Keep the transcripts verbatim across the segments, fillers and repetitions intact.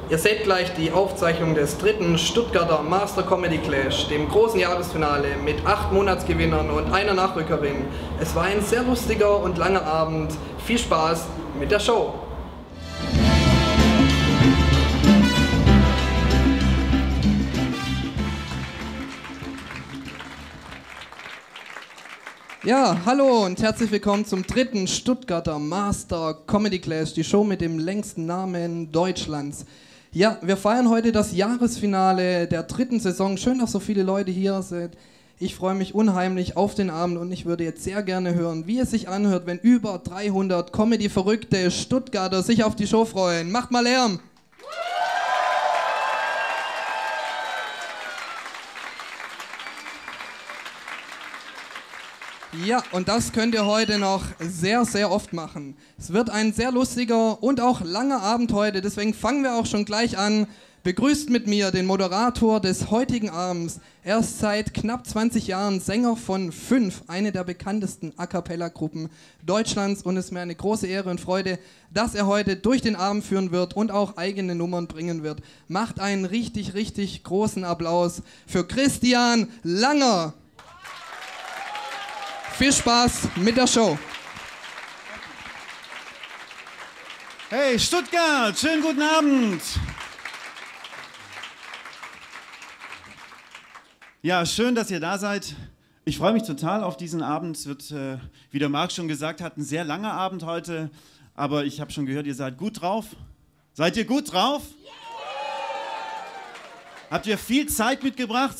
Ihr seht gleich die Aufzeichnung des dritten Stuttgarter Master Comedy Clash, dem großen Jahresfinale mit acht Monatsgewinnern und einer Nachrückerin. Es war ein sehr lustiger und langer Abend. Viel Spaß mit der Show! Ja, hallo und herzlich willkommen zum dritten Stuttgarter Master Comedy Clash, die Show mit dem längsten Namen Deutschlands. Ja, wir feiern heute das Jahresfinale der dritten Saison. Schön, dass so viele Leute hier sind. Ich freue mich unheimlich auf den Abend und ich würde jetzt sehr gerne hören, wie es sich anhört, wenn über dreihundert Comedy-verrückte Stuttgarter sich auf die Show freuen. Macht mal Lärm! Ja, und das könnt ihr heute noch sehr, sehr oft machen. Es wird ein sehr lustiger und auch langer Abend heute, deswegen fangen wir auch schon gleich an. Begrüßt mit mir den Moderator des heutigen Abends. Er ist seit knapp zwanzig Jahren Sänger von fünf, eine der bekanntesten A-Cappella-Gruppen Deutschlands, und es ist mir eine große Ehre und Freude, dass er heute durch den Abend führen wird und auch eigene Nummern bringen wird. Macht einen richtig, richtig großen Applaus für Christian Langer. Viel Spaß mit der Show. Hey Stuttgart, schönen guten Abend. Ja, schön, dass ihr da seid. Ich freue mich total auf diesen Abend. Es wird, äh, wie der Marc schon gesagt hat, ein sehr langer Abend heute. Aber ich habe schon gehört, ihr seid gut drauf. Seid ihr gut drauf? Yeah. Habt ihr viel Zeit mitgebracht?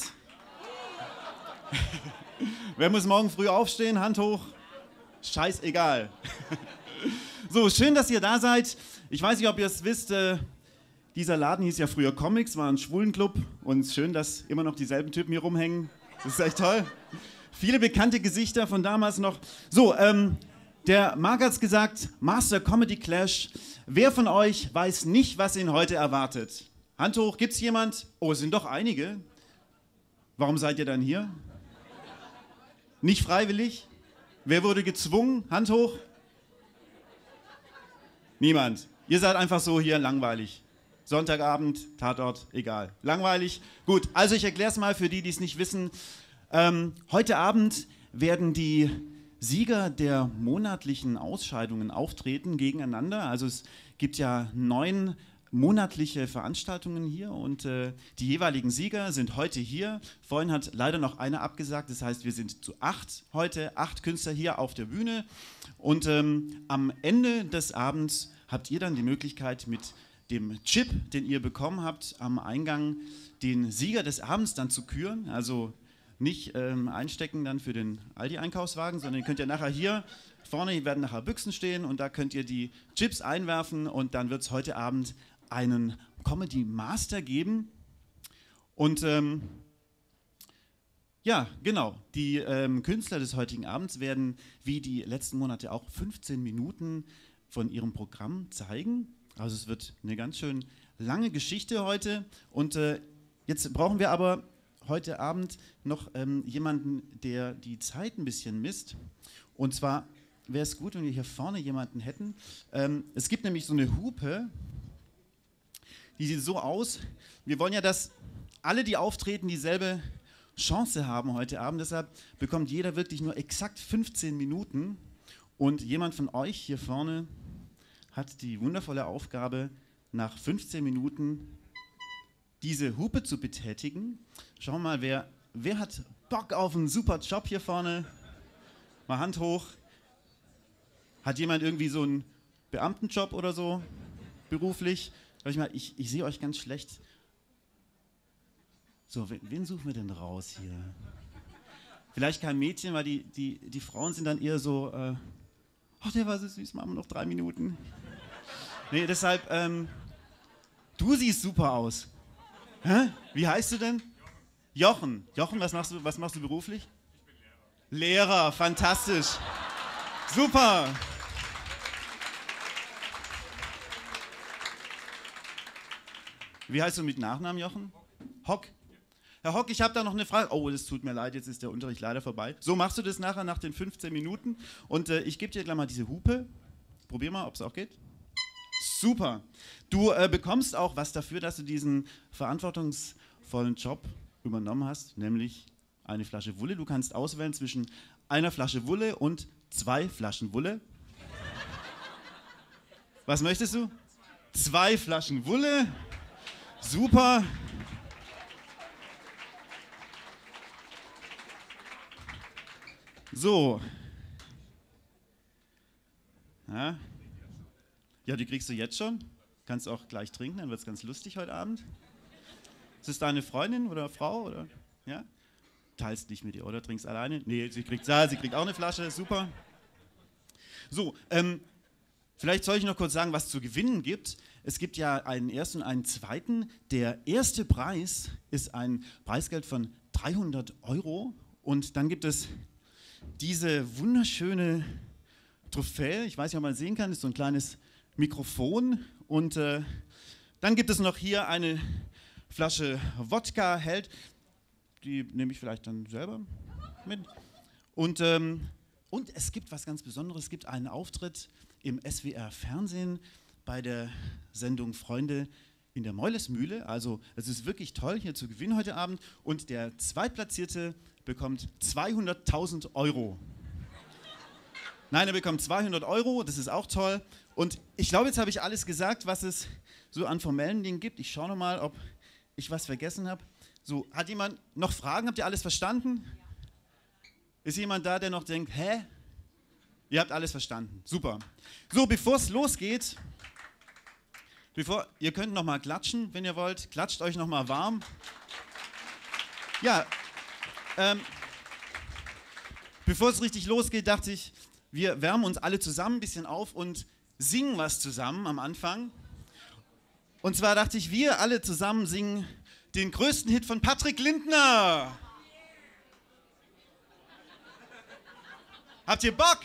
Wer muss morgen früh aufstehen? Hand hoch. Scheißegal. So, schön, dass ihr da seid. Ich weiß nicht, ob ihr es wisst, äh, dieser Laden hieß ja früher Comics, war ein Schwulenclub. Und schön, dass immer noch dieselben Typen hier rumhängen. Das ist echt toll. Viele bekannte Gesichter von damals noch. So, ähm, der Marc hat's gesagt, Master Comedy Clash. Wer von euch weiß nicht, was ihn heute erwartet? Hand hoch, gibt's jemand? Oh, es sind doch einige. Warum seid ihr dann hier? Nicht freiwillig? Wer wurde gezwungen? Hand hoch. Niemand. Ihr seid einfach so hier langweilig. Sonntagabend, Tatort, egal. Langweilig. Gut, also ich erkläre es mal für die, die es nicht wissen. Ähm, heute Abend werden die Sieger der monatlichen Ausscheidungen auftreten gegeneinander. Also es gibt ja neun monatliche Veranstaltungen hier und äh, die jeweiligen Sieger sind heute hier. Vorhin hat leider noch einer abgesagt, das heißt, wir sind zu acht heute, acht Künstler hier auf der Bühne, und ähm, am Ende des Abends habt ihr dann die Möglichkeit, mit dem Chip, den ihr bekommen habt, am Eingang den Sieger des Abends dann zu küren. Also nicht ähm, einstecken dann für den Aldi-Einkaufswagen, sondern ihr könnt ja nachher hier vorne, hier werden nachher Büchsen stehen und da könnt ihr die Chips einwerfen und dann wird es heute Abend einen Comedy Master geben. Und ähm, ja, genau, die ähm, Künstler des heutigen Abends werden wie die letzten Monate auch fünfzehn Minuten von ihrem Programm zeigen. Also es wird eine ganz schön lange Geschichte heute. Und äh, jetzt brauchen wir aber heute Abend noch ähm, jemanden, der die Zeit ein bisschen misst. Und zwar wäre es gut, wenn wir hier vorne jemanden hätten. Ähm, es gibt nämlich so eine Hupe. Die sieht so aus. Wir wollen ja, dass alle, die auftreten, dieselbe Chance haben heute Abend. Deshalb bekommt jeder wirklich nur exakt fünfzehn Minuten. Und jemand von euch hier vorne hat die wundervolle Aufgabe, nach fünfzehn Minuten diese Hupe zu betätigen. Schauen wir mal, wer, wer hat Bock auf einen super Job hier vorne? Mal Hand hoch. Hat jemand irgendwie so einen Beamtenjob oder so, beruflich? Ich, mal, ich, ich sehe euch ganz schlecht. So, wen, wen suchen wir denn raus hier? Vielleicht kein Mädchen, weil die, die, die Frauen sind dann eher so, äh, ach, der war so süß, machen wir noch drei Minuten. Nee, deshalb, ähm, du siehst super aus. Hä? Wie heißt du denn? Jochen. Jochen, was machst du, was machst du beruflich? Ich bin Lehrer. Lehrer, fantastisch. Super. Wie heißt du mit Nachnamen, Jochen? Hock. Herr Hock, ich habe da noch eine Frage. Oh, das tut mir leid, jetzt ist der Unterricht leider vorbei. So machst du das nachher nach den fünfzehn Minuten. Und äh, ich gebe dir gleich mal diese Hupe. Probier mal, ob es auch geht. Super. Du äh, bekommst auch was dafür, dass du diesen verantwortungsvollen Job übernommen hast, nämlich eine Flasche Wulle. Du kannst auswählen zwischen einer Flasche Wulle und zwei Flaschen Wulle. Was möchtest du? Zwei Flaschen Wulle. Super. So. Ja. Ja, die kriegst du jetzt schon. Kannst auch gleich trinken, dann wird es ganz lustig heute Abend. Ist es deine Freundin oder Frau? Oder? Ja? Teilst nicht mit ihr, oder? Trinkst alleine? Nee, sie kriegt, ja, sie kriegt auch eine Flasche, super. So, ähm, vielleicht soll ich noch kurz sagen, was es zu gewinnen gibt. Es gibt ja einen ersten und einen zweiten. Der erste Preis ist ein Preisgeld von dreihundert Euro. Und dann gibt es diese wunderschöne Trophäe. Ich weiß nicht, ob man sehen kann, das ist so ein kleines Mikrofon. Und äh, dann gibt es noch hier eine Flasche Wodka, hält. Die nehme ich vielleicht dann selber mit. Und, ähm, und es gibt was ganz Besonderes. Es gibt einen Auftritt im S W R-Fernsehen bei der Sendung Freunde in der Meulesmühle. Also es ist wirklich toll, hier zu gewinnen heute Abend. Und der Zweitplatzierte bekommt zweihunderttausend Euro. Nein, er bekommt zweihundert Euro, das ist auch toll. Und ich glaube, jetzt habe ich alles gesagt, was es so an formellen Dingen gibt. Ich schaue noch mal, ob ich was vergessen habe. So, hat jemand noch Fragen? Habt ihr alles verstanden? Ist jemand da, der noch denkt, hä? Ihr habt alles verstanden. Super. So, bevor es losgeht, bevor, ihr könnt noch mal klatschen, wenn ihr wollt. Klatscht euch noch mal warm. Ja, ähm, bevor es richtig losgeht, dachte ich, wir wärmen uns alle zusammen ein bisschen auf und singen was zusammen am Anfang. Und zwar dachte ich, wir alle zusammen singen den größten Hit von Patrick Lindner. Habt ihr Bock?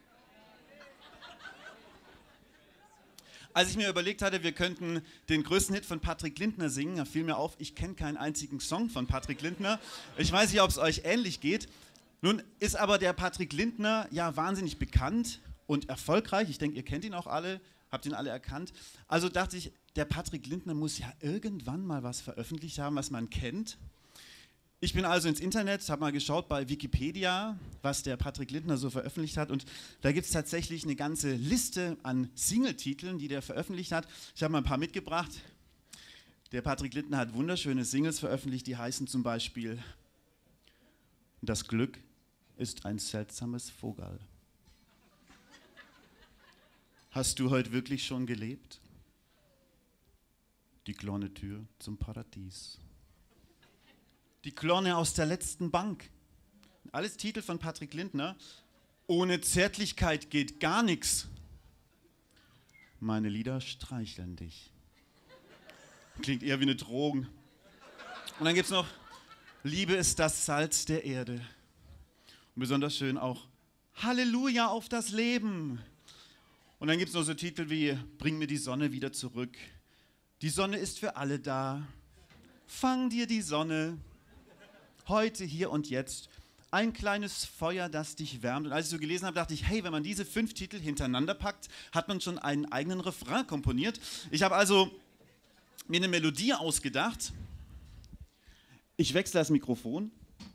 Als ich mir überlegt hatte, wir könnten den größten Hit von Patrick Lindner singen, da fiel mir auf, ich kenne keinen einzigen Song von Patrick Lindner. Ich weiß nicht, ob es euch ähnlich geht. Nun ist aber der Patrick Lindner ja wahnsinnig bekannt und erfolgreich. Ich denke, ihr kennt ihn auch alle, habt ihn alle erkannt. Also dachte ich, der Patrick Lindner muss ja irgendwann mal was veröffentlicht haben, was man kennt. Ich bin also ins Internet, habe mal geschaut bei Wikipedia, was der Patrick Lindner so veröffentlicht hat. Und da gibt es tatsächlich eine ganze Liste an Singletiteln, die der veröffentlicht hat. Ich habe mal ein paar mitgebracht. Der Patrick Lindner hat wunderschöne Singles veröffentlicht, die heißen zum Beispiel Das Glück ist ein seltsames Vogel. Hast du heute wirklich schon gelebt? Die kleine Tür zum Paradies. Die Klonne aus der letzten Bank. Alles Titel von Patrick Lindner. Ohne Zärtlichkeit geht gar nichts. Meine Lieder streicheln dich. Klingt eher wie eine Drohung. Und dann gibt es noch Liebe ist das Salz der Erde. Und besonders schön auch Halleluja auf das Leben. Und dann gibt es noch so Titel wie Bring mir die Sonne wieder zurück. Die Sonne ist für alle da. Fang dir die Sonne. Heute, hier und jetzt. Ein kleines Feuer, das dich wärmt. Und als ich so gelesen habe, dachte ich, hey, wenn man diese fünf Titel hintereinander packt, hat man schon einen eigenen Refrain komponiert. Ich habe also mir eine Melodie ausgedacht. Ich wechsle das Mikrofon.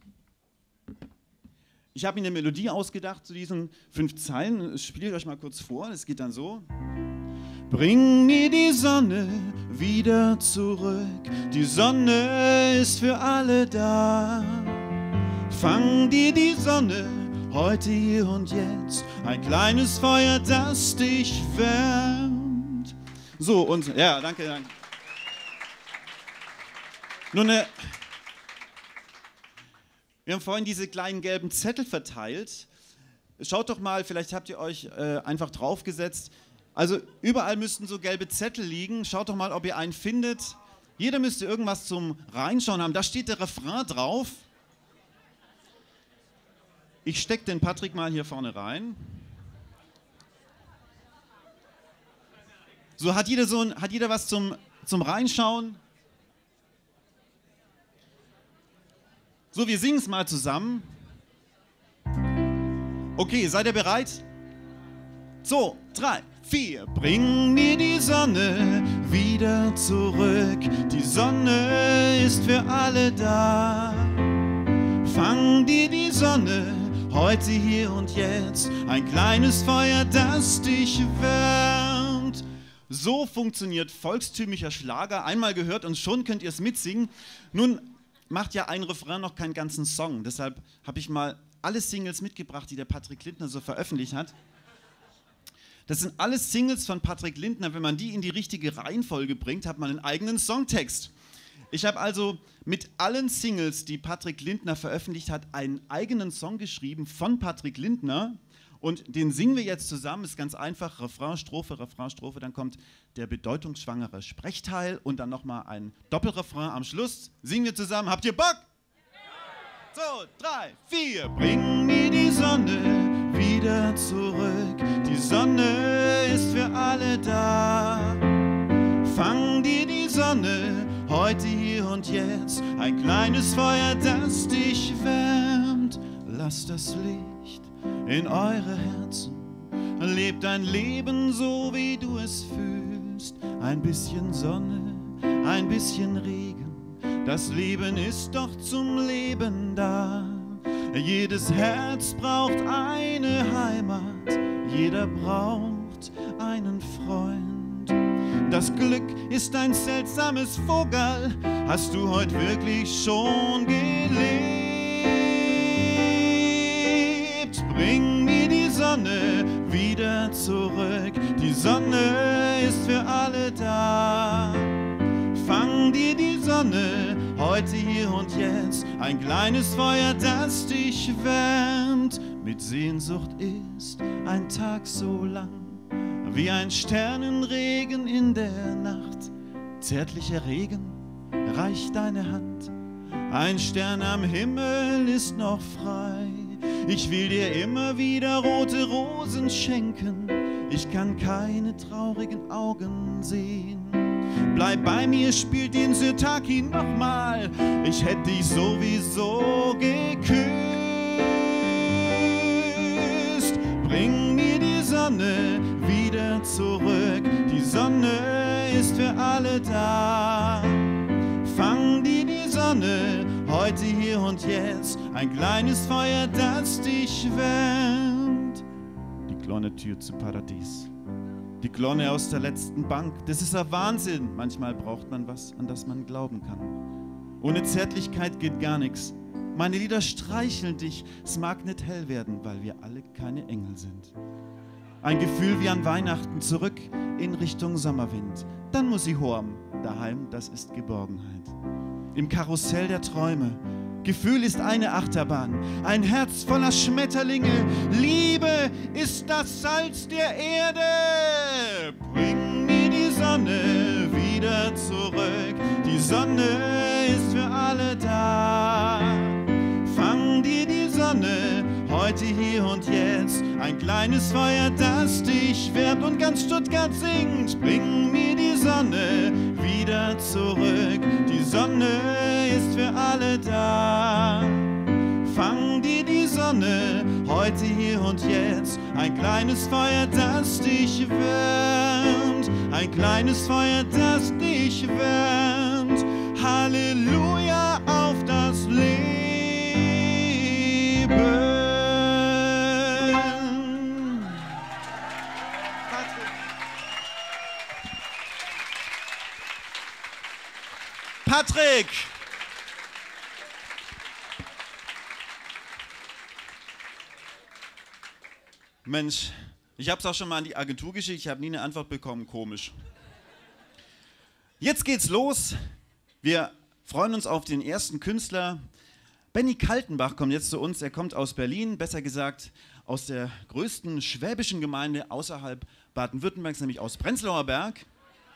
Ich habe mir eine Melodie ausgedacht zu diesen fünf Zeilen. Das spiele ich euch mal kurz vor. Es geht dann so. Bring mir die Sonne wieder zurück. Die Sonne ist für alle da. Fang dir die Sonne heute, hier und jetzt. Ein kleines Feuer, das dich wärmt. So, und ja, danke, danke. Nun, äh, wir haben vorhin diese kleinen gelben Zettel verteilt. Schaut doch mal, vielleicht habt ihr euch äh, einfach draufgesetzt. Also überall müssten so gelbe Zettel liegen. Schaut doch mal, ob ihr einen findet. Jeder müsste irgendwas zum Reinschauen haben. Da steht der Refrain drauf. Ich stecke den Patrick mal hier vorne rein. So, hat jeder, so ein, hat jeder was zum, zum Reinschauen? So, wir singen es mal zusammen. Okay, seid ihr bereit? So, drei, vier. Bring mir die Sonne wieder zurück. Die Sonne ist für alle da. Fang dir die Sonne heute, hier und jetzt. Ein kleines Feuer, das dich wärmt. So funktioniert volkstümlicher Schlager. Einmal gehört und schon könnt ihr es mitsingen. Nun macht ja ein Refrain noch keinen ganzen Song. Deshalb habe ich mal alle Singles mitgebracht, die der Patrick Lindner so veröffentlicht hat. Das sind alles Singles von Patrick Lindner. Wenn man die in die richtige Reihenfolge bringt, hat man einen eigenen Songtext. Ich habe also mit allen Singles, die Patrick Lindner veröffentlicht hat, einen eigenen Song geschrieben von Patrick Lindner. Und den singen wir jetzt zusammen. Ist ganz einfach. Refrain, Strophe, Refrain, Strophe. Dann kommt der bedeutungsschwangere Sprechteil und dann nochmal ein Doppelrefrain am Schluss. Singen wir zusammen. Habt ihr Bock? So, drei, vier. Bring mir die Sonne wieder zurück. Die Sonne ist für alle da. Fang dir die Sonne heute, hier und jetzt. Ein kleines Feuer, das dich wärmt. Lass das Licht in eure Herzen. Lebt ein Leben so, wie du es fühlst. Ein bisschen Sonne, ein bisschen Regen. Das Leben ist doch zum Leben da. Jedes Herz braucht eine Heimat. Jeder braucht einen Freund. Das Glück ist ein seltsames Vogel. Hast du heute wirklich schon gelebt? Bring mir die Sonne wieder zurück. Die Sonne ist für alle da. Fang dir die Sonne heute, hier und jetzt. Ein kleines Feuer, das dich wärmt. Mit Sehnsucht ist ein Tag so lang wie ein Sternenregen in der Nacht. Zärtlicher Regen reicht deine Hand. Ein Stern am Himmel ist noch frei. Ich will dir immer wieder rote Rosen schenken. Ich kann keine traurigen Augen sehen. Bleib bei mir, spiel den Sirtaki nochmal. Ich hätte dich sowieso geküsst. Bring mir die Sonne wieder zurück. Die Sonne ist für alle da. Fang dir die Sonne heute, hier und jetzt. Ein kleines Feuer, das dich wärmt. Die kleine Tür zum Paradies. Die Glonne aus der letzten Bank, das ist ein Wahnsinn. Manchmal braucht man was, an das man glauben kann. Ohne Zärtlichkeit geht gar nichts. Meine Lieder streicheln dich, es mag nicht hell werden, weil wir alle keine Engel sind. Ein Gefühl wie an Weihnachten, zurück in Richtung Sommerwind. Dann muss ich horm, daheim, das ist Geborgenheit. Im Karussell der Träume, Gefühl ist eine Achterbahn, ein Herz voller Schmetterlinge. Liebe ist das Salz der Erde. Bring mir die Sonne wieder zurück. Die Sonne ist für alle da. Fang dir die Sonne heute, hier und jetzt. Ein kleines Feuer, das dich wärmt und ganz Stuttgart singt. Bring mir die Sonne wieder zurück. Die Sonne ist für alle da. Fang dir die Sonne heute, hier und jetzt. Ein kleines Feuer, das dich wärmt. Ein kleines Feuer, das dich wärmt. Halleluja auf das Leben. Patrick! Mensch, ich habe es auch schon mal an die Agentur geschickt, ich habe nie eine Antwort bekommen, komisch. Jetzt geht's los. Wir freuen uns auf den ersten Künstler. Benny Kaltenbach kommt jetzt zu uns. Er kommt aus Berlin, besser gesagt aus der größten schwäbischen Gemeinde außerhalb Baden-Württembergs, nämlich aus Prenzlauer Berg.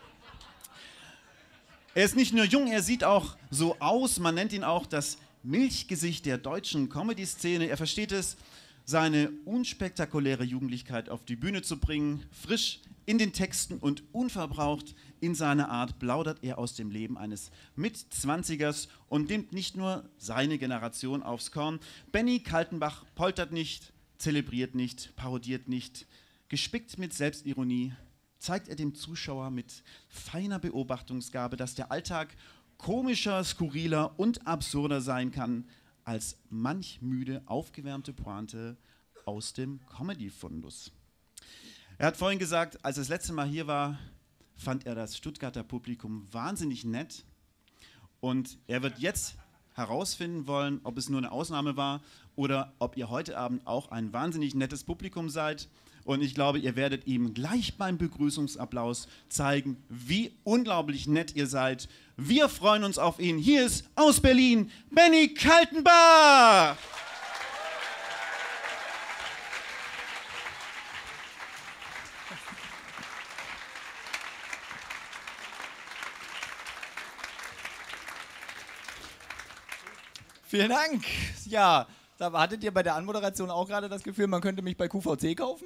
Er ist nicht nur jung, er sieht auch so aus. Man nennt ihn auch das Milchgesicht der deutschen Comedy-Szene. Er versteht es, seine unspektakuläre Jugendlichkeit auf die Bühne zu bringen. Frisch in den Texten und unverbraucht in seiner Art plaudert er aus dem Leben eines Mitzwanzigers und nimmt nicht nur seine Generation aufs Korn. Benny Kaltenbach poltert nicht, zelebriert nicht, parodiert nicht. Gespickt mit Selbstironie zeigt er dem Zuschauer mit feiner Beobachtungsgabe, dass der Alltag komischer, skurriler und absurder sein kann als manch müde, aufgewärmte Pointe aus dem Comedy-Fundus. Er hat vorhin gesagt, als er das letzte Mal hier war, fand er das Stuttgarter Publikum wahnsinnig nett und er wird jetzt herausfinden wollen, ob es nur eine Ausnahme war oder ob ihr heute Abend auch ein wahnsinnig nettes Publikum seid. Und ich glaube, ihr werdet ihm gleich beim Begrüßungsapplaus zeigen, wie unglaublich nett ihr seid. Wir freuen uns auf ihn. Hier ist aus Berlin Benny Kaltenbach. Vielen Dank. Ja, da hattet ihr bei der Anmoderation auch gerade das Gefühl, man könnte mich bei Q V C kaufen?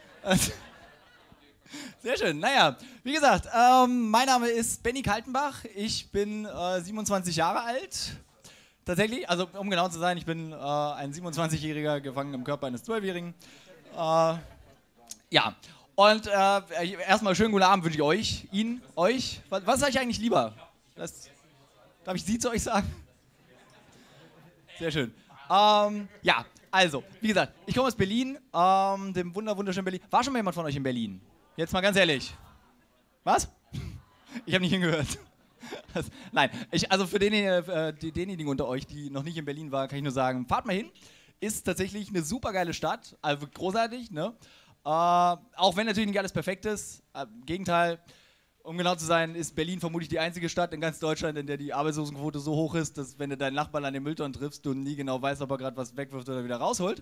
Sehr schön. Naja, wie gesagt, ähm, mein Name ist Benny Kaltenbach. Ich bin äh, siebenundzwanzig Jahre alt. Tatsächlich, also um genau zu sein, ich bin äh, ein siebenundzwanzigjähriger gefangen im Körper eines Zwölfjährigen. Äh, ja, und äh, erstmal schönen guten Abend wünsche ich euch, Ihnen, euch. Was, was ist euch eigentlich lieber? Das, darf ich Sie zu euch sagen? Sehr schön. Ähm, ja, also, wie gesagt, ich komme aus Berlin, ähm, dem wunder wunderschönen Berlin. War schon mal jemand von euch in Berlin? Jetzt mal ganz ehrlich. Was? Ich habe nicht hingehört. Das, nein, ich, also für den, äh, die, denjenigen unter euch, die noch nicht in Berlin waren, kann ich nur sagen, fahrt mal hin. Ist tatsächlich eine super geile Stadt, also großartig, ne? Äh, auch wenn natürlich nicht alles perfekt ist. Äh, Im Gegenteil. Um genau zu sein, ist Berlin vermutlich die einzige Stadt in ganz Deutschland, in der die Arbeitslosenquote so hoch ist, dass wenn du deinen Nachbarn an den Mülltonnen triffst, du nie genau weißt, ob er gerade was wegwirft oder wieder rausholt.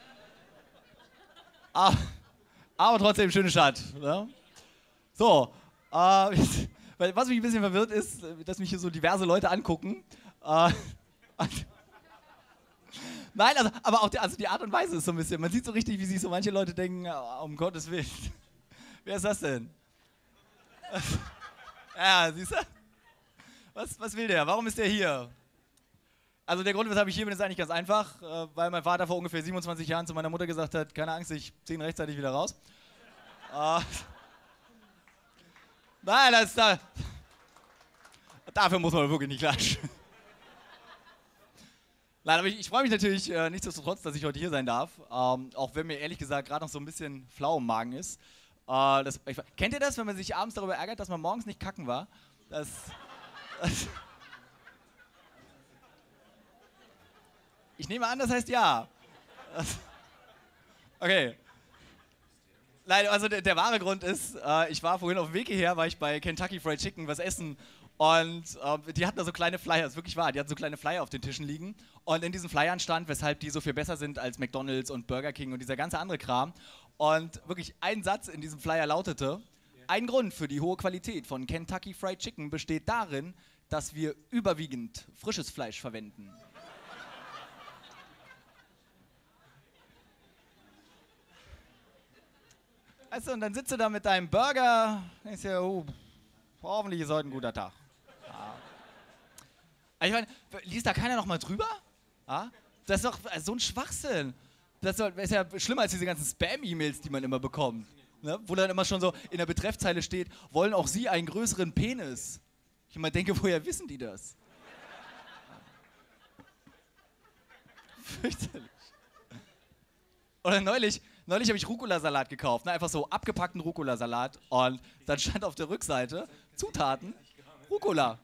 Aber, aber trotzdem schöne Stadt. Ne? So, äh, was mich ein bisschen verwirrt ist, dass mich hier so diverse Leute angucken. Äh, Nein, also, aber auch die, also die Art und Weise ist so ein bisschen, man sieht so richtig, wie sich so manche Leute denken, um Gottes Willen, wer ist das denn? Ja, siehst du? Was, was will der? Warum ist der hier? Also der Grund, weshalb ich hier bin, ist eigentlich ganz einfach, äh, weil mein Vater vor ungefähr siebenundzwanzig Jahren zu meiner Mutter gesagt hat, keine Angst, ich ziehe ihn rechtzeitig wieder raus. Äh, Nein, das ist da. Dafür muss man wirklich nicht klatschen. Nein, aber ich, ich freue mich natürlich äh, nichtsdestotrotz, dass ich heute hier sein darf, ähm, auch wenn mir ehrlich gesagt gerade noch so ein bisschen flau im Magen ist. Uh, das, ich, kennt ihr das, wenn man sich abends darüber ärgert, dass man morgens nicht kacken war? Das, das ich nehme an, das heißt ja. Das, okay. Nein, also der, der wahre Grund ist, uh, ich war vorhin auf dem Weg hierher, war ich bei Kentucky Fried Chicken was essen und uh, die hatten da so kleine Flyer, das ist wirklich wahr, die hatten so kleine Flyer auf den Tischen liegen und in diesen Flyern stand, weshalb die so viel besser sind als McDonald's und Burger King und dieser ganze andere Kram. Und wirklich ein Satz in diesem Flyer lautete, ein Grund für die hohe Qualität von Kentucky Fried Chicken besteht darin, dass wir überwiegend frisches Fleisch verwenden. Weißt du, und dann sitzt du da mit deinem Burger, denkst dir, oh, hoffentlich ist heute ein guter Tag. Ja. Ich meine, liest da keiner noch mal drüber? Ja? Das ist doch so ein Schwachsinn. Das ist ja schlimmer als diese ganzen Spam-E-Mails, die man immer bekommt. Ne? Wo dann immer schon so in der Betreffzeile steht, wollen auch Sie einen größeren Penis? Ich immer denke, woher wissen die das? Fürchterlich. Oder neulich, neulich habe ich Rucola-Salat gekauft, ne? Einfach so abgepackten Rucola-Salat und dann stand auf der Rückseite Zutaten, Rucola.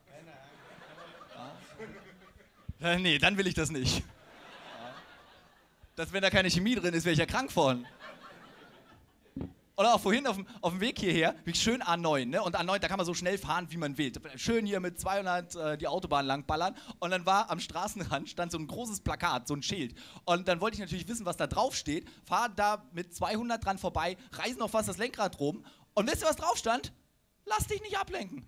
Ja. Nee, dann will ich das nicht. Dass wenn da keine Chemie drin ist, wäre ich ja krank von. Oder auch vorhin auf dem, auf dem Weg hierher, wie schön A neun, ne? Und A neun, da kann man so schnell fahren, wie man will. Schön hier mit zweihundert äh, die Autobahn langballern. Und dann war am Straßenrand, stand so ein großes Plakat, so ein Schild. Und dann wollte ich natürlich wissen, was da drauf steht. Fahr da mit zweihundert dran vorbei, reiß noch fast das Lenkrad rum. Und wisst ihr, was drauf stand? Lass dich nicht ablenken.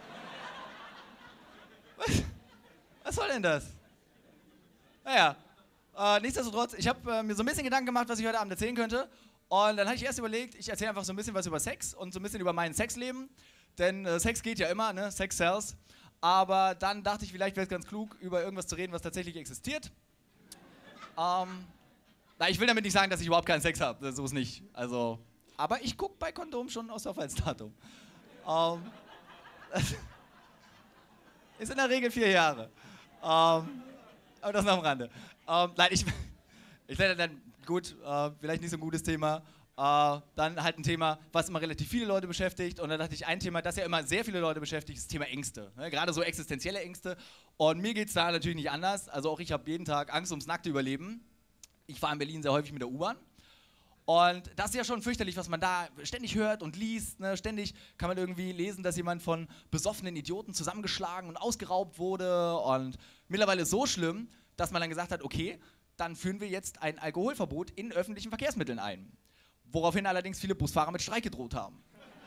Was, was soll denn das? Naja. Äh, nichtsdestotrotz, ich habe äh, mir so ein bisschen Gedanken gemacht, was ich heute Abend erzählen könnte. Und dann habe ich erst überlegt, ich erzähle einfach so ein bisschen was über Sex und so ein bisschen über mein Sexleben. Denn äh, Sex geht ja immer, ne? Sex sells. Aber dann dachte ich, vielleicht wäre es ganz klug, über irgendwas zu reden, was tatsächlich existiert. Ähm, na, ich will damit nicht sagen, dass ich überhaupt keinen Sex habe. So ist nicht. Also, Aber ich gucke bei Kondom schon aufs Verfallsdatum. Ähm, ist in der Regel vier Jahre. Ähm, aber das noch am Rande. Ähm, nein, ich, ich werde dann, gut, äh, vielleicht nicht so ein gutes Thema. Äh, dann halt ein Thema, was immer relativ viele Leute beschäftigt. Und dann dachte ich, ein Thema, das ja immer sehr viele Leute beschäftigt, ist das Thema Ängste. Ne? Gerade so existenzielle Ängste. Und mir geht es da natürlich nicht anders. Also auch ich habe jeden Tag Angst ums nackte Überleben. Ich fahre in Berlin sehr häufig mit der U-Bahn. Und das ist ja schon fürchterlich, was man da ständig hört und liest. Ne? Ständig kann man irgendwie lesen, dass jemand von besoffenen Idioten zusammengeschlagen und ausgeraubt wurde. Und mittlerweile so schlimm, dass man dann gesagt hat, okay, dann führen wir jetzt ein Alkoholverbot in öffentlichen Verkehrsmitteln ein. Woraufhin allerdings viele Busfahrer mit Streik gedroht haben.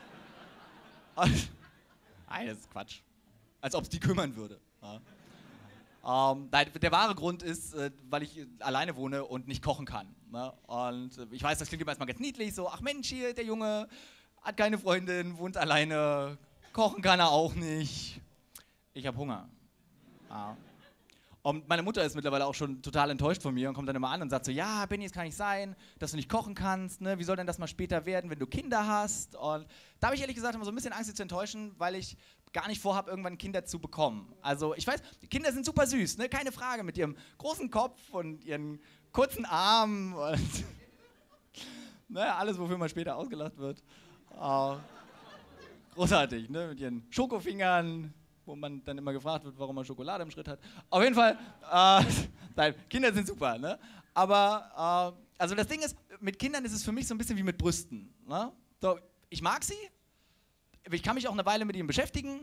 Nein, das ist Quatsch. Als ob es die kümmern würde. Ja. Ähm, der wahre Grund ist, äh, weil ich alleine wohne und nicht kochen kann. Ne? Und äh, ich weiß, das klingt immer erstmal ganz niedlich, so, ach Mensch, hier, der Junge hat keine Freundin, wohnt alleine, kochen kann er auch nicht. Ich habe Hunger. Ja. Und meine Mutter ist mittlerweile auch schon total enttäuscht von mir und kommt dann immer an und sagt so, ja, Benni, es kann nicht sein, dass du nicht kochen kannst, ne? Wie soll denn das mal später werden, wenn du Kinder hast? Und da habe ich ehrlich gesagt immer so ein bisschen Angst, sie zu enttäuschen, weil ich gar nicht vorhabe, irgendwann Kinder zu bekommen. Also ich weiß, die Kinder sind super süß, ne? Keine Frage, mit ihrem großen Kopf und ihren kurzen Armen und ne? Alles, wofür man später ausgelacht wird. Uh, großartig, ne? Mit ihren Schokofingern, wo man dann immer gefragt wird, warum man Schokolade im Schritt hat. Auf jeden Fall, äh, nein, Kinder sind super, ne? Aber, äh, also das Ding ist, mit Kindern ist es für mich so ein bisschen wie mit Brüsten. Ne? So, ich mag sie, ich kann mich auch eine Weile mit ihnen beschäftigen.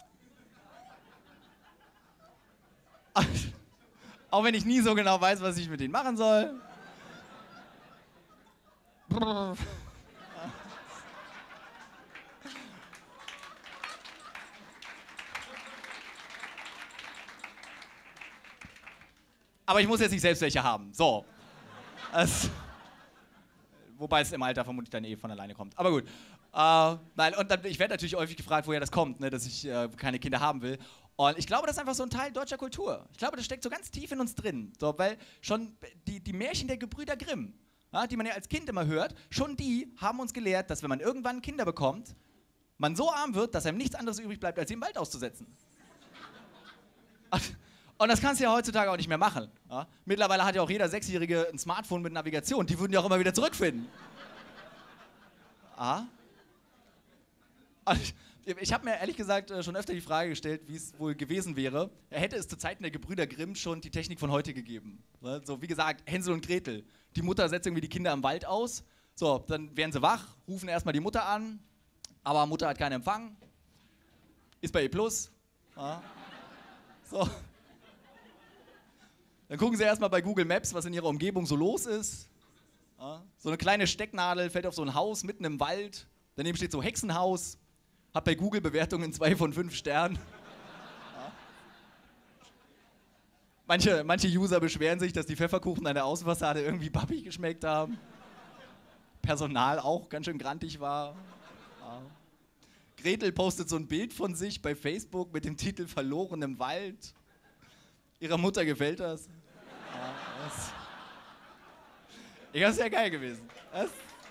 Auch wenn ich nie so genau weiß, was ich mit ihnen machen soll. Aber ich muss jetzt nicht selbst welche haben. So. Es, wobei es im Alter vermutlich dann eh von alleine kommt. Aber gut. Äh, nein, und dann, ich werde natürlich häufig gefragt, woher das kommt, ne, dass ich äh, keine Kinder haben will. Und ich glaube, das ist einfach so ein Teil deutscher Kultur. Ich glaube, das steckt so ganz tief in uns drin. So, weil schon die, die Märchen der Gebrüder Grimm, ja, die man ja als Kind immer hört, schon die haben uns gelehrt, dass wenn man irgendwann Kinder bekommt, man so arm wird, dass einem nichts anderes übrig bleibt, als sie im Wald auszusetzen. Und das kannst du ja heutzutage auch nicht mehr machen. Ja? Mittlerweile hat ja auch jeder Sechsjährige ein Smartphone mit Navigation. Die würden ja auch immer wieder zurückfinden. Ah? Ich, ich habe mir ehrlich gesagt schon öfter die Frage gestellt, wie es wohl gewesen wäre, hätte es zu Zeiten der Gebrüder Grimm schon die Technik von heute gegeben. So, wie gesagt, Hänsel und Gretel. Die Mutter setzt irgendwie die Kinder im Wald aus. So, dann werden sie wach, rufen erstmal die Mutter an. Aber Mutter hat keinen Empfang. Ist bei E plus. Ja? So. Dann gucken sie erstmal bei Google Maps, was in ihrer Umgebung so los ist. Ja, so eine kleine Stecknadel fällt auf so ein Haus mitten im Wald. Daneben steht so Hexenhaus. Hat bei Google Bewertungen zwei von fünf Sternen. Ja. Manche, manche User beschweren sich, dass die Pfefferkuchen an der Außenfassade irgendwie pappig geschmeckt haben. Personal auch ganz schön grantig war. Ja. Gretel postet so ein Bild von sich bei Facebook mit dem Titel Verloren im Wald. Ihrer Mutter gefällt das. Ja, das ich, das ist ja geil gewesen. Das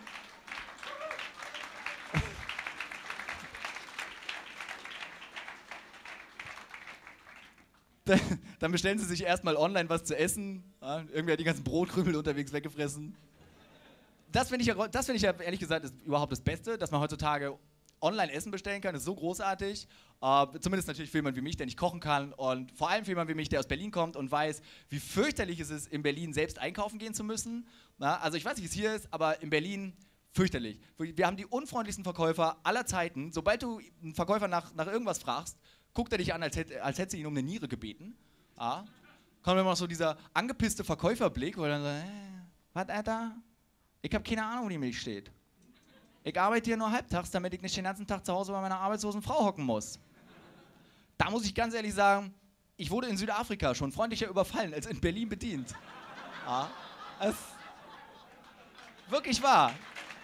Dann bestellen sie sich erstmal online was zu essen. Ja, irgendwer hat die ganzen Brotkrümel unterwegs weggefressen. Das finde ich, ja, das find ich ja ehrlich gesagt ist überhaupt das Beste, dass man heutzutage online Essen bestellen kann, ist so großartig. Uh, zumindest natürlich für jemanden wie mich, der nicht kochen kann. Und vor allem für jemanden wie mich, der aus Berlin kommt und weiß, wie fürchterlich es ist, in Berlin selbst einkaufen gehen zu müssen. Na, also ich weiß nicht, wie es hier ist, aber in Berlin fürchterlich. Wir haben die unfreundlichsten Verkäufer aller Zeiten. Sobald du einen Verkäufer nach, nach irgendwas fragst, guckt er dich an, als hätte, als hätte sie ihn um eine Niere gebeten. Ja. Kommt immer noch so dieser angepisste Verkäuferblick, wo er dann so, äh, was, Alter? Ich habe keine Ahnung, wo die Milch steht. Ich arbeite hier nur halbtags, damit ich nicht den ganzen Tag zu Hause bei meiner arbeitslosen Frau hocken muss. Da muss ich ganz ehrlich sagen, ich wurde in Südafrika schon freundlicher überfallen als in Berlin bedient. Ja, es wirklich wahr.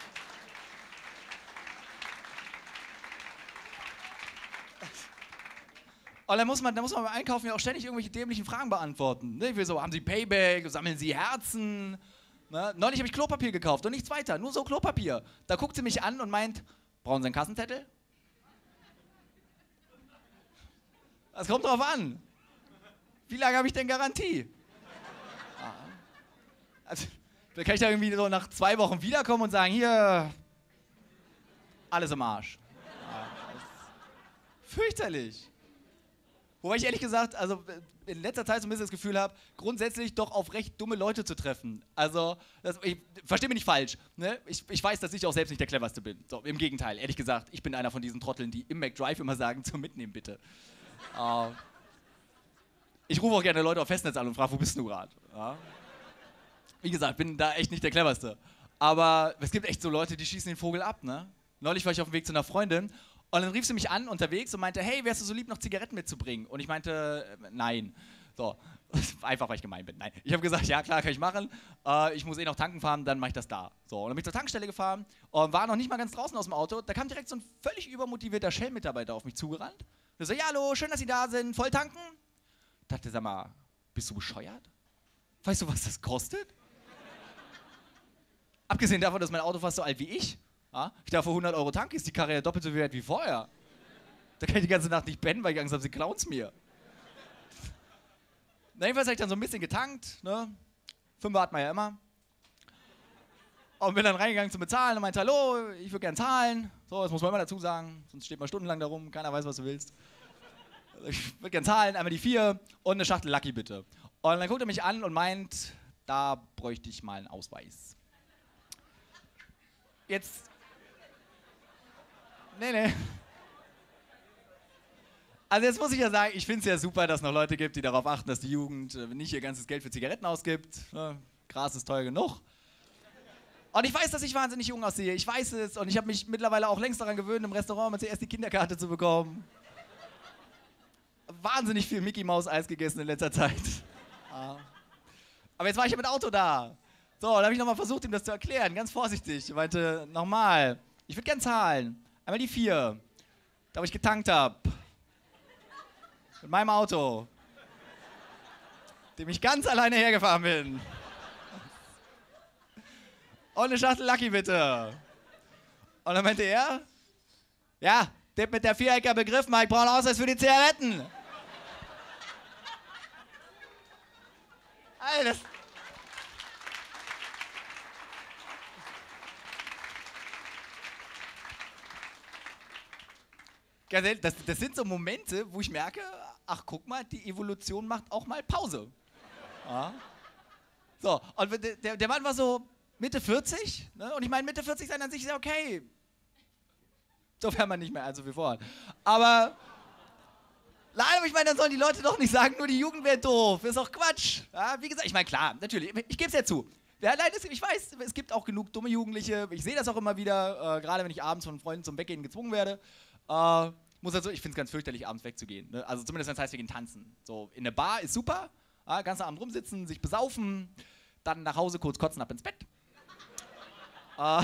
Und dann muss man, dann muss man beim Einkaufen ja auch ständig irgendwelche dämlichen Fragen beantworten. Ne? Wie so, haben Sie Payback, sammeln Sie Herzen? Ne? Neulich habe ich Klopapier gekauft und nichts weiter, nur so Klopapier. Da guckt sie mich an und meint, brauchen Sie einen Kassenzettel? Das kommt drauf an. Wie lange habe ich denn Garantie? Ja. Also, da kann ich da irgendwie so nach zwei Wochen wiederkommen und sagen, hier, alles im Arsch. Ja, fürchterlich. Wobei ich ehrlich gesagt, also in letzter Zeit so ein bisschen das Gefühl habe, grundsätzlich doch auf recht dumme Leute zu treffen. Also, das, ich verstehe mich nicht falsch. Ne? Ich, ich weiß, dass ich auch selbst nicht der Cleverste bin. So, im Gegenteil, ehrlich gesagt, ich bin einer von diesen Trotteln, die im McDrive immer sagen, zum Mitnehmen bitte. uh, ich rufe auch gerne Leute auf Festnetz an und frage, wo bist du gerade? Ja? Wie gesagt, bin da echt nicht der Cleverste. Aber es gibt echt so Leute, die schießen den Vogel ab. Ne? Neulich war ich auf dem Weg zu einer Freundin. Und dann rief sie mich an unterwegs und meinte, hey, wärst du so lieb, noch Zigaretten mitzubringen? Und ich meinte, äh, nein. So, einfach, weil ich gemein bin. Nein. Ich habe gesagt, ja klar, kann ich machen. Äh, ich muss eh noch tanken fahren, dann mache ich das da. So, und dann bin ich zur Tankstelle gefahren und war noch nicht mal ganz draußen aus dem Auto. Da kam direkt so ein völlig übermotivierter Shell-Mitarbeiter auf mich zugerannt. Der so, ja, hallo, schön, dass Sie da sind, voll tanken? Ich dachte, sag mal, bist du bescheuert? Weißt du, was das kostet? Abgesehen davon, dass mein Auto fast so alt wie ich. Ja, ich darf für hundert Euro tanken, ist die Karre ja doppelt so viel wert wie vorher. Da kann ich die ganze Nacht nicht pennen, weil ich Angst habe, sie klauen es mir. Na, jedenfalls habe ich dann so ein bisschen getankt, ne? Fünfer hat man ja immer. Und bin dann reingegangen zum Bezahlen und meinte, hallo, ich würde gerne zahlen. So, das muss man immer dazu sagen, sonst steht man stundenlang da rum, keiner weiß, was du willst. Ich würde gerne zahlen, einmal die vier und eine Schachtel Lucky bitte. Und dann guckt er mich an und meint, da bräuchte ich mal einen Ausweis. Jetzt... Nee, nee. Also jetzt muss ich ja sagen, ich finde es ja super, dass es noch Leute gibt, die darauf achten, dass die Jugend nicht ihr ganzes Geld für Zigaretten ausgibt. Gras ist teuer genug. Und ich weiß, dass ich wahnsinnig jung aussehe. Ich weiß es und ich habe mich mittlerweile auch längst daran gewöhnt, im Restaurant mal zuerst die Kinderkarte zu bekommen. Wahnsinnig viel Mickey-Maus-Eis gegessen in letzter Zeit. Aber jetzt war ich ja mit Auto da. So, dann habe ich nochmal versucht, ihm das zu erklären, ganz vorsichtig. Ich meinte, nochmal, ich würde gern zahlen. Einmal die vier, da wo ich getankt habe. Mit meinem Auto. Dem ich ganz alleine hergefahren bin. Und eine Schachtel Lucky bitte. Und dann meinte er, ja, der mit der Vierecker Begriff, Mike, braucht einen Ausweis für die Zigaretten. Alter, das... Das, das sind so Momente, wo ich merke, ach guck mal, die Evolution macht auch mal Pause. Ja. So, und der, der Mann war so Mitte vierzig, ne? Und ich meine, Mitte vierzig sein an sich ist ja okay. Sofern man nicht mehr allzu viel vorhat. Aber, leider, ich meine, dann sollen die Leute doch nicht sagen, nur die Jugend wäre doof. Ist doch Quatsch. Ja, wie gesagt, ich meine, klar, natürlich, ich gebe es ja zu. Ja, nein, das, ich weiß, es gibt auch genug dumme Jugendliche. Ich sehe das auch immer wieder, äh, gerade wenn ich abends von Freunden zum Weggehen gezwungen werde. Äh, muss also, ich finde es ganz fürchterlich, abends wegzugehen. Ne? Also zumindest, wenn es heißt, wir gehen tanzen. So, in der Bar ist super, ja, ganzen Abend rumsitzen, sich besaufen, dann nach Hause kurz kotzen, ab ins Bett. äh,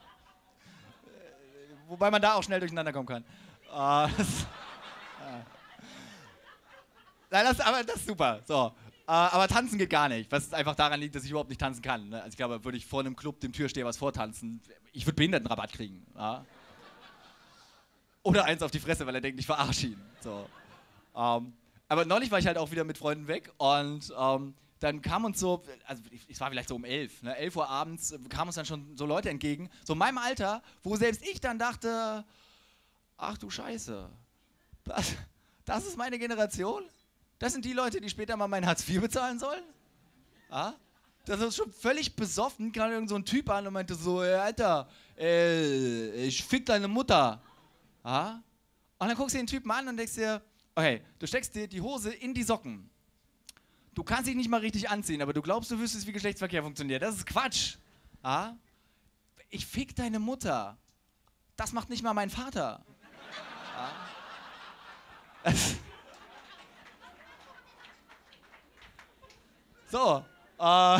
wobei man da auch schnell durcheinander kommen kann. Äh, das, äh. Nein, das, aber das ist super. So. Äh, aber tanzen geht gar nicht, was einfach daran liegt, dass ich überhaupt nicht tanzen kann. Ne? Also ich glaube, würde ich vor einem Club dem Türsteher was vortanzen, ich würde Behindertenrabatt kriegen. Ja? Oder eins auf die Fresse, weil er denkt, ich verarsche ihn. So. Ähm, aber neulich war ich halt auch wieder mit Freunden weg und ähm, dann kam uns so, also es war vielleicht so um elf, ne, elf Uhr abends, kamen uns dann schon so Leute entgegen, so in meinem Alter, wo selbst ich dann dachte, ach du Scheiße, das, das ist meine Generation? Das sind die Leute, die später mal mein Hartz vier bezahlen sollen? Ah? Das ist schon völlig besoffen, kam irgend so ein Typ an und meinte so, ey, Alter, äh, ich fick deine Mutter. Ah? Und dann guckst du den Typen an und denkst dir, okay, du steckst dir die Hose in die Socken. Du kannst dich nicht mal richtig anziehen, aber du glaubst, du wüsstest, wie Geschlechtsverkehr funktioniert. Das ist Quatsch. Ah? Ich fick deine Mutter. Das macht nicht mal mein Vater. Ah? So, äh,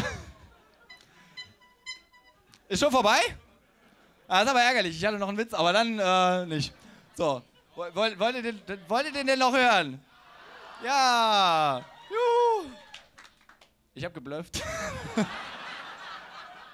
ist schon vorbei? Ah, das ist aber ärgerlich, ich hatte noch einen Witz, aber dann äh, nicht. So, wollt, wollt, ihr den, wollt ihr den denn noch hören? Ja, juhu. Ich hab geblufft.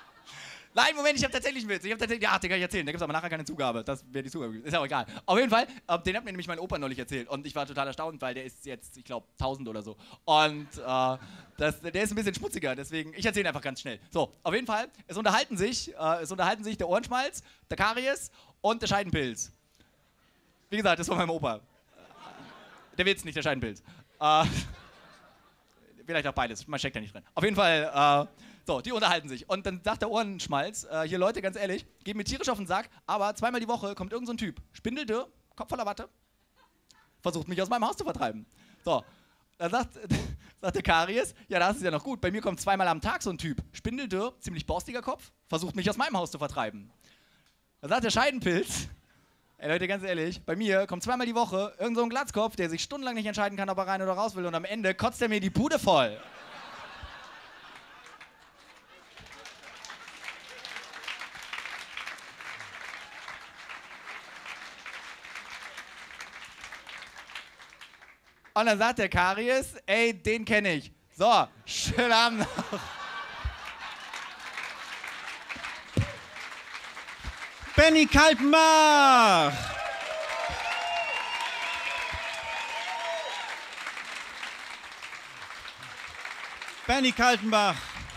Nein, Moment, ich habe tatsächlich einen Witz. Ich habe tatsächlich, ja, den kann ich erzählen. Da gibt es aber nachher keine Zugabe. Das wäre die Zugabe. Ist auch egal. Auf jeden Fall, äh, den hat mir nämlich mein Opa neulich erzählt. Und ich war total erstaunt, weil der ist jetzt, ich glaube, tausend oder so. Und äh, das, der ist ein bisschen schmutziger. Deswegen, ich erzähle einfach ganz schnell. So, auf jeden Fall, es unterhalten sich, äh, es unterhalten sich der Ohrenschmalz, der Karies und der Scheidenpilz. Wie gesagt, das war mein Opa. Der Witz, nicht der Scheidenpilz. Äh, vielleicht auch beides. Man steckt da nicht drin. Auf jeden Fall, äh, so, die unterhalten sich. Und dann sagt der Ohrenschmalz, äh, hier Leute, ganz ehrlich, geht mir tierisch auf den Sack, aber zweimal die Woche kommt irgend so ein Typ, spindeldürr, Kopf voller Watte, versucht mich aus meinem Haus zu vertreiben. So, dann sagt, sagt der Karies, ja, das ist ja noch gut, bei mir kommt zweimal am Tag so ein Typ, spindeldürr, ziemlich borstiger Kopf, versucht mich aus meinem Haus zu vertreiben. Dann sagt der Scheidenpilz, ey Leute, ganz ehrlich, bei mir kommt zweimal die Woche irgend so ein Glatzkopf, der sich stundenlang nicht entscheiden kann, ob er rein oder raus will und am Ende kotzt er mir die Bude voll. Und dann sagt der Karies, ey, den kenne ich. So, schönen Abend noch. Benny Kaltenbach! Benny Kaltenbach!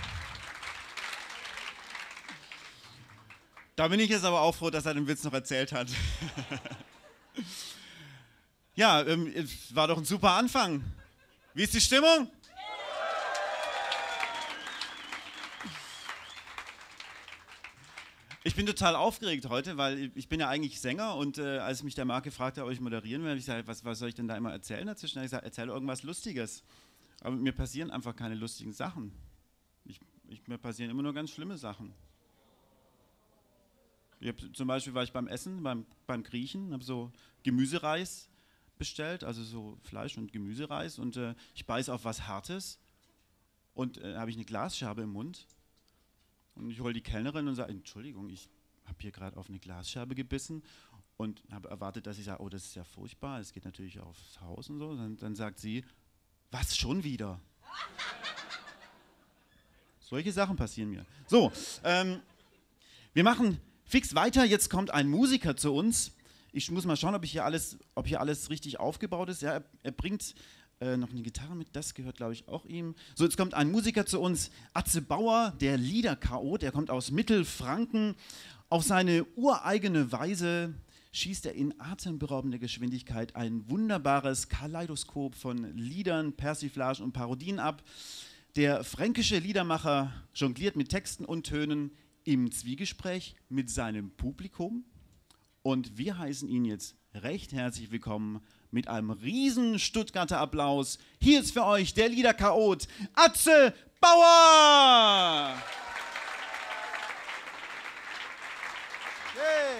Da bin ich jetzt aber auch froh, dass er den Witz noch erzählt hat. Ja, ähm, es war doch ein super Anfang. Wie ist die Stimmung? Ich bin total aufgeregt heute, weil ich bin ja eigentlich Sänger und äh, als mich der Marc gefragt hat, ob ich moderieren will, habe ich gesagt, was, was soll ich denn da immer erzählen dazwischen? Da habe ich gesagt, erzähl irgendwas Lustiges. Aber mir passieren einfach keine lustigen Sachen. Ich, ich, mir passieren immer nur ganz schlimme Sachen. Ich hab, zum Beispiel war ich beim Essen, beim, beim Griechen, habe so Gemüsereis bestellt, also so Fleisch- und Gemüsereis und äh, ich beiße auf was Hartes und äh, habe ich eine Glasscherbe im Mund und ich hole die Kellnerin und sage, Entschuldigung, ich habe hier gerade auf eine Glasscherbe gebissen und habe erwartet, dass ich sage, oh, das ist ja furchtbar, es geht natürlich aufs Haus und so. Dann, dann sagt sie, was, schon wieder? Solche Sachen passieren mir. So, ähm, wir machen fix weiter, jetzt kommt ein Musiker zu uns. Ich muss mal schauen, ob, ich hier alles, ob hier alles richtig aufgebaut ist. Ja, er, er bringt äh, noch eine Gitarre mit, das gehört, glaube ich, auch ihm. So, jetzt kommt ein Musiker zu uns, Atze Bauer, der Liederchaot, der kommt aus Mittelfranken. Auf seine ureigene Weise schießt er in atemberaubender Geschwindigkeit ein wunderbares Kaleidoskop von Liedern, Persiflagen und Parodien ab. Der fränkische Liedermacher jongliert mit Texten und Tönen im Zwiegespräch mit seinem Publikum. Und wir heißen ihn jetzt recht herzlich willkommen mit einem riesen Stuttgarter Applaus. Hier ist für euch der Liederchaot, Atze Bauer! Hey.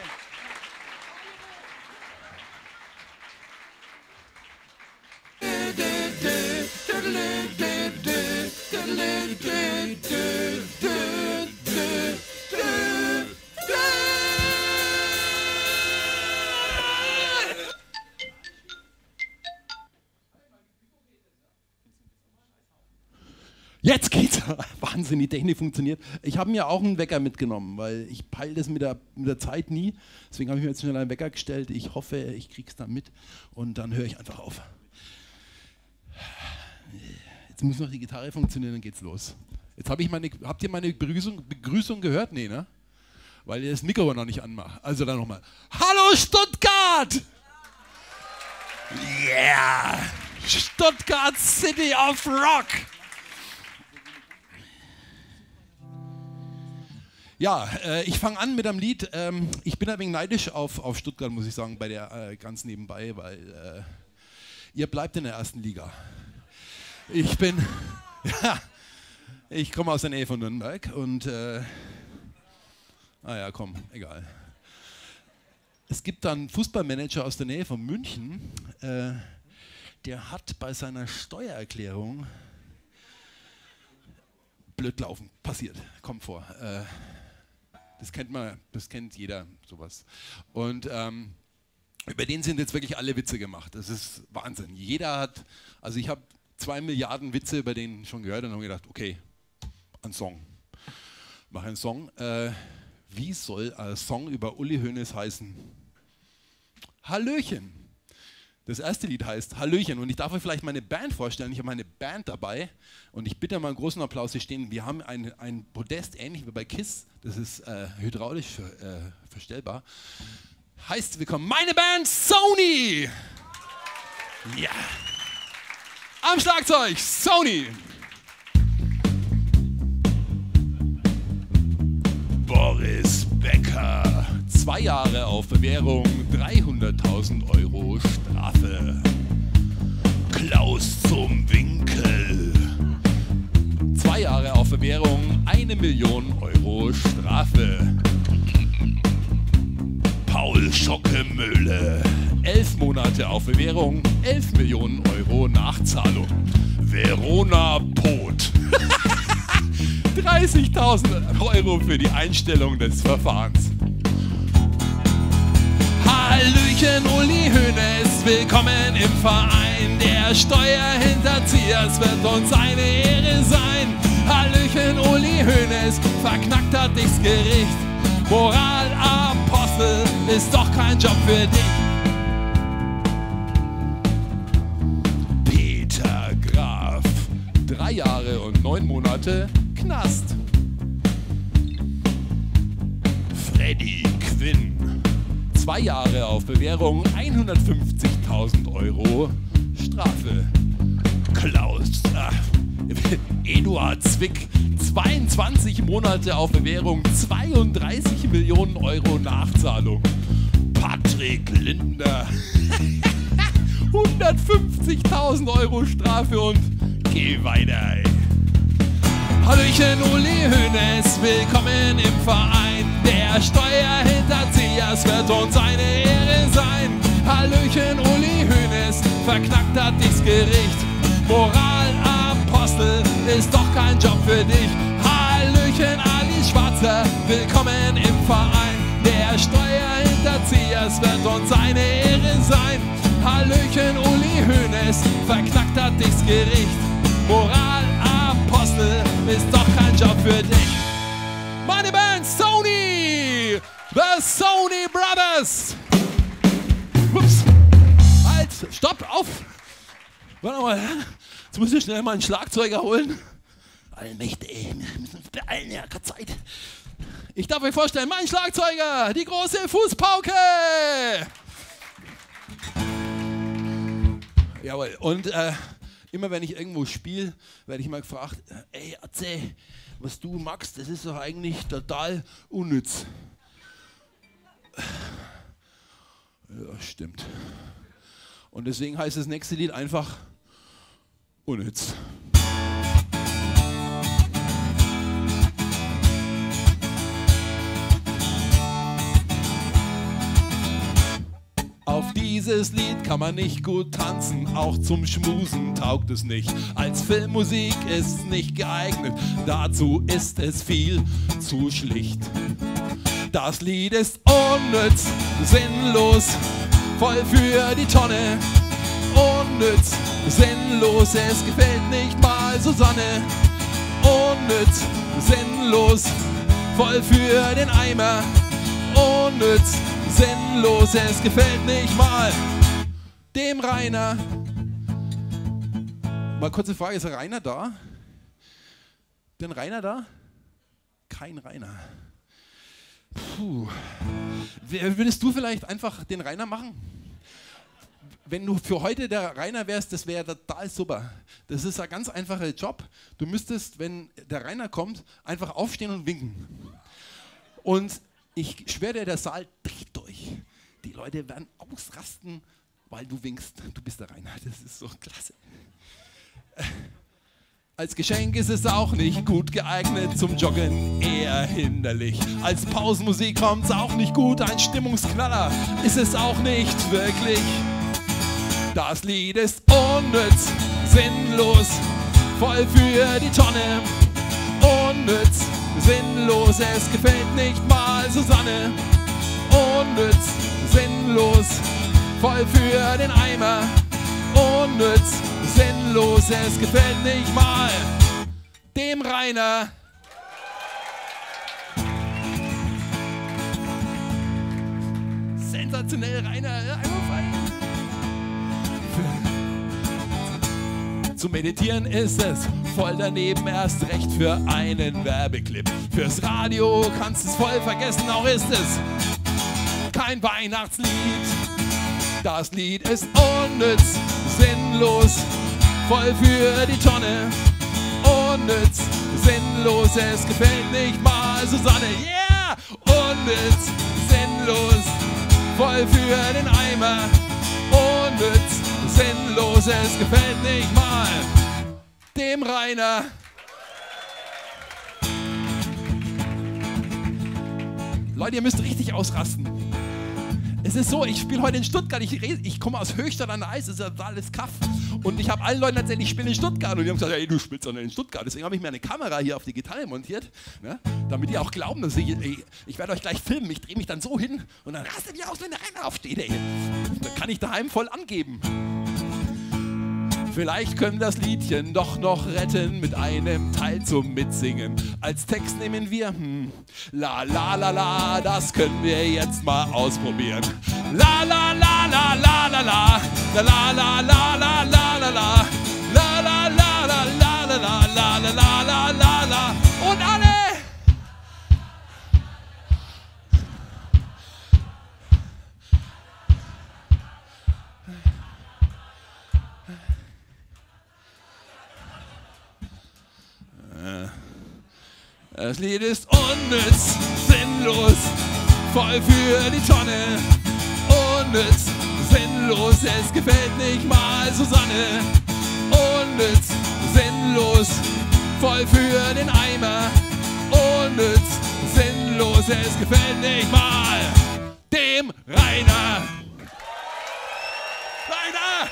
Jetzt geht's. Wahnsinn, die Technik funktioniert. Ich habe mir auch einen Wecker mitgenommen, weil ich peile das mit der, mit der Zeit nie. Deswegen habe ich mir jetzt schnell einen Wecker gestellt. Ich hoffe, ich krieg's dann mit und dann höre ich einfach auf. Jetzt muss noch die Gitarre funktionieren, dann geht's los. Jetzt habe ich meine, habt ihr meine Begrüßung, Begrüßung gehört? Nee, ne? Weil ihr das Mikro noch nicht anmacht. Also dann nochmal. Hallo Stuttgart! Yeah! Stuttgart City of Rock! Ja, äh, ich fange an mit einem Lied. Ähm, ich bin ein wenig neidisch auf, auf Stuttgart, muss ich sagen, bei der äh, ganz nebenbei, weil äh, ihr bleibt in der ersten Liga. Ich bin, ja, ich komme aus der Nähe von Nürnberg und, äh, naja, komm, egal. Es gibt dann einen Fußballmanager aus der Nähe von München, äh, der hat bei seiner Steuererklärung blöd laufen, passiert, kommt vor. Äh, Das kennt man, das kennt jeder, sowas. Und ähm, über den sind jetzt wirklich alle Witze gemacht. Das ist Wahnsinn. Jeder hat, also ich habe zwei Milliarden Witze über den schon gehört und habe gedacht, okay, ein Song. mache einen Song. Äh, wie soll ein Song über Uli Hoeneß heißen? Hallöchen. Das erste Lied heißt Hallöchen und ich darf euch vielleicht meine Band vorstellen. Ich habe meine Band dabei und ich bitte mal einen großen Applaus hier stehen. Wir haben ein, ein Podest, ähnlich wie bei KISS, das ist äh, hydraulisch äh, verstellbar. Heißt willkommen meine Band Sony. Ja. Am Schlagzeug Sony. Boris Becker. Zwei Jahre auf Bewährung, dreihunderttausend Euro Strafe. Klaus zum Winkel. Zwei Jahre auf Bewährung, eine Million Euro Strafe. Paul Schockemöhle. Elf Monate auf Bewährung, elf Millionen Euro Nachzahlung. Verona Pot. dreißigtausend Euro für die Einstellung des Verfahrens. Hallöchen Uli Hoeneß, willkommen im Verein der Steuerhinterzieher, es wird uns eine Ehre sein. Hallöchen Uli Hoeneß, verknackt hat dich's Gericht. Moralapostel ist doch kein Job für dich. Peter Graf, drei Jahre und neun Monate Knast. Freddy Quinn, zwei Jahre auf Bewährung, hundertfünfzigtausend Euro Strafe. Klaus, äh, Eduard Zwick, zweiundzwanzig Monate auf Bewährung, zweiunddreißig Millionen Euro Nachzahlung. Patrick Lindner, hundertfünfzigtausend Euro Strafe und geh weiter. Ey. Hallöchen Uli Hoeneß, willkommen im Verein der Steuerhinterzieher, es wird uns eine Ehre sein. Hallöchen Uli Hoeneß, verknackt hat dich's Gericht. Moralapostel ist doch kein Job für dich. Hallöchen Alice Schwarzer, willkommen im Verein der Steuerhinterzieher, es wird uns eine Ehre sein. Hallöchen Uli Hoeneß, verknackt hat dich's Gericht. Moralapostel ist doch kein Job für dich. Meine Band Sony, the Sony Brothers. Ups. Halt, stopp, auf. Warte mal, jetzt muss ich schnell mal einen Schlagzeuger holen. Allmächtig, wir müssen uns beeilen, ja, keine Zeit. Ich darf euch vorstellen, mein Schlagzeuger, die große Fußpauke. Jawohl, und äh, immer wenn ich irgendwo spiele, werde ich mal gefragt, ey Atze, was du magst, das ist doch eigentlich total unnütz. Ja, stimmt. Und deswegen heißt das nächste Lied einfach unnütz. Auf dieses Lied kann man nicht gut tanzen, auch zum Schmusen taugt es nicht. Als Filmmusik ist es nicht geeignet, dazu ist es viel zu schlicht. Das Lied ist unnütz, sinnlos, voll für die Tonne. Unnütz, sinnlos, es gefällt nicht mal Susanne. Unnütz, sinnlos, voll für den Eimer. Unnütz, sinnlos, es gefällt nicht mal dem Rainer. Mal kurze Frage, ist der Rainer da? Den Rainer da? Kein Rainer. Puh. Würdest du vielleicht einfach den Rainer machen? Wenn du für heute der Rainer wärst, das wäre total super. Das ist ein ganz einfacher Job. Du müsstest, wenn der Rainer kommt, einfach aufstehen und winken. Und ich schwöre dir, der Saal dreht durch. Die Leute werden ausrasten, weil du winkst. Du bist der Rainer. Das ist so klasse. Als Geschenk ist es auch nicht gut geeignet, zum Joggen eher hinderlich. Als Pausenmusik kommt es auch nicht gut, ein Stimmungsknaller ist es auch nicht wirklich. Das Lied ist unnütz, sinnlos, voll für die Tonne. Unnütz, sinnlos, es gefällt nicht mal Susanne. Unnütz, sinnlos, voll für den Eimer. Unnütz, sinnlos, es gefällt nicht mal dem Rainer. sensationell, Rainer, einwandfrei. Zu meditieren ist es voll daneben, erst recht für einen Werbeclip. Fürs Radio kannst du es voll vergessen, auch ist es kein Weihnachtslied. Das Lied ist unnütz, sinnlos, voll für die Tonne. Unnütz, sinnlos, es gefällt nicht mal Susanne. Yeah! Unnütz, sinnlos, voll für den Eimer. Unnütz, sinnlos, es gefällt nicht mal dem Rainer. Leute, ihr müsst richtig ausrasten. Es ist so, ich spiele heute in Stuttgart, ich, ich komme aus Höchstadt an der Eis, das ist ja alles Kaff. Und ich habe allen Leuten erzählt, ich spiele in Stuttgart. Und die haben gesagt, hey, du spielst doch in Stuttgart. Deswegen habe ich mir eine Kamera hier auf die Gitarre montiert, ne? Damit die auch glauben, dass ich, ey, ich werde euch gleich filmen. Ich drehe mich dann so hin und dann rastet ihr aus, wenn der Rainer aufsteht, ey. Dann kann ich daheim voll angeben. Vielleicht können das Liedchen doch noch retten mit einem Teil zum Mitsingen. Als Text nehmen wir hm, la la la la, das können wir jetzt mal ausprobieren. La la la la la la la, la la la la la la la la, la la la la la la la la la la la la und alle! Das Lied ist unnütz, sinnlos, voll für die Tonne. Unnütz, sinnlos, es gefällt nicht mal Susanne. Unnütz, sinnlos, voll für den Eimer. Unnütz, sinnlos, es gefällt nicht mal dem Rainer. Rainer!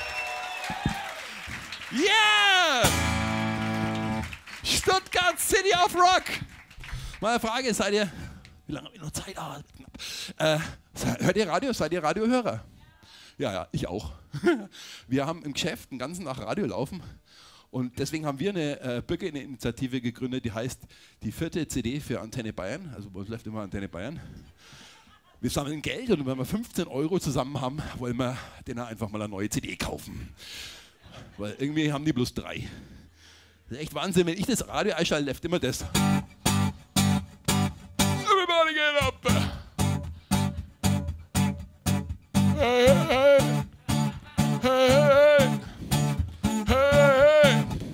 Yeah! Stuttgart City of Rock! Meine Frage ist, seid ihr, wie lange habe ich noch Zeit? Ah, knapp. Äh, hört ihr Radio? Seid ihr Radiohörer? Ja, ja, ich auch. Wir haben im Geschäft den ganzen Tag Radio laufen und deswegen haben wir eine äh, Bürgerinitiative gegründet, die heißt die vierte C D für Antenne Bayern. Also bei uns läuft immer Antenne Bayern. Wir sammeln Geld und wenn wir fünfzehn Euro zusammen haben, wollen wir denen einfach mal eine neue C D kaufen. Weil irgendwie haben die bloß drei. Das ist echt Wahnsinn, wenn ich das Radio einschalte, läuft immer das. Everybody get up! Hey, hey, hey, hey, hey.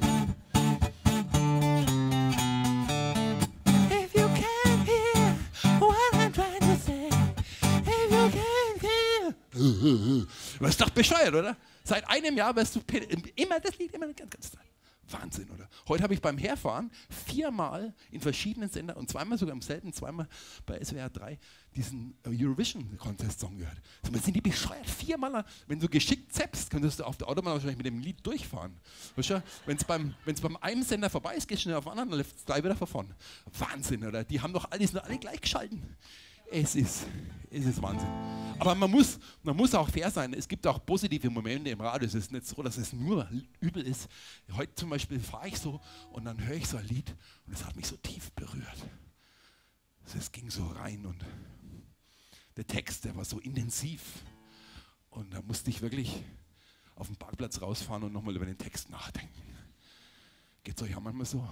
If you can't hear what I'm trying to say, if you can't hear. Du bist doch bescheuert, oder? Seit einem Jahr wirst du immer das Lied, immer ganz, ganz. Wahnsinn, oder? Heute habe ich beim Herfahren viermal in verschiedenen Sendern und zweimal sogar im selben, zweimal bei S W R drei diesen Eurovision Contest Song gehört. So, sind die bescheuert? Viermal, wenn du geschickt zappst, könntest du auf der Autobahn wahrscheinlich mit dem Lied durchfahren. Weißt du? Wenn es beim, wenn's beim einen Sender vorbei ist, gehst du schnell auf den anderen, dann läuft es gleich wieder von vorne. Wahnsinn, oder? Die haben doch alle, sind alle gleich geschalten. Es ist, es ist Wahnsinn. Aber man muss, man muss auch fair sein. Es gibt auch positive Momente im Radio. Es ist nicht so, dass es nur übel ist. Heute zum Beispiel fahre ich so und dann höre ich so ein Lied und es hat mich so tief berührt. Es ging so rein und der Text, der war so intensiv. Und da musste ich wirklich auf den Parkplatz rausfahren und nochmal über den Text nachdenken. Geht es euch auch manchmal so?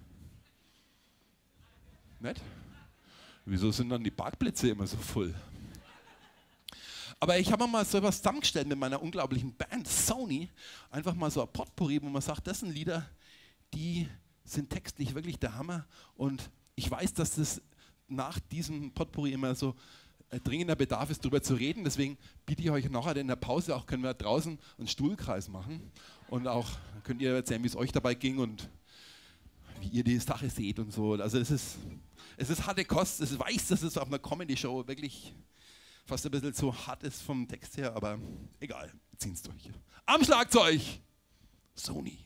Nicht? Wieso sind dann die Parkplätze immer so voll? Aber ich habe mal so etwas zusammengestellt mit meiner unglaublichen Band Sony. Einfach mal so ein Potpourri, wo man sagt, das sind Lieder, die sind textlich wirklich der Hammer. Und ich weiß, dass das nach diesem Potpourri immer so ein dringender Bedarf ist, darüber zu reden. Deswegen biete ich euch nachher in der Pause auch, können wir draußen einen Stuhlkreis machen. Und auch könnt ihr erzählen, wie es euch dabei ging und wie ihr die Sache seht und so. Also es ist... Es ist harte Kost, ich weiß, dass es auf einer Comedy-Show wirklich fast ein bisschen zu hart ist vom Text her, aber egal, wir ziehen es durch. Am Schlagzeug, Sony.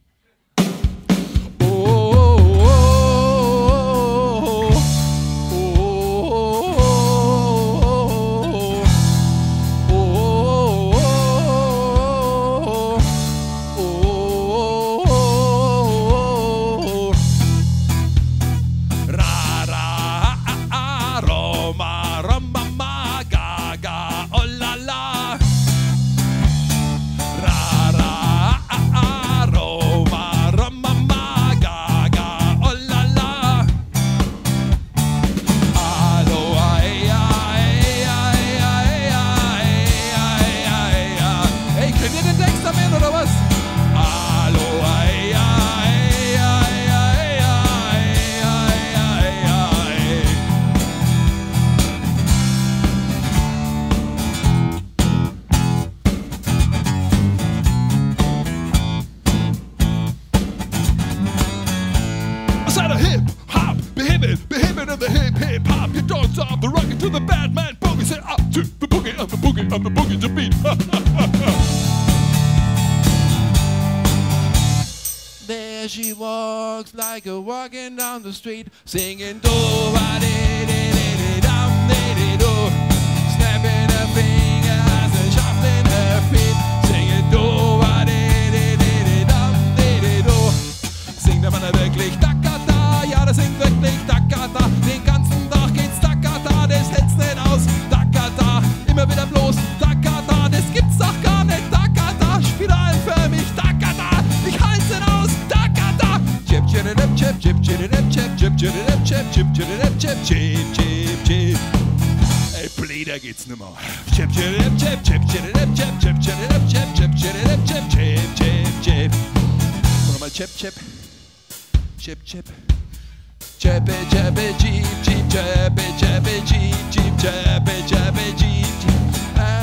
Oh, oh, oh, Hola. Stop the rocket to the Batman boogie. Say up to the boogie, on the boogie, on the boogie to beat. There she walks like a walking down the street, singing do ba dee dee dee dee dum dee dee do, snapping her fingers and shuffling her feet, singing do ba dee dee dee dee dum dee dee do. Singt der Mann wirklich Takata? Ja, das singt wirklich Takata. Den ganzen Tag geht's Takata, das hält's nicht aus. Takata, immer wieder bloß Takata, das gibt's doch gar nicht. Takata, spiel ein für mich Takata, ich halt's nicht aus. Takata, chip chip chip chip chip chip chip chip chip chip chip chip chip chip chip. Ey, Bläder geht's nimmer. Chip chip chip chip chip chip chip chip chip chip chip chip chip chip chip. Nochmal chip chip. Chip chip, chip chip jeep jeep chip chip jeep jeep chip chip jeep jeep.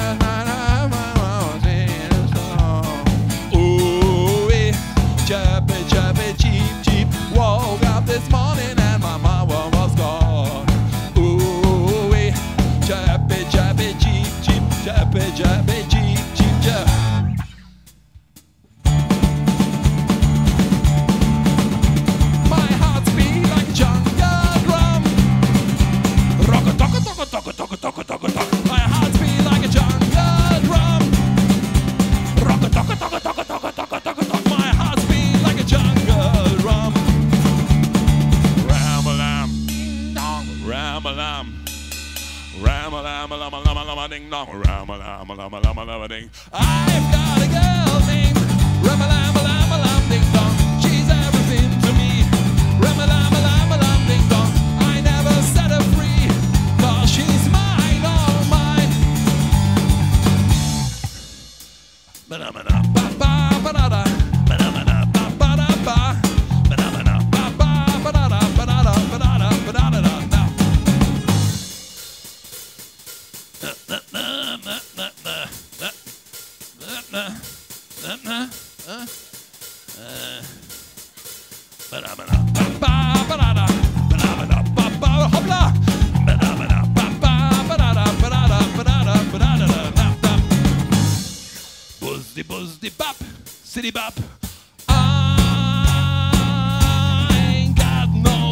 Ooh, chip chip jeep jeep. Woke up this morning and my mama was gone. Ooh, chip chip jeep jeep chip chip jeep jeep chip. My heart beat like a jungle drum. Rock a tock a tock a tock a tock a tock a tock a tock. My heart beat like a jungle drum. Ram a lam, dong, ram a lam, ram a lam a lam a lam a lam a ding dong, ram a lam a lam a lam a lam a ding. I've got a girl named Ram a lam a lam a lam ding dong. She's everything to me. Ram a lam a lam a lam ding dong. I never set her free, 'cause she's mine, all mine. Ba-da-ba-da, ba-ba-ba-da-da. Ba-da-ba-da, ba-ba-da-ba. Ba-da-ba-da, ba-ba-ba-da-da. Ba-da-da, ba-da-da, ba-da-da-da. Ba-da-ba-da, ba-ba-ba-da-da. Ba-da-ba-da, ba-ba, hoppla. Ba-da-ba-da, ba-ba-ba-da-da. Ba-da-da, ba-da-da, ba-da-da-da. Buzzy, buzzy, bop, city bop. I ain't got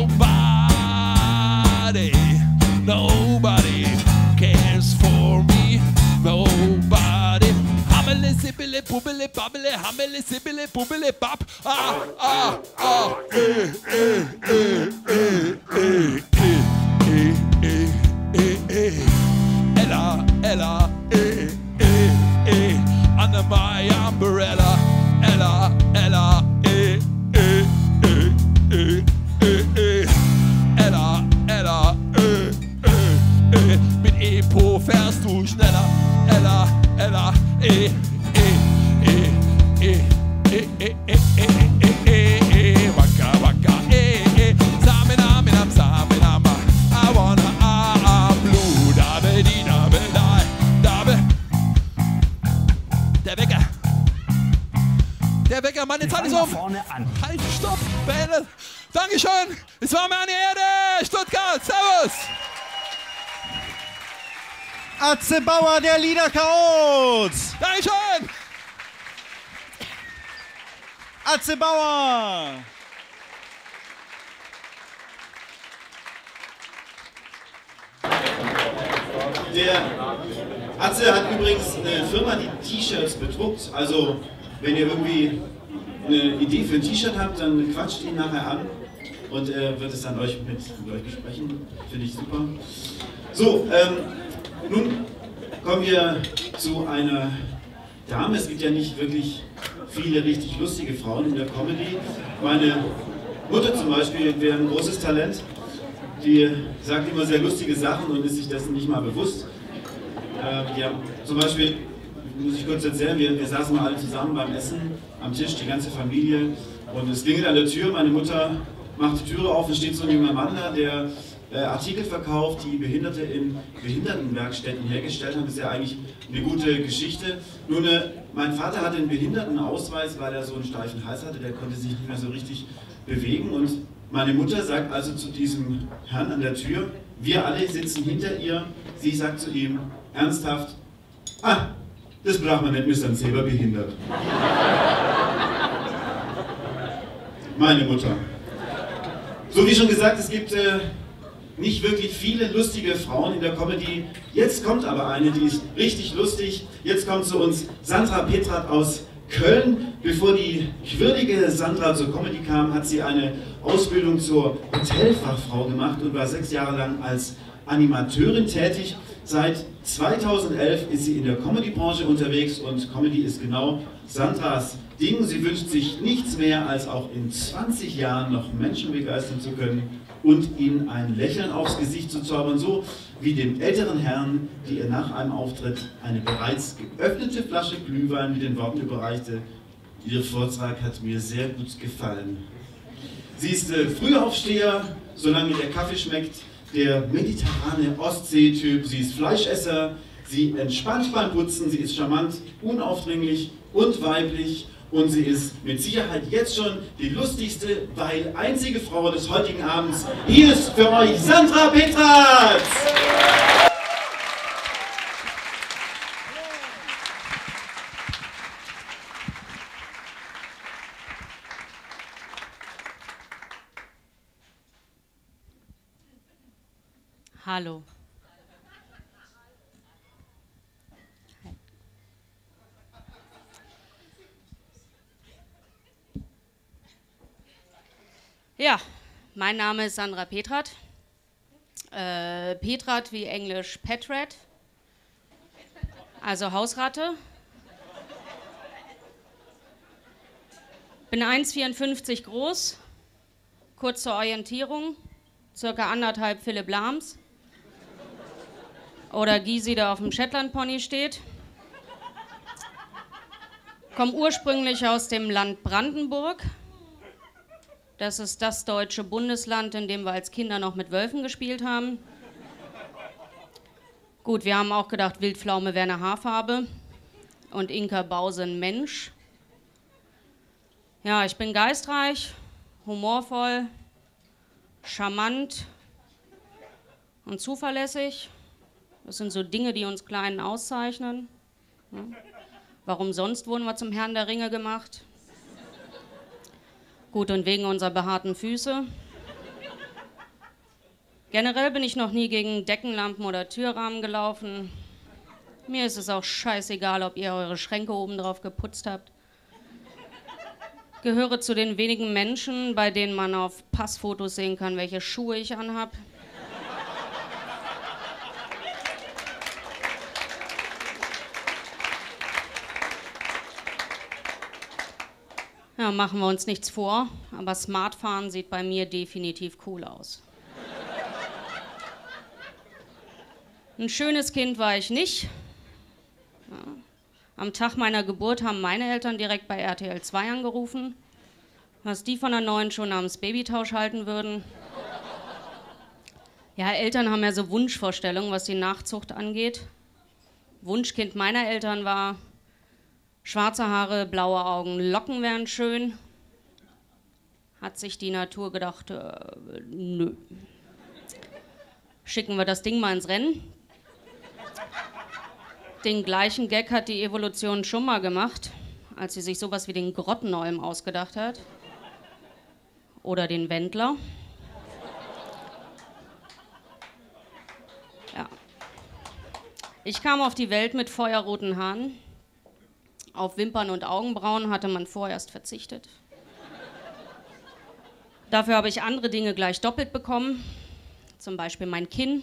nobody. Nobody cares for me. Nobody. Hammele, sibbele, pubbele, babbele, hammele, sibbele, pubbele, bop. Ah, ah, ah, eh, eh, eh, eh, eh, eh, eh, eh, eh. Ella, Ella, eh, eh, eh. Under my umbrella, Ella, Ella, eh, eh, eh, eh, eh, eh. Ella, Ella, eh, eh, eh. Mit Epo fährst du schneller, Ella, Ella, eh, eh, eh, eh, eh, eh, eh, eh, eh, eh, eh, waka, waka, eh, eh. Samina, minam, samina, ma. I wanna, ah, ah, blue, da, be, di, da, be, da, da, be. Der Wecker. Der Wecker, meine Zeit ist um. Halt, stopp, beendet. Dankeschön. Es war mir eine Ehre. Stuttgart, servus. Atze Bauer, der Liederchaot. Dankeschön. Atze Bauer. Der Atze hat übrigens eine Firma, die T-Shirts bedruckt. Also, wenn ihr irgendwie eine Idee für ein T-Shirt habt, dann quatscht ihn nachher an und er wird es dann euch mit, mit euch besprechen. Finde ich super. So, ähm, nun kommen wir zu einer Dame. Es gibt ja nicht wirklich viele richtig lustige Frauen in der Comedy. Meine Mutter zum Beispiel wäre ein großes Talent. Die sagt immer sehr lustige Sachen und ist sich dessen nicht mal bewusst. Äh, ja, zum Beispiel, muss ich kurz erzählen, wir, wir saßen mal alle zusammen beim Essen am Tisch, die ganze Familie, und es klingelt an der Tür. Meine Mutter macht die Türe auf und steht so ein junger Mann da, der äh, Artikel verkauft, die Behinderte in Behindertenwerkstätten hergestellt haben. Das ist ja eigentlich eine gute Geschichte. Nur eine, mein Vater hatte einen Behindertenausweis, weil er so einen steifen Hals hatte, der konnte sich nicht mehr so richtig bewegen, und meine Mutter sagt also zu diesem Herrn an der Tür: Wir alle sitzen hinter ihr. Sie sagt zu ihm ernsthaft, ah, das braucht man nicht, wir sind selber behindert. Meine Mutter. So wie schon gesagt, es gibt äh, nicht wirklich viele lustige Frauen in der Comedy. Jetzt kommt aber eine, die ist richtig lustig. Jetzt kommt zu uns Sandra Petrat aus Köln. Bevor die quirlige Sandra zur Comedy kam, hat sie eine Ausbildung zur Hotelfachfrau gemacht und war sechs Jahre lang als Animateurin tätig. Seit zweitausendelf ist sie in der Comedy-Branche unterwegs und Comedy ist genau Sandras Ding. Sie wünscht sich nichts mehr, als auch in zwanzig Jahren noch Menschen begeistern zu können und ihnen ein Lächeln aufs Gesicht zu zaubern, so wie dem älteren Herrn, die ihr nach einem Auftritt eine bereits geöffnete Flasche Glühwein mit den Worten überreichte: Ihr Vortrag hat mir sehr gut gefallen. Sie ist äh, Frühaufsteher, solange der Kaffee schmeckt, der mediterrane Ostsee-Typ. Sie ist Fleischesser, sie entspannt beim Putzen, sie ist charmant, unaufdringlich und weiblich. Und sie ist mit Sicherheit jetzt schon die lustigste, weil einzige Frau des heutigen Abends. Hier ist für euch Sandra Petrat! Hallo. Ja, mein Name ist Sandra Petrat. Äh, Petrat wie Englisch Pet Rat, also Hausratte. Bin eins Komma vierundfünfzig groß, kurz zur Orientierung, circa anderthalb Philipp Lahms. Oder Gysi, der auf dem Shetland-Pony steht. Komme ursprünglich aus dem Land Brandenburg. Das ist das deutsche Bundesland, in dem wir als Kinder noch mit Wölfen gespielt haben. Gut, wir haben auch gedacht, Wildpflaume wäre eine Haarfarbe und Inka Bause ein Mensch. Ja, ich bin geistreich, humorvoll, charmant und zuverlässig. Das sind so Dinge, die uns Kleinen auszeichnen. Ja. Warum sonst wurden wir zum Herrn der Ringe gemacht? Gut, und wegen unserer behaarten Füße. Generell bin ich noch nie gegen Deckenlampen oder Türrahmen gelaufen. Mir ist es auch scheißegal, ob ihr eure Schränke oben drauf geputzt habt. Gehöre zu den wenigen Menschen, bei denen man auf Passfotos sehen kann, welche Schuhe ich anhab. Ja, machen wir uns nichts vor, aber Smartfahren sieht bei mir definitiv cool aus. Ein schönes Kind war ich nicht. Ja. Am Tag meiner Geburt haben meine Eltern direkt bei R T L zwei angerufen, was die von der neuen Show namens Babytausch halten würden. Ja, Eltern haben ja so Wunschvorstellungen, was die Nachzucht angeht. Wunschkind meiner Eltern war: schwarze Haare, blaue Augen, Locken wären schön. Hat sich die Natur gedacht, äh, nö. Schicken wir das Ding mal ins Rennen. Den gleichen Gag hat die Evolution schon mal gemacht, als sie sich sowas wie den Grottenolm ausgedacht hat. Oder den Wendler. Ja. Ich kam auf die Welt mit feuerroten Haaren. Auf Wimpern und Augenbrauen hatte man vorerst verzichtet. Dafür habe ich andere Dinge gleich doppelt bekommen, zum Beispiel mein Kinn.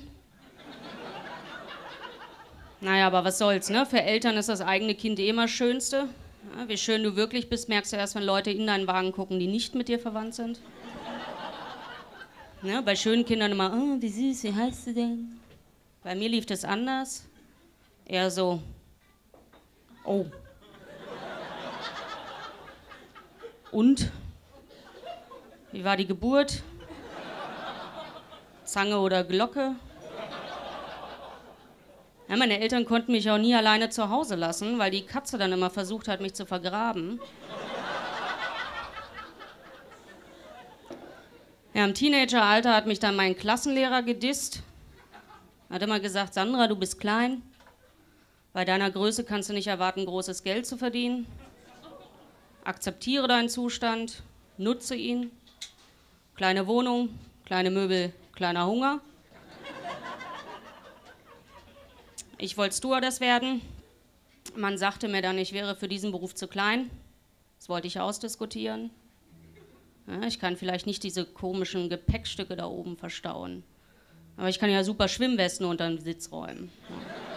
Naja, aber was soll's, ne? Für Eltern ist das eigene Kind eh immer das Schönste. Ja, wie schön du wirklich bist, merkst du erst, wenn Leute in deinen Wagen gucken, die nicht mit dir verwandt sind. Ja, bei schönen Kindern immer, oh, wie süß, wie heißt du denn? Bei mir lief das anders. Eher so, oh. Und? Wie war die Geburt? Zange oder Glocke? Ja, meine Eltern konnten mich auch nie alleine zu Hause lassen, weil die Katze dann immer versucht hat, mich zu vergraben. Ja, im Teenageralter hat mich dann mein Klassenlehrer gedisst, Er hat immer gesagt, Sandra, du bist klein. Bei deiner Größe kannst du nicht erwarten, großes Geld zu verdienen. Akzeptiere deinen Zustand, nutze ihn. Kleine Wohnung, kleine Möbel, kleiner Hunger. Ich wollte Stewardess werden. Man sagte mir dann, ich wäre für diesen Beruf zu klein. Das wollte ich ausdiskutieren. Ja, ich kann vielleicht nicht diese komischen Gepäckstücke da oben verstauen. Aber ich kann ja super Schwimmwesten unter den Sitz räumen. Ja.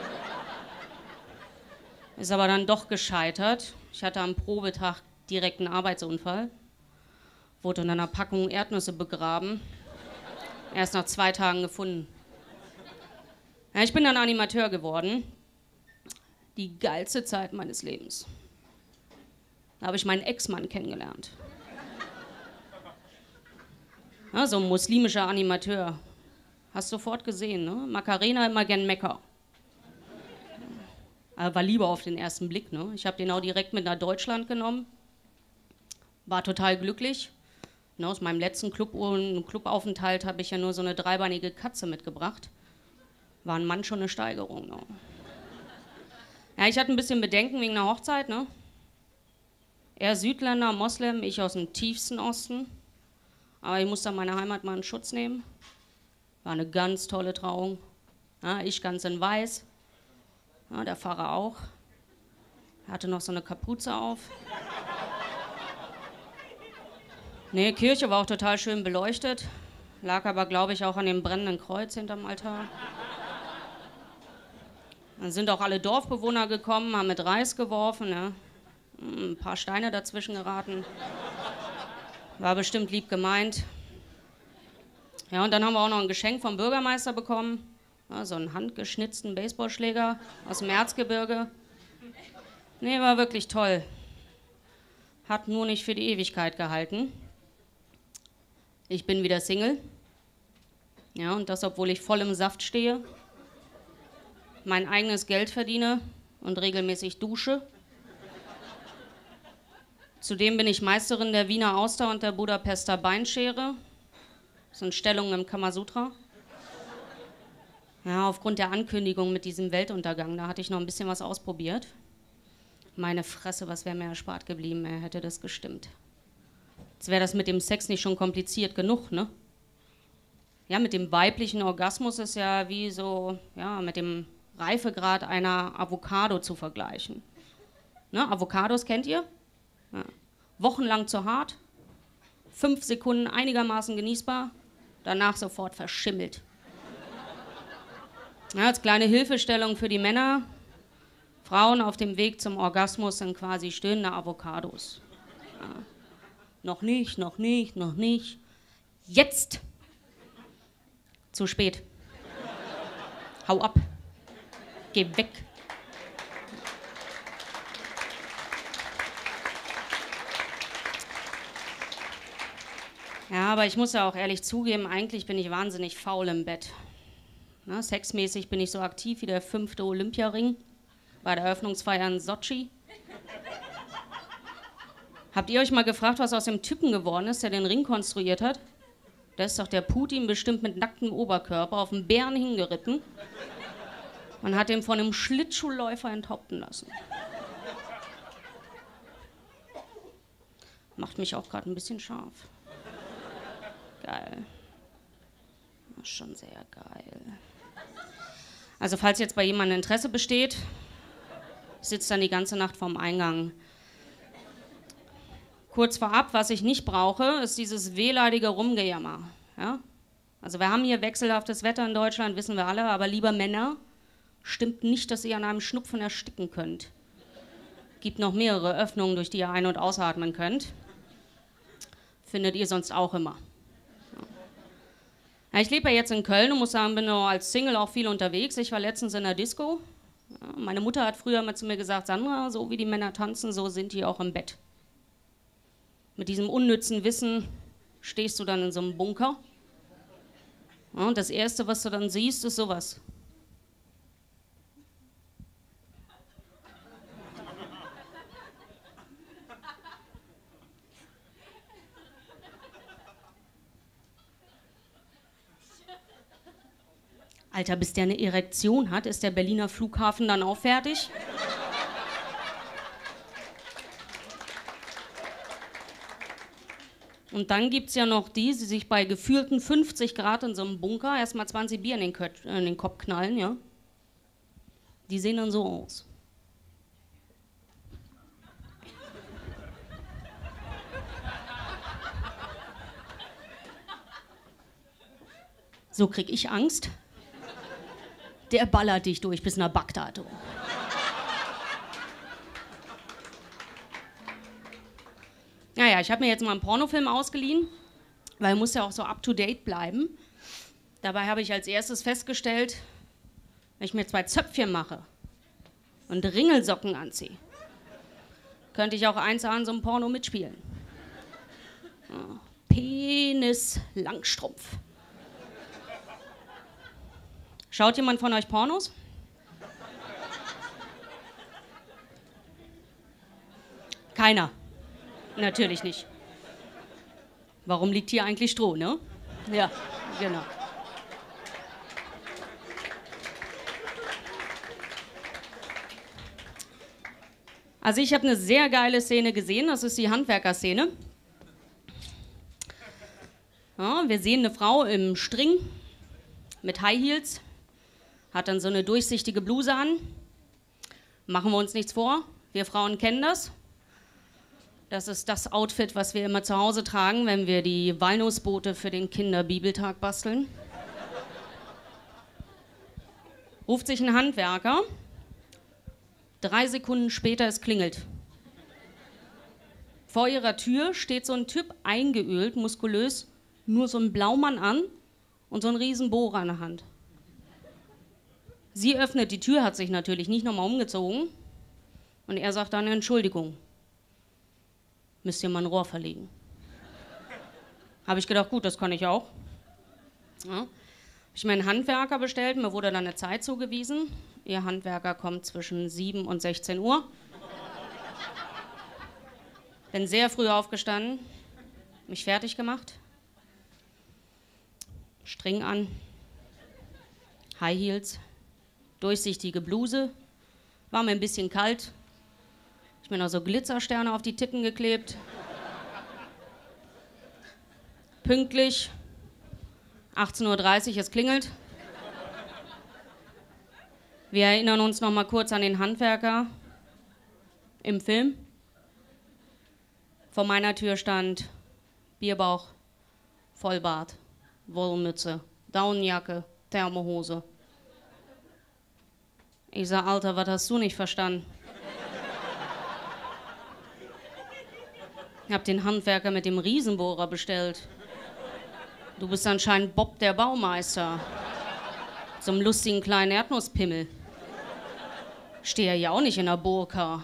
Ist aber dann doch gescheitert. Ich hatte am Probetag direkt einen Arbeitsunfall. Wurde in einer Packung Erdnüsse begraben. Erst nach zwei Tagen gefunden. Ja, ich bin dann Animateur geworden. Die geilste Zeit meines Lebens. Da habe ich meinen Ex-Mann kennengelernt. Ja, so ein muslimischer Animateur. Hast du sofort gesehen, ne? Macarena immer gern Mekka. Er war lieber auf den ersten Blick, ne? Ich habe den auch direkt mit nach Deutschland genommen. War total glücklich. Ne, aus meinem letzten Club Clubaufenthalt habe ich ja nur so eine dreibeinige Katze mitgebracht. War ein Mann schon eine Steigerung, ne? Ja, ich hatte ein bisschen Bedenken wegen der Hochzeit, ne? Er Südländer, Moslem, ich aus dem tiefsten Osten. Aber ich musste meine Heimat mal in Schutz nehmen. War eine ganz tolle Trauung. Ja, ich ganz in weiß. Ja, der Pfarrer auch. Er hatte noch so eine Kapuze auf. Nee, Kirche war auch total schön beleuchtet. Lag aber, glaube ich, auch an dem brennenden Kreuz hinterm Altar. Dann sind auch alle Dorfbewohner gekommen, haben mit Reis geworfen. Ja. Ein paar Steine dazwischen geraten. War bestimmt lieb gemeint. Ja, und dann haben wir auch noch ein Geschenk vom Bürgermeister bekommen. Ja, so einen handgeschnitzten Baseballschläger aus dem Erzgebirge. Nee, war wirklich toll. Hat nur nicht für die Ewigkeit gehalten. Ich bin wieder Single. Ja, und das, obwohl ich voll im Saft stehe. Mein eigenes Geld verdiene und regelmäßig dusche. Zudem bin ich Meisterin der Wiener Auster und der Budapester Beinschere. Das sind Stellungen im Kamasutra. Ja, aufgrund der Ankündigung mit diesem Weltuntergang, da hatte ich noch ein bisschen was ausprobiert. Meine Fresse, was wäre mir erspart geblieben, ey, hätte das gestimmt. Jetzt wäre das mit dem Sex nicht schon kompliziert genug, ne? Ja, mit dem weiblichen Orgasmus ist ja wie so, ja, mit dem Reifegrad einer Avocado zu vergleichen. Ne, Avocados kennt ihr? Ja. Wochenlang zu hart, fünf Sekunden einigermaßen genießbar, danach sofort verschimmelt. Ja, als kleine Hilfestellung für die Männer, Frauen auf dem Weg zum Orgasmus sind quasi stöhnende Avocados. Ja. Noch nicht, noch nicht, noch nicht. Jetzt! Zu spät. Hau ab. Geh weg. Ja, aber ich muss ja auch ehrlich zugeben, eigentlich bin ich wahnsinnig faul im Bett. Na, sexmäßig bin ich so aktiv wie der fünfte Olympiaring bei der Eröffnungsfeier in Sotschi. Habt ihr euch mal gefragt, was aus dem Typen geworden ist, der den Ring konstruiert hat? Da ist doch der Putin bestimmt mit nacktem Oberkörper auf den Bären hingeritten und hat ihn von einem Schlittschuhläufer enthaupten lassen. Macht mich auch gerade ein bisschen scharf. Geil. Das ist schon sehr geil. Also falls jetzt bei jemandem Interesse besteht, sitzt dann die ganze Nacht vorm Eingang. Kurz vorab, was ich nicht brauche, ist dieses wehleidige Rumgejammer. Ja? Also wir haben hier wechselhaftes Wetter in Deutschland, wissen wir alle, aber lieber Männer, stimmt nicht, dass ihr an einem Schnupfen ersticken könnt. Gibt noch mehrere Öffnungen, durch die ihr ein- und ausatmen könnt. Findet ihr sonst auch immer. Ja, ich lebe ja jetzt in Köln und muss sagen, bin auch als Single auch viel unterwegs. Ich war letztens in der Disco. Ja, meine Mutter hat früher mal zu mir gesagt, Sandra, so wie die Männer tanzen, so sind die auch im Bett. Mit diesem unnützen Wissen stehst du dann in so einem Bunker. Ja, und das Erste, was du dann siehst, ist sowas. Alter, bis der eine Erektion hat, ist der Berliner Flughafen dann auch fertig? Und dann gibt es ja noch die, die sich bei gefühlten fünfzig Grad in so einem Bunker erstmal zwanzig Bier in den, Kö- in den Kopf knallen, ja? Die sehen dann so aus. So krieg ich Angst. Der ballert dich durch bis nach Bagdad. Du. Naja, ich habe mir jetzt mal einen Pornofilm ausgeliehen, weil muss ja auch so up-to-date bleiben. Dabei habe ich als erstes festgestellt, wenn ich mir zwei Zöpfchen mache und Ringelsocken anziehe, könnte ich auch eins an so einem Porno mitspielen. Ja, Penis-Langstrumpf. Schaut jemand von euch Pornos? Keiner. Natürlich nicht. Warum liegt hier eigentlich Stroh, ne? Ja, genau. Also ich habe eine sehr geile Szene gesehen, das ist die Handwerkerszene. Ja, wir sehen eine Frau im String mit High Heels, hat dann so eine durchsichtige Bluse an. Machen wir uns nichts vor, wir Frauen kennen das. Das ist das Outfit, was wir immer zu Hause tragen, wenn wir die Walnussboote für den Kinderbibeltag basteln. Ruft sich ein Handwerker. Drei Sekunden später, es klingelt. Vor ihrer Tür steht so ein Typ, eingeölt, muskulös, nur so ein Blaumann an und so ein riesen Bohrer in der Hand. Sie öffnet die Tür, hat sich natürlich nicht nochmal umgezogen und er sagt dann, Entschuldigung, müsst ihr mal ein Rohr verlegen. Habe ich gedacht, gut, das kann ich auch. Ja. Habe ich mir einen Handwerker bestellt, mir wurde dann eine Zeit zugewiesen. Ihr Handwerker kommt zwischen sieben und sechzehn Uhr. Bin sehr früh aufgestanden, mich fertig gemacht, String an, High Heels, durchsichtige Bluse, war mir ein bisschen kalt. Ich mir noch so Glitzersterne auf die Titten geklebt. Pünktlich, achtzehn Uhr dreißig, es klingelt. Wir erinnern uns noch mal kurz an den Handwerker im Film. Vor meiner Tür stand Bierbauch, Vollbart, Wollmütze, Daunenjacke, Thermohose. Ich sag, Alter, was hast du nicht verstanden? Ich hab den Handwerker mit dem Riesenbohrer bestellt. Du bist anscheinend Bob der Baumeister. So einem lustigen kleinen Erdnusspimmel. Stehe ja auch nicht in der Burka.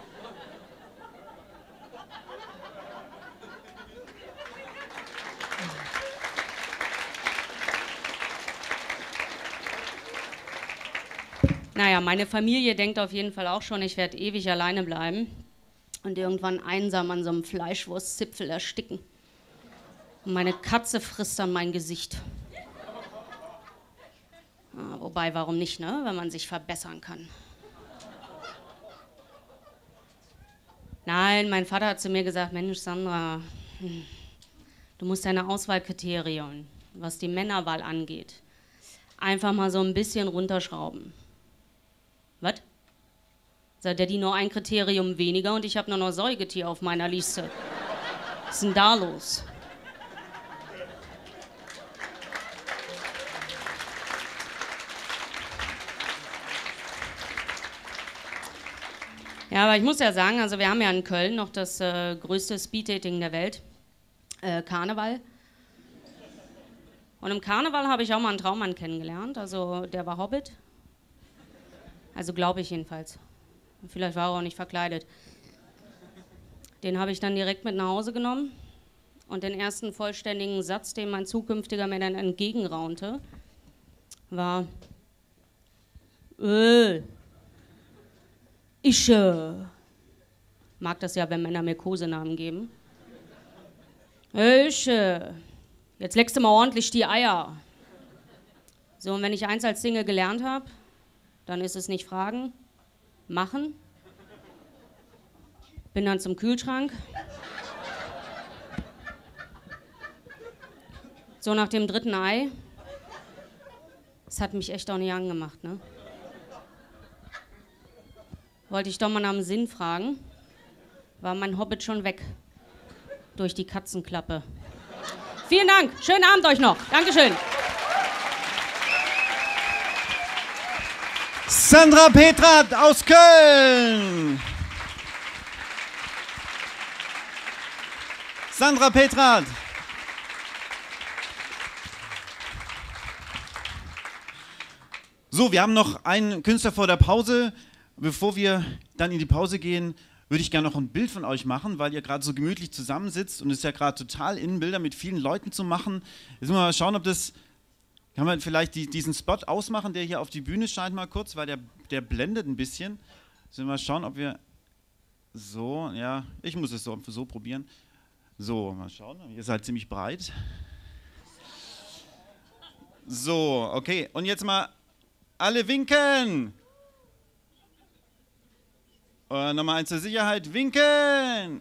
Naja, meine Familie denkt auf jeden Fall auch schon, ich werde ewig alleine bleiben und irgendwann einsam an so einem Fleischwurstzipfel ersticken. Und meine Katze frisst dann mein Gesicht. Ah, wobei, warum nicht, ne? Wenn man sich verbessern kann. Nein, mein Vater hat zu mir gesagt, Mensch, Sandra, du musst deine Auswahlkriterien, was die Männerwahl angeht, einfach mal so ein bisschen runterschrauben. Was? Sagt er, die nur ein Kriterium weniger und ich habe nur noch Säugetier auf meiner Liste. Was ist denn da los? Ja, aber ich muss ja sagen, also wir haben ja in Köln noch das äh, größte Speeddating der Welt, äh, Karneval. Und im Karneval habe ich auch mal einen Traummann kennengelernt, also der war Hobbit. Also glaube ich jedenfalls. Vielleicht war er auch nicht verkleidet. Den habe ich dann direkt mit nach Hause genommen und den ersten vollständigen Satz, den mein zukünftiger mir dann entgegenraunte, war äh, ich äh, mag das ja, wenn Männer mir Kosenamen geben. Ich, äh, jetzt leckst du mal ordentlich die Eier. So, und wenn ich eins als Single gelernt habe, dann ist es nicht fragen, machen. Bin dann zum Kühlschrank. So nach dem dritten Ei. Das hat mich echt auch nicht angemacht, ne? Wollte ich doch mal nach dem Sinn fragen, war mein Hobbit schon weg. Durch die Katzenklappe. Vielen Dank, schönen Abend euch noch. Dankeschön. Sandra Petrat aus Köln. Sandra Petrat. So, wir haben noch einen Künstler vor der Pause. Bevor wir dann in die Pause gehen, würde ich gerne noch ein Bild von euch machen, weil ihr gerade so gemütlich zusammensitzt und es ist ja gerade total in, Bilder mit vielen Leuten zu machen. Jetzt müssen wir mal schauen, ob das, kann man vielleicht die, diesen Spot ausmachen, der hier auf die Bühne scheint mal kurz, weil der, der blendet ein bisschen. Jetzt müssen wir mal schauen, ob wir, so, ja, ich muss es so, so probieren. So, mal schauen, ihr seid ziemlich breit. So, okay, und jetzt mal alle winken. Uh, nochmal eins zur Sicherheit. Winken!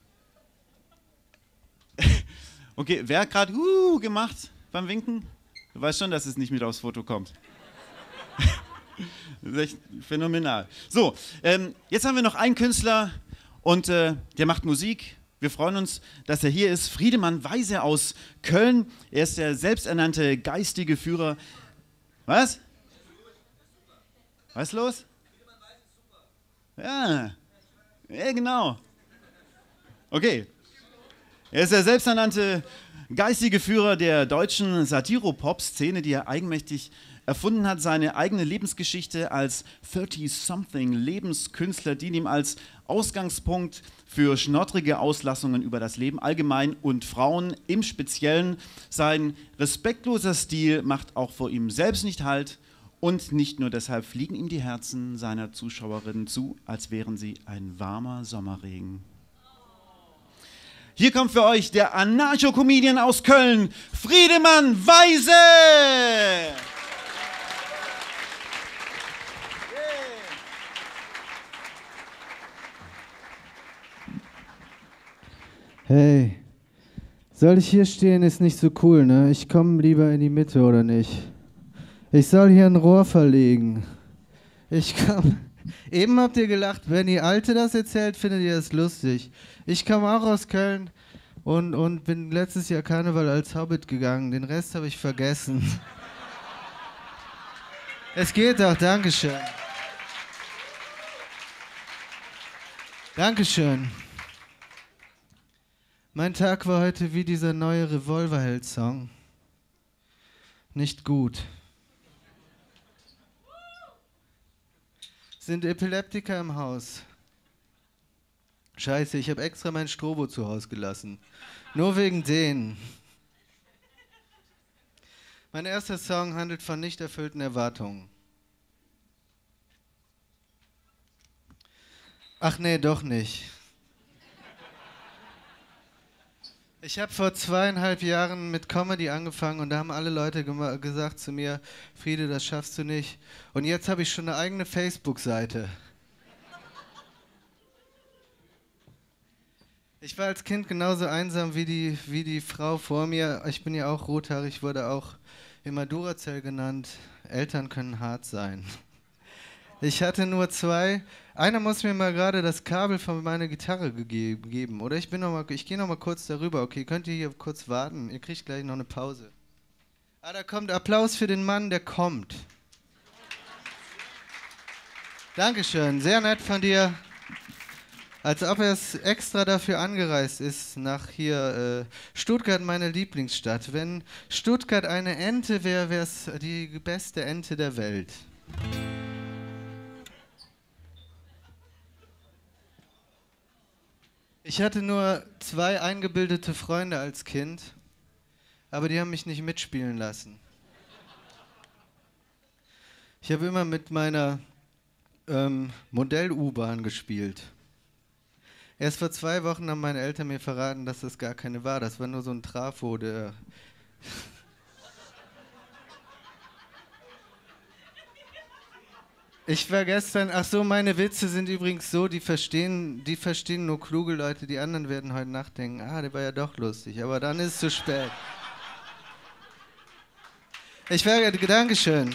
Okay, wer hat gerade uh, gemacht beim Winken? Du weißt schon, dass es nicht mit aufs Foto kommt. Das ist echt phänomenal. So, ähm, jetzt haben wir noch einen Künstler und äh, der macht Musik. Wir freuen uns, dass er hier ist. Friedemann Weise aus Köln. Er ist der selbsternannte geistige Führer. Was? Was ist los? Ja, ja, genau. Okay. Er ist der selbsternannte geistige Führer der deutschen Satiropop-Szene, die er eigenmächtig erfunden hat. Seine eigene Lebensgeschichte als thirty-something-Lebenskünstler dient ihm als Ausgangspunkt für schnottrige Auslassungen über das Leben allgemein und Frauen im Speziellen. Sein respektloser Stil macht auch vor ihm selbst nicht Halt. Und nicht nur deshalb fliegen ihm die Herzen seiner Zuschauerinnen zu, als wären sie ein warmer Sommerregen. Hier kommt für euch der Anarcho-Comedian aus Köln, Friedemann Weise! Hey, soll ich hier stehen, ist nicht so cool, ne? Ich komme lieber in die Mitte, oder nicht? Ich soll hier ein Rohr verlegen. Ich komm. Eben habt ihr gelacht, wenn die Alte das erzählt, findet ihr das lustig. Ich komme auch aus Köln und, und bin letztes Jahr Karneval als Hobbit gegangen. Den Rest habe ich vergessen. Es geht doch, Dankeschön. Dankeschön. Mein Tag war heute wie dieser neue Revolverheld-Song. Nicht gut. Sind Epileptiker im Haus? Scheiße, ich habe extra mein Strobo zu Hause gelassen. Nur wegen denen. Mein erster Song handelt von nicht erfüllten Erwartungen. Ach nee, doch nicht. Ich habe vor zweieinhalb Jahren mit Comedy angefangen und da haben alle Leute gesagt zu mir, Friede, das schaffst du nicht. Und jetzt habe ich schon eine eigene Facebook-Seite. Ich war als Kind genauso einsam wie die, wie die Frau vor mir. Ich bin ja auch rothaarig, wurde auch immer Duracell genannt. Eltern können hart sein. Ich hatte nur zwei. Einer muss mir mal gerade das Kabel von meiner Gitarre geben. Oder ich bin noch mal, ich gehe noch mal kurz darüber. Okay, könnt ihr hier kurz warten? Ihr kriegt gleich noch eine Pause. Ah, da kommt Applaus für den Mann, der kommt. Dankeschön, sehr nett von dir. Als ob er es extra dafür angereist ist, nach hier äh, Stuttgart, meine Lieblingsstadt. Wenn Stuttgart eine Ente wäre, wäre es die beste Ente der Welt. Ich hatte nur zwei eingebildete Freunde als Kind, aber die haben mich nicht mitspielen lassen. Ich habe immer mit meiner ähm, Modell-U-Bahn gespielt. Erst vor zwei Wochen haben meine Eltern mir verraten, dass das gar keine war. Das war nur so ein Trafo, der... Ich war gestern, ach so, meine Witze sind übrigens so, die verstehen, die verstehen nur kluge Leute, die anderen werden heute Nacht denken, ah, der war ja doch lustig, aber dann ist es zu spät. Ich war, Dankeschön.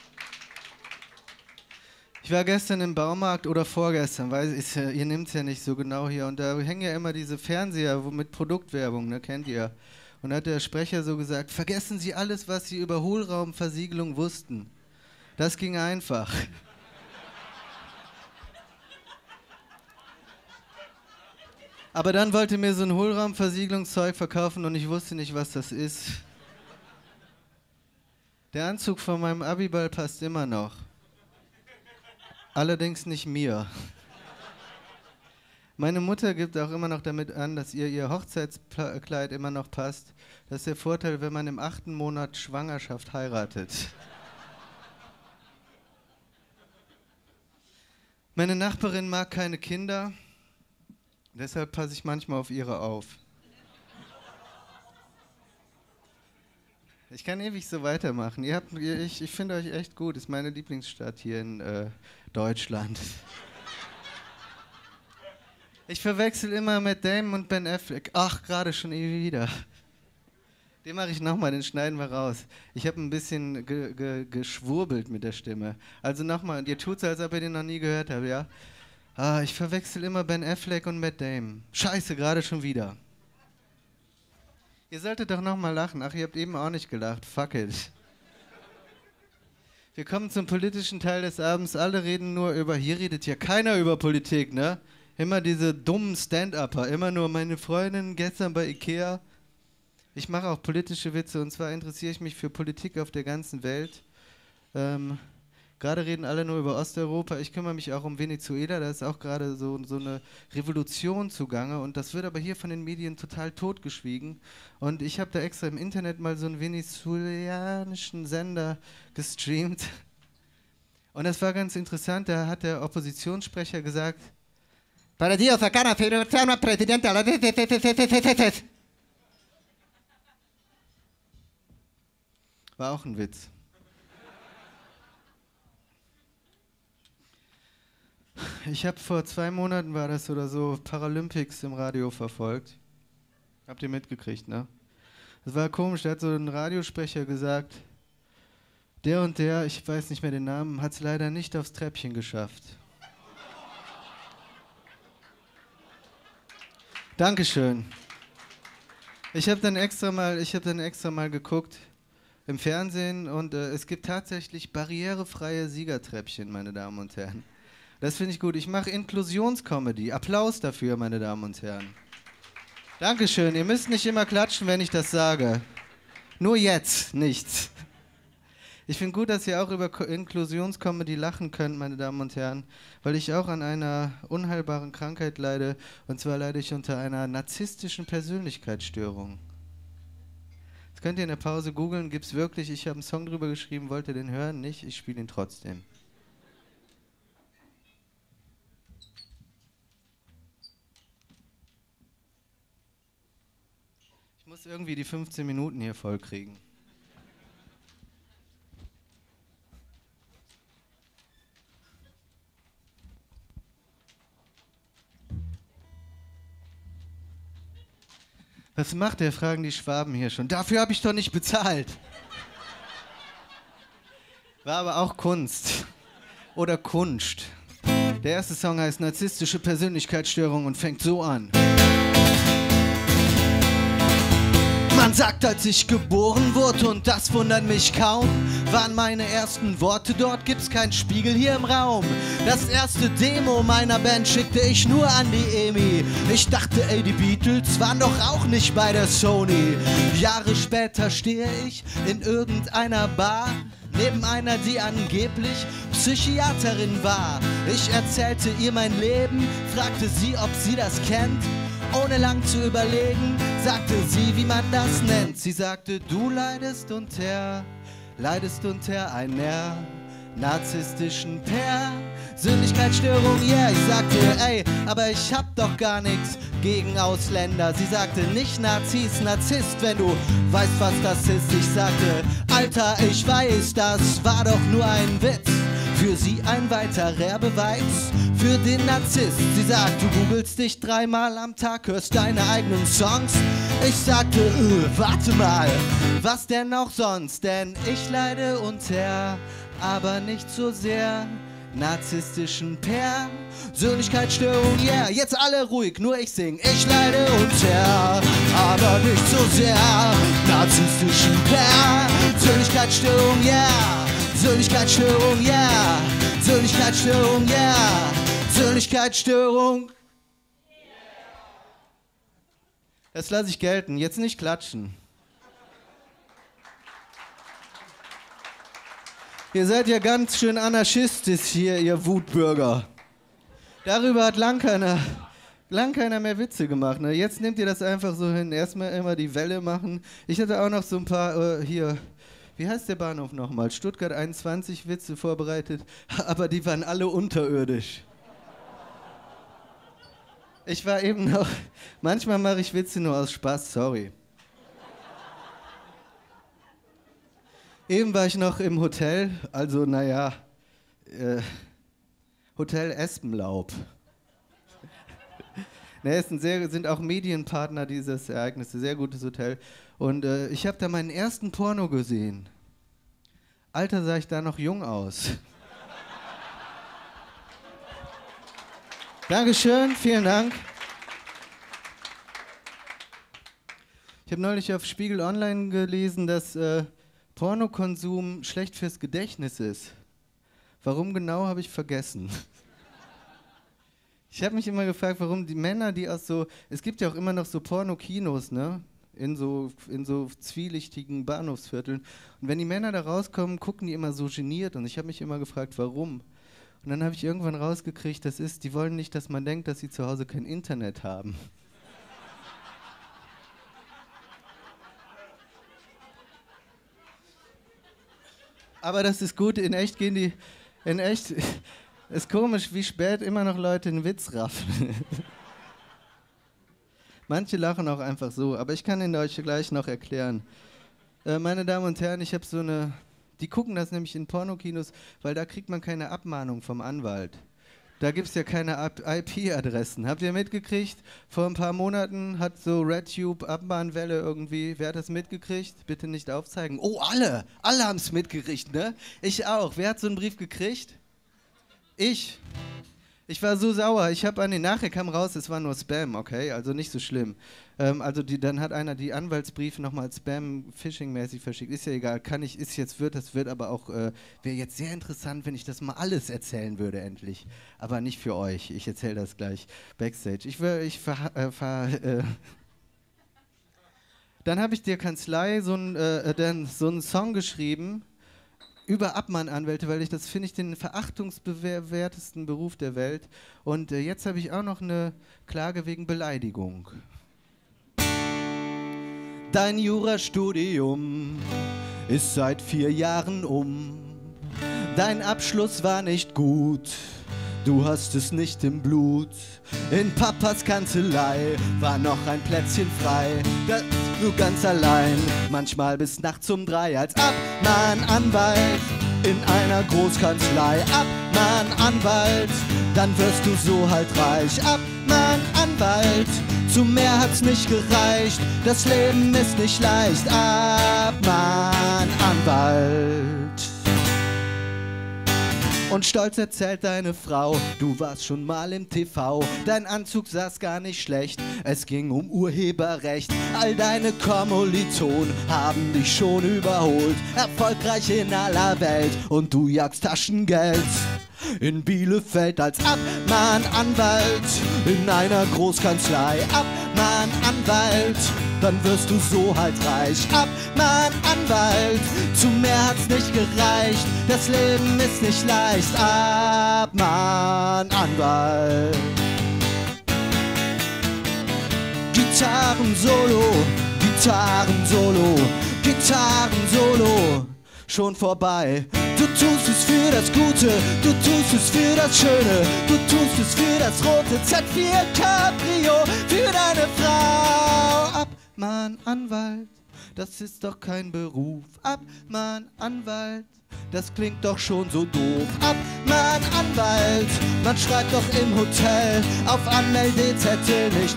Ich war gestern im Baumarkt oder vorgestern, weil ist ja, ihr nehmt es ja nicht so genau hier und da hängen ja immer diese Fernseher wo mit Produktwerbung, ne, kennt ihr. Und da hat der Sprecher so gesagt, vergessen Sie alles, was Sie über Hohlraumversiegelung wussten. Das ging einfach. Aber dann wollte mir so ein Hohlraumversiegelungszeug verkaufen und ich wusste nicht, was das ist. Der Anzug von meinem Abiball passt immer noch. Allerdings nicht mir. Meine Mutter gibt auch immer noch damit an, dass ihr ihr Hochzeitskleid immer noch passt. Das ist der Vorteil, wenn man im achten Monat Schwangerschaft heiratet. Meine Nachbarin mag keine Kinder. Deshalb passe ich manchmal auf ihre auf. Ich kann ewig so weitermachen. Ihr habt, ihr, ich ich finde euch echt gut. Ist meine Lieblingsstadt hier in äh, Deutschland. Ich verwechsel immer Matt Damon und Ben Affleck. Ach, gerade schon wieder. Den mache ich nochmal, den schneiden wir raus. Ich habe ein bisschen ge ge geschwurbelt mit der Stimme. Also nochmal, ihr tut's, als ob ihr den noch nie gehört habt, ja? Ah, ich verwechsel immer Ben Affleck und Matt Damon. Scheiße, gerade schon wieder. Ihr solltet doch nochmal lachen. Ach, ihr habt eben auch nicht gelacht. Fuck it. Wir kommen zum politischen Teil des Abends. Alle reden nur über... Hier redet ja keiner über Politik, ne? Immer diese dummen Stand-Upper. Immer nur meine Freundin gestern bei Ikea. Ich mache auch politische Witze. Und zwar interessiere ich mich für Politik auf der ganzen Welt. Ähm... Gerade reden alle nur über Osteuropa. Ich kümmere mich auch um Venezuela. Da ist auch gerade so, so eine Revolution zugange. Und das wird aber hier von den Medien total totgeschwiegen. Und ich habe da extra im Internet mal so einen venezuelanischen Sender gestreamt. Und das war ganz interessant. Da hat der Oppositionssprecher gesagt: Para Dios, sacar a Presidente. War auch ein Witz. Ich habe vor zwei Monaten, war das oder so, Paralympics im Radio verfolgt. Habt ihr mitgekriegt, ne? Das war komisch, da hat so ein Radiosprecher gesagt, der und der, ich weiß nicht mehr den Namen, hat es leider nicht aufs Treppchen geschafft. Dankeschön. Ich habe dann extra mal, ich habe dann extra mal geguckt im Fernsehen und äh, es gibt tatsächlich barrierefreie Siegertreppchen, meine Damen und Herren. Das finde ich gut. Ich mache Inklusionscomedy. Applaus dafür, meine Damen und Herren. Dankeschön. Ihr müsst nicht immer klatschen, wenn ich das sage. Nur jetzt, nichts. Ich finde gut, dass ihr auch über Inklusionscomedy lachen könnt, meine Damen und Herren, weil ich auch an einer unheilbaren Krankheit leide. Und zwar leide ich unter einer narzisstischen Persönlichkeitsstörung. Das könnt ihr in der Pause googeln. Gibt's wirklich. Ich habe einen Song drüber geschrieben. Wollt ihr den hören? Nicht? Ich spiele ihn trotzdem. Ich muss irgendwie die fünfzehn Minuten hier voll kriegen. Was macht der? Fragen die Schwaben hier schon. Dafür habe ich doch nicht bezahlt. War aber auch Kunst. Oder Kunst. Der erste Song heißt Narzisstische Persönlichkeitsstörung und fängt so an. Man sagt, als ich geboren wurde, und das wundert mich kaum, waren meine ersten Worte, dort gibt's keinen Spiegel hier im Raum. Das erste Demo meiner Band schickte ich nur an die Emi. Ich dachte, ey, die Beatles waren doch auch nicht bei der Sony. Jahre später stehe ich in irgendeiner Bar neben einer, die angeblich Psychiaterin war. Ich erzählte ihr mein Leben, fragte sie, ob sie das kennt. Ohne lang zu überlegen, sagte sie, wie man das nennt. Sie sagte, du leidest unter, leidest unter einer narzisstischen Persönlichkeitsstörung. Yeah, ich sagte, ey, aber ich hab doch gar nichts gegen Ausländer. Sie sagte, nicht Nazis, Narzisst, wenn du weißt, was das ist. Ich sagte, Alter, ich weiß, das war doch nur ein Witz. Für sie ein weiterer Beweis für den Narzisst. Sie sagt, du googelst dich dreimal am Tag, hörst deine eigenen Songs. Ich sagte, äh, warte mal, was denn auch sonst? Denn ich leide unter, aber nicht so sehr, narzisstischen Persönlichkeitsstörung. Yeah, jetzt alle ruhig, nur ich sing. Ich leide unter, aber nicht so sehr, narzisstischen Persönlichkeitsstörung. Yeah, Persönlichkeitsstörung, yeah, Persönlichkeitsstörung, yeah, Persönlichkeitsstörung. Das lasse ich gelten, jetzt nicht klatschen. Ihr seid ja ganz schön anarchistisch hier, ihr Wutbürger. Darüber hat lang keiner, lang keiner mehr Witze gemacht. Ne? Jetzt nehmt ihr das einfach so hin. Erstmal immer die Welle machen. Ich hatte auch noch so ein paar äh, hier, wie heißt der Bahnhof nochmal? Stuttgart einundzwanzig Witze vorbereitet, aber die waren alle unterirdisch. Ich war eben noch, manchmal mache ich Witze nur aus Spaß, sorry. Eben war ich noch im Hotel, also naja, äh, Hotel Espenlaub. Ne, es sind, sehr, sind auch Medienpartner dieses Ereignisses, sehr gutes Hotel. Und äh, ich habe da meinen ersten Porno gesehen. Alter, sah ich da noch jung aus. Dankeschön, vielen Dank. Ich habe neulich auf Spiegel Online gelesen, dass äh, Pornokonsum schlecht fürs Gedächtnis ist. Warum genau, habe ich vergessen. Ich habe mich immer gefragt, warum die Männer, die aus so, es gibt ja auch immer noch so Pornokinos, ne? In so, in so zwielichtigen Bahnhofsvierteln. Und wenn die Männer da rauskommen, gucken die immer so geniert. Und ich habe mich immer gefragt, warum. Und dann habe ich irgendwann rausgekriegt, das ist, die wollen nicht, dass man denkt, dass sie zu Hause kein Internet haben. Aber das ist gut, in echt gehen die, in echt, ist komisch, wie spät immer noch Leute einen Witz raffen. Manche lachen auch einfach so, aber ich kann ihn euch gleich noch erklären. Äh, meine Damen und Herren, ich habe so eine, die gucken das nämlich in Pornokinos, weil da kriegt man keine Abmahnung vom Anwalt. Da gibt es ja keine I P-Adressen. Habt ihr mitgekriegt? Vor ein paar Monaten hat so RedTube Abmahnwelle irgendwie. Wer hat das mitgekriegt? Bitte nicht aufzeigen. Oh, alle! Alle haben es mitgekriegt, ne? Ich auch. Wer hat so einen Brief gekriegt? Ich. Ich war so sauer. Ich habe an den, nachher kam raus, es war nur Spam, okay? Also nicht so schlimm. Ähm, also die, dann hat einer die Anwaltsbriefe nochmal Spam-Phishing-mäßig verschickt. Ist ja egal, kann ich, ist jetzt wird, das wird aber auch, äh, wäre jetzt sehr interessant, wenn ich das mal alles erzählen würde, endlich. Aber nicht für euch. Ich erzähle das gleich backstage. Ich will, ich ver, äh, ver äh. Dann habe ich der Kanzlei so einen äh, so einen Song geschrieben über Abmahnanwälte, weil ich das finde ich den verachtungsbewertesten Beruf der Welt. Und äh, jetzt habe ich auch noch eine Klage wegen Beleidigung. Dein Jurastudium ist seit vier Jahren um. Dein Abschluss war nicht gut, du hast es nicht im Blut. In Papas Kanzlei war noch ein Plätzchen frei. Das du ganz allein, manchmal bis nachts um drei als Abmahnanwalt in einer Großkanzlei. Abmahnanwalt, dann wirst du so halt reich. Abmahnanwalt, zu mehr hat's nicht gereicht. Das Leben ist nicht leicht. Abmahnanwalt. Und stolz erzählt deine Frau, du warst schon mal im T V. Dein Anzug saß gar nicht schlecht, es ging um Urheberrecht. All deine Kommilitonen haben dich schon überholt. Erfolgreich in aller Welt und du jagst Taschengeld. In Bielefeld als Abmahnanwalt, in einer Großkanzlei. Abmahnanwalt, dann wirst du so halt reich. Abmahnanwalt, zu mehr hat's nicht gereicht. Das Leben ist nicht leicht. Abmahnanwalt. Gitarren-Solo, Gitarren-Solo, Gitarren-Solo, schon vorbei. Du tust es für das Gute, du tust es für das Schöne, du tust es für das rote Z vier Cabrio, für deine Frau. Abmahnanwalt, das ist doch kein Beruf. Abmahnanwalt, das klingt doch schon so doof. Abmahnanwalt, man schreibt doch im Hotel auf Anmeldezettel nicht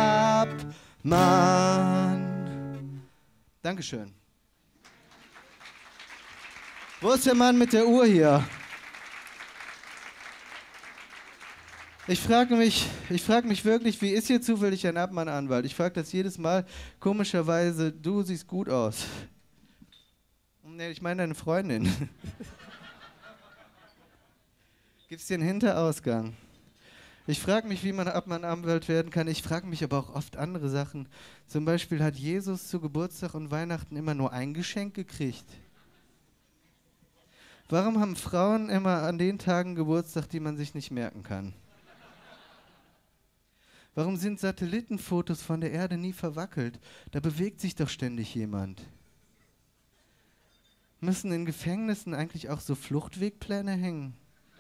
Abmahn. Dankeschön. Wo ist der Mann mit der Uhr hier? Ich frage mich, ich frage mich wirklich, wie ist hier zufällig ein Abmahnanwalt? Ich frage das jedes Mal, komischerweise, du siehst gut aus. Nee, ich meine deine Freundin. Gibt es hier einen Hinterausgang? Ich frage mich, wie man Abmahnanwalt werden kann. Ich frage mich aber auch oft andere Sachen. Zum Beispiel hat Jesus zu Geburtstag und Weihnachten immer nur ein Geschenk gekriegt. Warum haben Frauen immer an den Tagen Geburtstag, die man sich nicht merken kann? Warum sind Satellitenfotos von der Erde nie verwackelt? Da bewegt sich doch ständig jemand. Müssen in Gefängnissen eigentlich auch so Fluchtwegpläne hängen?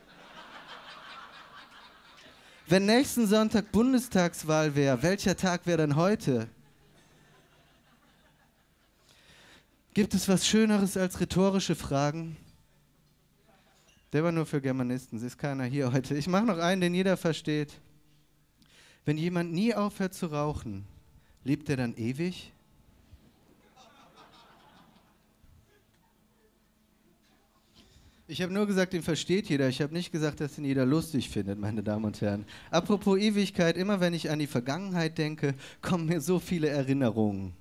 Wenn nächsten Sonntag Bundestagswahl wäre, welcher Tag wäre dann heute? Gibt es was Schöneres als rhetorische Fragen? Der war nur für Germanisten, es ist keiner hier heute. Ich mache noch einen, den jeder versteht. Wenn jemand nie aufhört zu rauchen, lebt er dann ewig? Ich habe nur gesagt, den versteht jeder. Ich habe nicht gesagt, dass ihn jeder lustig findet, meine Damen und Herren. Apropos Ewigkeit, immer wenn ich an die Vergangenheit denke, kommen mir so viele Erinnerungen.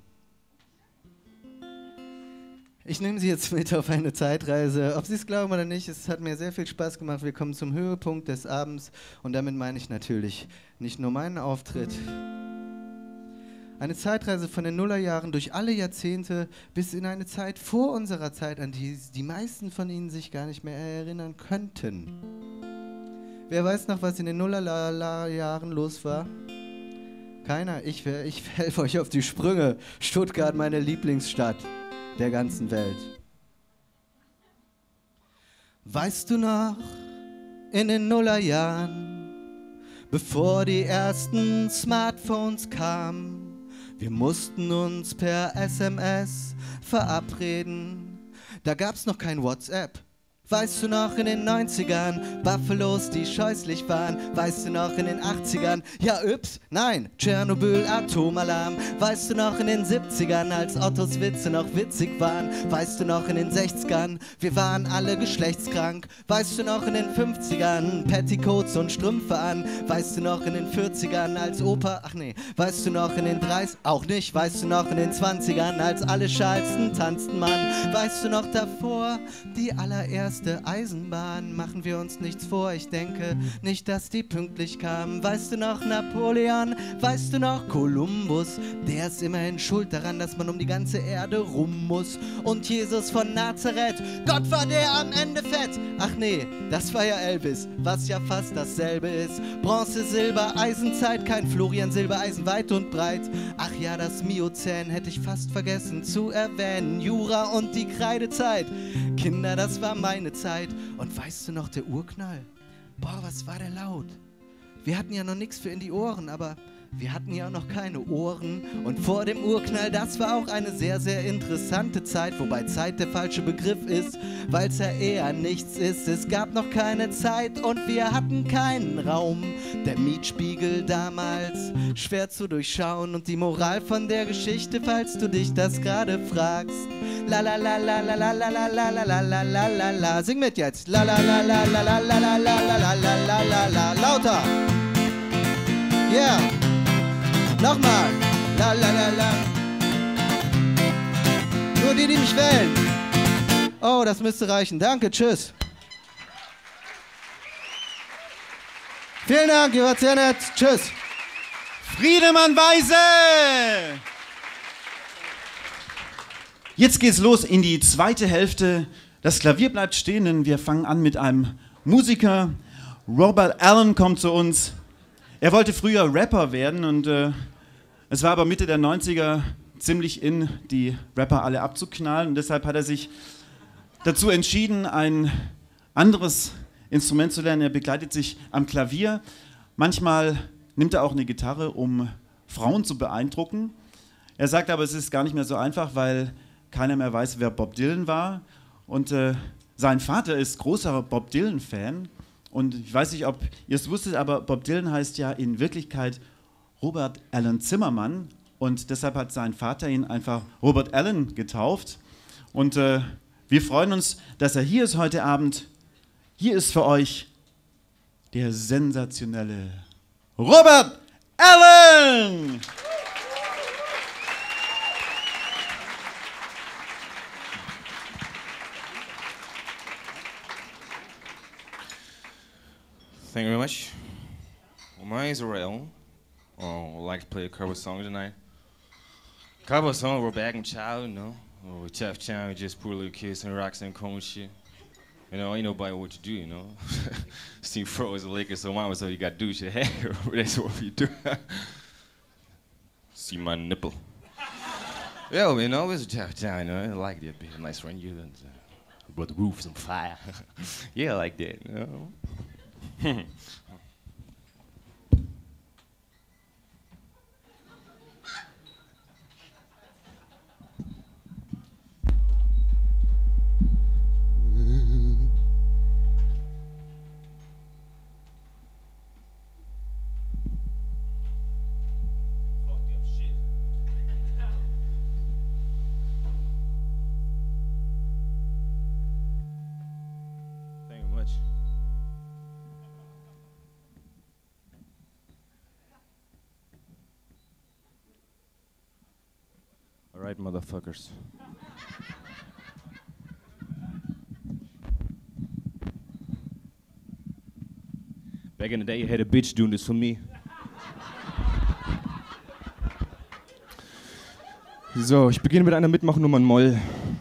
Ich nehme Sie jetzt mit auf eine Zeitreise. Ob Sie es glauben oder nicht, es hat mir sehr viel Spaß gemacht. Wir kommen zum Höhepunkt des Abends und damit meine ich natürlich nicht nur meinen Auftritt. Eine Zeitreise von den Nullerjahren durch alle Jahrzehnte bis in eine Zeit vor unserer Zeit, an die die meisten von Ihnen sich gar nicht mehr erinnern könnten. Wer weiß noch, was in den Nullerjahren los war? Keiner? Ich, ich helfe euch auf die Sprünge. Stuttgart, meine Lieblingsstadt der ganzen Welt. Weißt du noch, in den Nullerjahren, bevor die ersten Smartphones kamen, wir mussten uns per S M S verabreden, da gab's noch kein WhatsApp. Weißt du noch in den neunzigern, Buffalos, die scheußlich waren? Weißt du noch in den achtzigern, ja ups, nein, Tschernobyl, Atomalarm. Weißt du noch in den siebzigern, als Ottos Witze noch witzig waren? Weißt du noch in den sechzigern, wir waren alle geschlechtskrank? Weißt du noch in den fünfzigern, Petticoats und Strümpfe an? Weißt du noch in den vierzigern, als Opa, ach nee, weißt du noch in den dreißigern, auch nicht, weißt du noch in den zwanzigern, als alle schalzten, tanzten Mann? Weißt du noch davor, die allererste Eisenbahn, machen wir uns nichts vor, ich denke nicht, dass die pünktlich kam. Weißt du noch Napoleon, weißt du noch Kolumbus, der ist immerhin schuld daran, dass man um die ganze Erde rum muss. Und Jesus von Nazareth, Gott war der am Ende fett. Ach nee, das war ja Elvis, was ja fast dasselbe ist. Bronze, Silber, Eisenzeit, kein Florian Silbereisen weit und breit. Ach ja, das Miozän hätte ich fast vergessen zu erwähnen. Jura und die Kreidezeit, Kinder, das war meine Zeit. Und weißt du noch, der Urknall? Boah, was war der laut? Wir hatten ja noch nichts für in die Ohren, aber wir hatten ja auch noch keine Ohren. Und vor dem Urknall, das war auch eine sehr, sehr interessante Zeit, wobei Zeit der falsche Begriff ist, weil es ja eher nichts ist. Es gab noch keine Zeit und wir hatten keinen Raum. Der Mietspiegel damals, schwer zu durchschauen. Und die Moral von der Geschichte, falls du dich das gerade fragst. La la la la la la la la la la la la la la la. Sing mit jetzt. La la la la la la la la la la la la la la. Lauter. Yeah. Nochmal. La la la la. Nur die, die mich wählen. Oh, das müsste reichen. Danke, tschüss. Vielen Dank, ihr wart sehr nett. Tschüss. Friedemann Weise! Jetzt geht's los in die zweite Hälfte. Das Klavier bleibt stehen, denn wir fangen an mit einem Musiker. Robert Allen kommt zu uns. Er wollte früher Rapper werden und äh, es war aber Mitte der neunziger ziemlich in, die Rapper alle abzuknallen. Und deshalb hat er sich dazu entschieden, ein anderes Instrument zu lernen. Er begleitet sich am Klavier. Manchmal nimmt er auch eine Gitarre, um Frauen zu beeindrucken. Er sagt aber, es ist gar nicht mehr so einfach, weil keiner mehr weiß, wer Bob Dylan war. Und äh, sein Vater ist großer Bob Dylan-Fan und ich weiß nicht, ob ihr es wusstet, aber Bob Dylan heißt ja in Wirklichkeit Robert Allen Zimmermann und deshalb hat sein Vater ihn einfach Robert Allen getauft. Und äh, wir freuen uns, dass er hier ist heute Abend. Hier ist für euch der sensationelle Robert Allen! Thank you very much. Well, my name is Rael. Oh, I'd like to play a cover song tonight. Cover song, we're back in child, you know. Oh, we're tough town, just poor little kids and rocks and cold shit. You know, ain't nobody what to do, you know. Steve Fro is a Laker, so mama said you gotta do what you have. That's what you do. See my nipple. Yeah, you know, it's a tough town, you know. I like that, be nice run you. And, uh, but the roof's on fire. Yeah, I like that, you know. Thank you very much. All right, motherfuckers. Back in the day, I had a bitch doing this for me. So, ich beginne mit einer Mitmachnummer in Moll.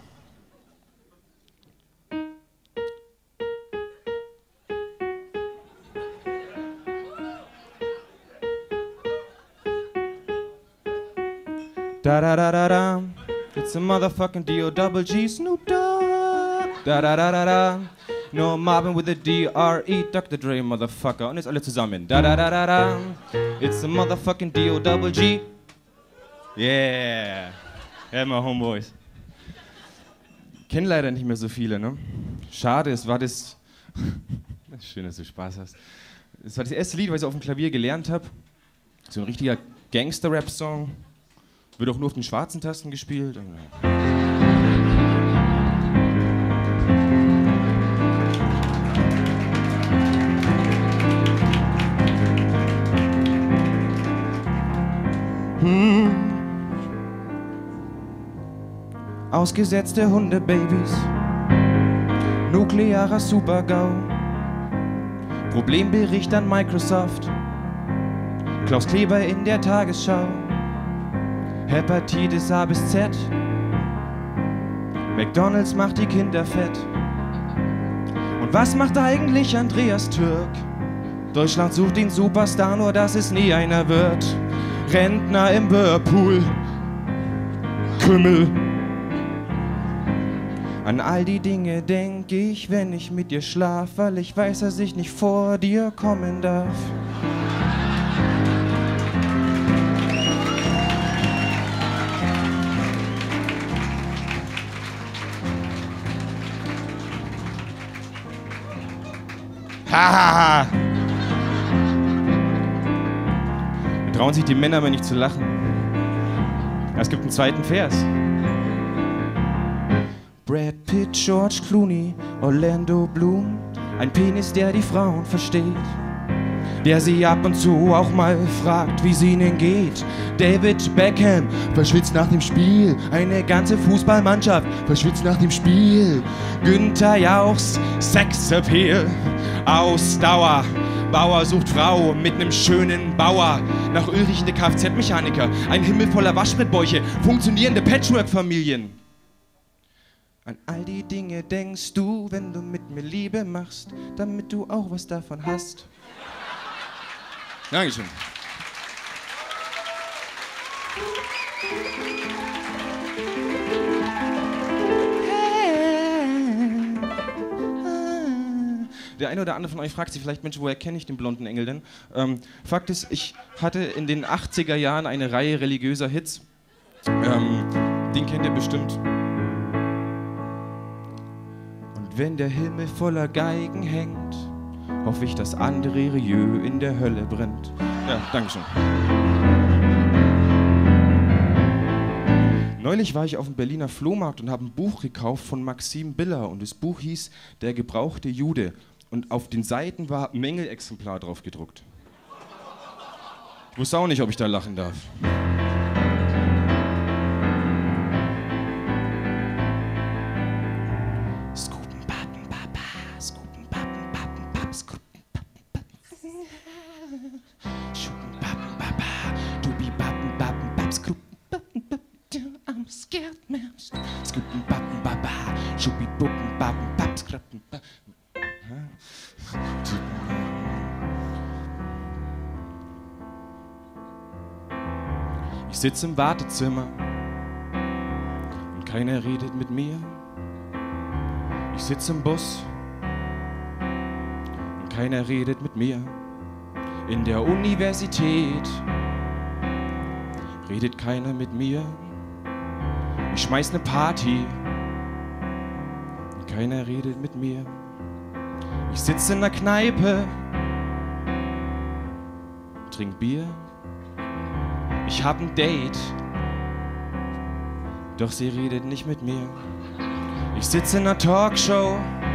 Da da da da da, it's a motherfucking D O double G Snoop Dogg. Da da da da da, no mobbing with a D R E Doktor Dre, motherfucker. Und jetzt alle zusammen. Da da da da da, it's a motherfucking D O double G. Yeah, yeah, my homeboys. Kennen leider nicht mehr so viele, ne? Schade, es war das. Schön, dass du Spaß hast. Es war das erste Lied, was ich auf dem Klavier gelernt habe. So ein richtiger Gangster-Rap-Song. Wird auch nur auf den schwarzen Tasten gespielt. Hm. Ausgesetzte Hundebabys, nuklearer Super-GAU, Problembericht an Microsoft, Klaus Kleber in der Tagesschau. Hepatitis A bis Z, McDonalds macht die Kinder fett. Und was macht eigentlich Andreas Türk? Deutschland sucht den Superstar, nur dass es nie einer wird. Rentner im Whirlpool, Kümmel. An all die Dinge denk ich, wenn ich mit dir schlaf, weil ich weiß, dass ich nicht vor dir kommen darf. Hahaha! Da trauen sich die Männer aber nicht zu lachen. Es gibt einen zweiten Vers. Brad Pitt, George Clooney, Orlando Bloom. Ein Penis, der die Frauen versteht. Der sie ab und zu auch mal fragt, wie es ihnen geht. David Beckham verschwitzt nach dem Spiel. Eine ganze Fußballmannschaft verschwitzt nach dem Spiel. Günther Jauchs Sexappeal. Ausdauer. Bauer sucht Frau mit nem schönen Bauer. Nach Ulrich der Kfz-Mechaniker. Ein Himmel voller Waschbrettbäuche. Funktionierende Patchwork-Familien. An all die Dinge denkst du, wenn du mit mir Liebe machst, damit du auch was davon hast. Dankeschön. Der eine oder andere von euch fragt sich vielleicht, Mensch, woher kenne ich den blonden Engel denn? Ähm, Fakt ist, ich hatte in den achtziger Jahren eine Reihe religiöser Hits. Ähm, den kennt ihr bestimmt. Und wenn der Himmel voller Geigen hängt, hoffe ich, dass André Rieu in der Hölle brennt. Ja, dankeschön. Neulich war ich auf dem Berliner Flohmarkt und habe ein Buch gekauft von Maxim Biller und das Buch hieß Der gebrauchte Jude und auf den Seiten war Mängelexemplar drauf gedruckt. Ich wusste auch nicht, ob ich da lachen darf. Ich sitze im Wartezimmer und keiner redet mit mir. Ich sitze im Bus und keiner redet mit mir. In der Universität redet keiner mit mir. Ich schmeiß ne Party und keiner redet mit mir. Ich sitze in der Kneipe, trink Bier. Ich hab ein Date, doch sie redet nicht mit mir. Ich sitze in einer Talkshow,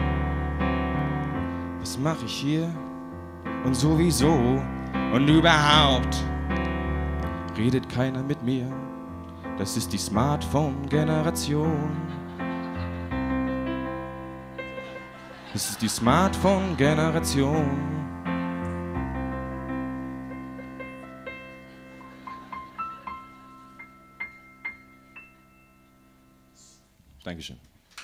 was mach ich hier? Und sowieso und überhaupt redet keiner mit mir. Das ist die Smartphone-Generation. Das ist die Smartphone-Generation. Dankeschön.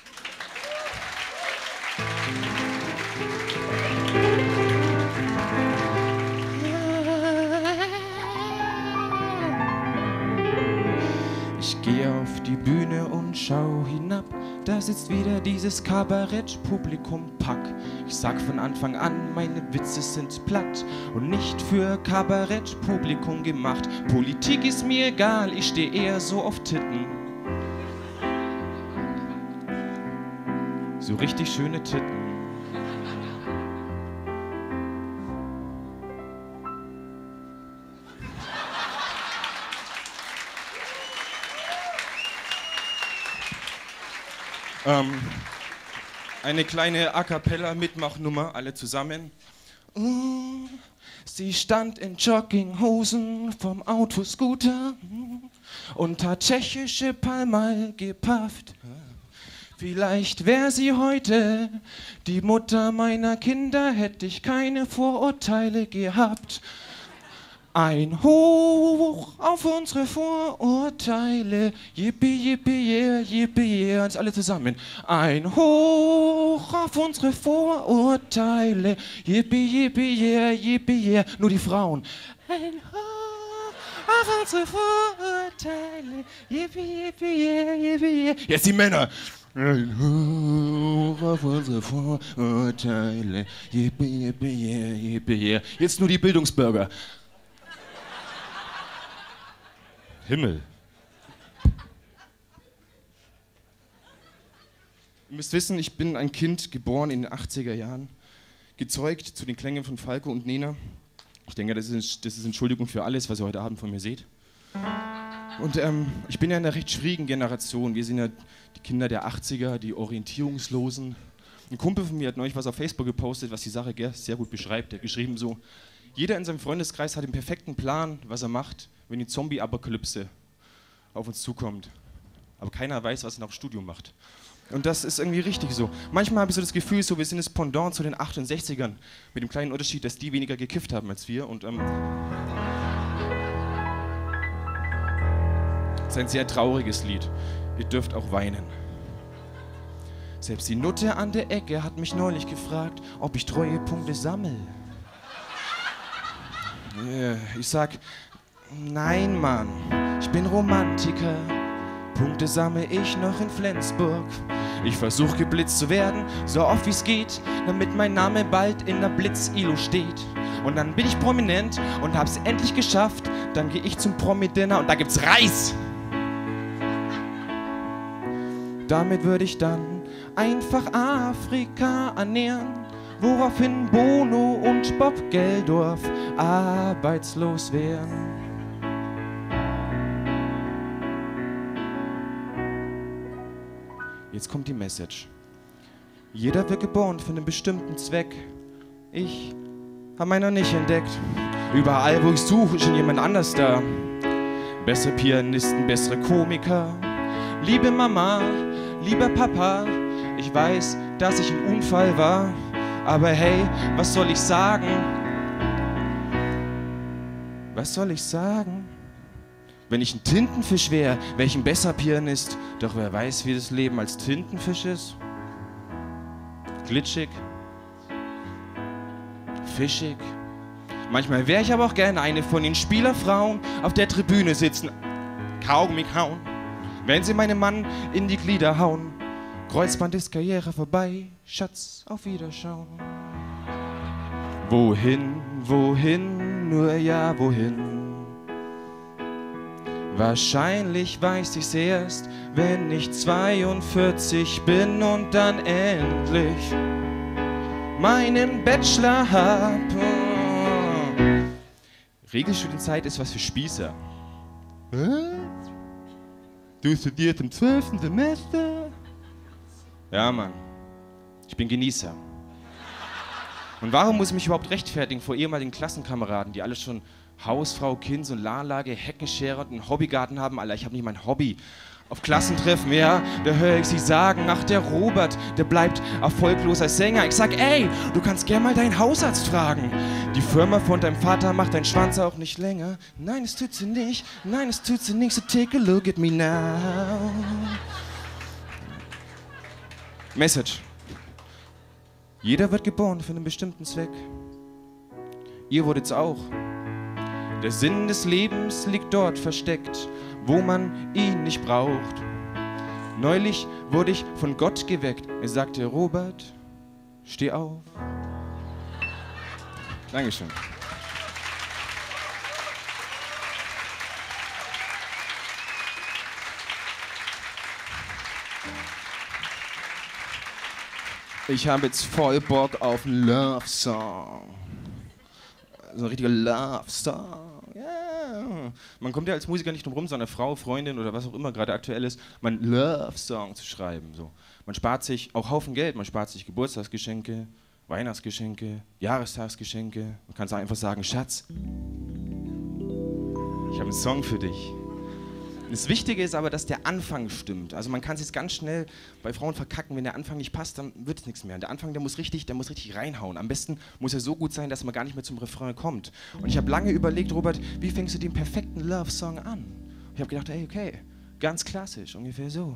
Ich gehe auf die Bühne und schau hinab. Da sitzt wieder dieses Kabarett-Publikum Pack. Ich sag von Anfang an, meine Witze sind platt und nicht für Kabarett-Publikum gemacht. Politik ist mir egal, ich steh eher so auf Titten. So richtig schöne Titten. ähm, eine kleine A cappella Mitmachnummer, alle zusammen. Uh, sie stand in Jogginghosen vom Autoscooter und hat tschechische Palmal gepafft. Vielleicht wäre sie heute die Mutter meiner Kinder, hätte ich keine Vorurteile gehabt. Ein Hoch auf unsere Vorurteile, yippie, yippie, yeah, yippie, yeah, uns alle zusammen. Ein Hoch auf unsere Vorurteile, yippie, yippie, yeah, yippie, yeah, nur die Frauen. Ein Hoch auf unsere Vorurteile, yippie, yippie, yeah, yippie, yeah. Jetzt die Männer. Ein Hoch auf unsere Vorurteile, yippie, yippie, yeah, yippie, yeah. Jetzt nur die Bildungsbürger. Himmel. Ihr müsst wissen, ich bin ein Kind, geboren in den achtziger Jahren, gezeugt zu den Klängen von Falco und Nena. Ich denke, das ist, das ist Entschuldigung für alles, was ihr heute Abend von mir seht. Und ähm, ich bin ja in einer recht schwierigen Generation. Wir sind ja die Kinder der achtziger, die Orientierungslosen. Ein Kumpel von mir hat neulich was auf Facebook gepostet, was die Sache sehr gut beschreibt. Er hat geschrieben so, jeder in seinem Freundeskreis hat den perfekten Plan, was er macht, wenn die Zombie-Apokalypse auf uns zukommt. Aber keiner weiß, was er nach dem Studium macht. Und das ist irgendwie richtig so. Manchmal habe ich so das Gefühl, so, wir sind das Pendant zu den achtundsechzigern, mit dem kleinen Unterschied, dass die weniger gekifft haben als wir. Und ähm, es ist ein sehr trauriges Lied. Ihr dürft auch weinen. Selbst die Nutte an der Ecke hat mich neulich gefragt, ob ich Treuepunkte sammle. Yeah, ich sag, nein, Mann, ich bin Romantiker. Punkte sammle ich noch in Flensburg. Ich versuche geblitzt zu werden, so oft wie es geht, damit mein Name bald in der Blitz-Ilo steht. Und dann bin ich prominent und hab's endlich geschafft. Dann gehe ich zum Promi-Dinner und da gibt's Reis. Damit würde ich dann einfach Afrika ernähren, woraufhin Bono und Bob Geldorf arbeitslos wären. Jetzt kommt die Message. Jeder wird geboren für einen bestimmten Zweck. Ich habe meinen noch nicht entdeckt. Überall, wo ich suche, ist schon jemand anders da. Bessere Pianisten, bessere Komiker. Liebe Mama, lieber Papa, ich weiß, dass ich ein Unfall war. Aber hey, was soll ich sagen? Was soll ich sagen? Wenn ich ein Tintenfisch wäre, wäre ich ein besser Pianist. Doch wer weiß, wie das Leben als Tintenfisch ist? Glitschig, fischig. Manchmal wäre ich aber auch gerne eine von den Spielerfrauen, auf der Tribüne sitzen, Kaugummi kauen, wenn sie meinem Mann in die Glieder hauen. Kreuzband ist Karriere vorbei, Schatz, auf Wiederschauen. Wohin, wohin, nur ja, wohin? Wahrscheinlich weiß ich's erst, wenn ich zweiundvierzig bin und dann endlich meinen Bachelor hab. Regelstudienzeit ist was für Spießer. Was? Du studierst im zwölften Semester? Ja, Mann. Ich bin Genießer. Und warum muss ich mich überhaupt rechtfertigen vor ehemaligen Klassenkameraden, die alle schon Hausfrau, Kind, Solaranlage, Heckenschere und einen Hobbygarten haben? Alter, ich habe nicht mein Hobby. Auf Klassentreffen, ja, da höre ich sie sagen, ach, der Robert, der bleibt erfolglos als Sänger. Ich sag, ey, du kannst gern mal deinen Hausarzt fragen. Die Firma von deinem Vater macht deinen Schwanz auch nicht länger. Nein, es tut sie nicht, nein, es tut sie nicht, so take a look at me now. Message. Jeder wird geboren für einen bestimmten Zweck. Ihr wurdet's auch. Der Sinn des Lebens liegt dort versteckt, wo man ihn nicht braucht. Neulich wurde ich von Gott geweckt. Er sagte, Robert, steh auf. Dankeschön. Ich habe jetzt voll Bock auf einen Love-Song. So ein richtiger Love-Song. Yeah. Man kommt ja als Musiker nicht drum rum, so eine Frau, Freundin oder was auch immer gerade aktuell ist, mal einen Love-Song zu schreiben. So. Man spart sich auch Haufen Geld, man spart sich Geburtstagsgeschenke, Weihnachtsgeschenke, Jahrestagsgeschenke. Man kann einfach sagen, Schatz, ich habe einen Song für dich. Das Wichtige ist aber, dass der Anfang stimmt. Also man kann es jetzt ganz schnell bei Frauen verkacken, wenn der Anfang nicht passt, dann wird es nichts mehr. Und der Anfang, der muss richtig, der muss richtig reinhauen. Am besten muss er so gut sein, dass man gar nicht mehr zum Refrain kommt. Und ich habe lange überlegt, Robert, wie fängst du den perfekten Love-Song an? Und ich habe gedacht, ey, okay, ganz klassisch, ungefähr so.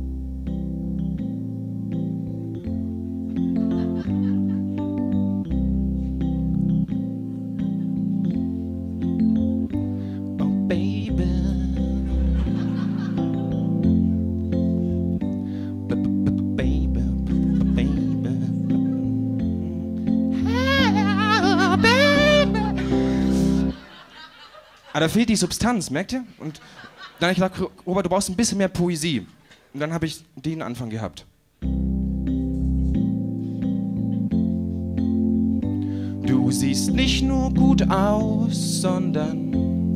Aber da fehlt die Substanz, merkt ihr? Und dann habe ich gedacht, Robert, du brauchst ein bisschen mehr Poesie. Und dann habe ich den Anfang gehabt. Du siehst nicht nur gut aus, sondern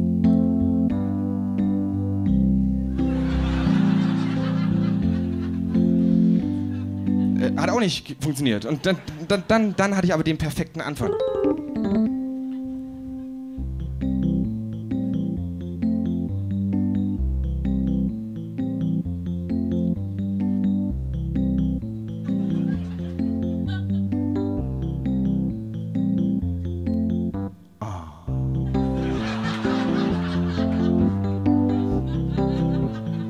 äh, hat auch nicht funktioniert. Und dann, dann, dann, dann hatte ich aber den perfekten Anfang.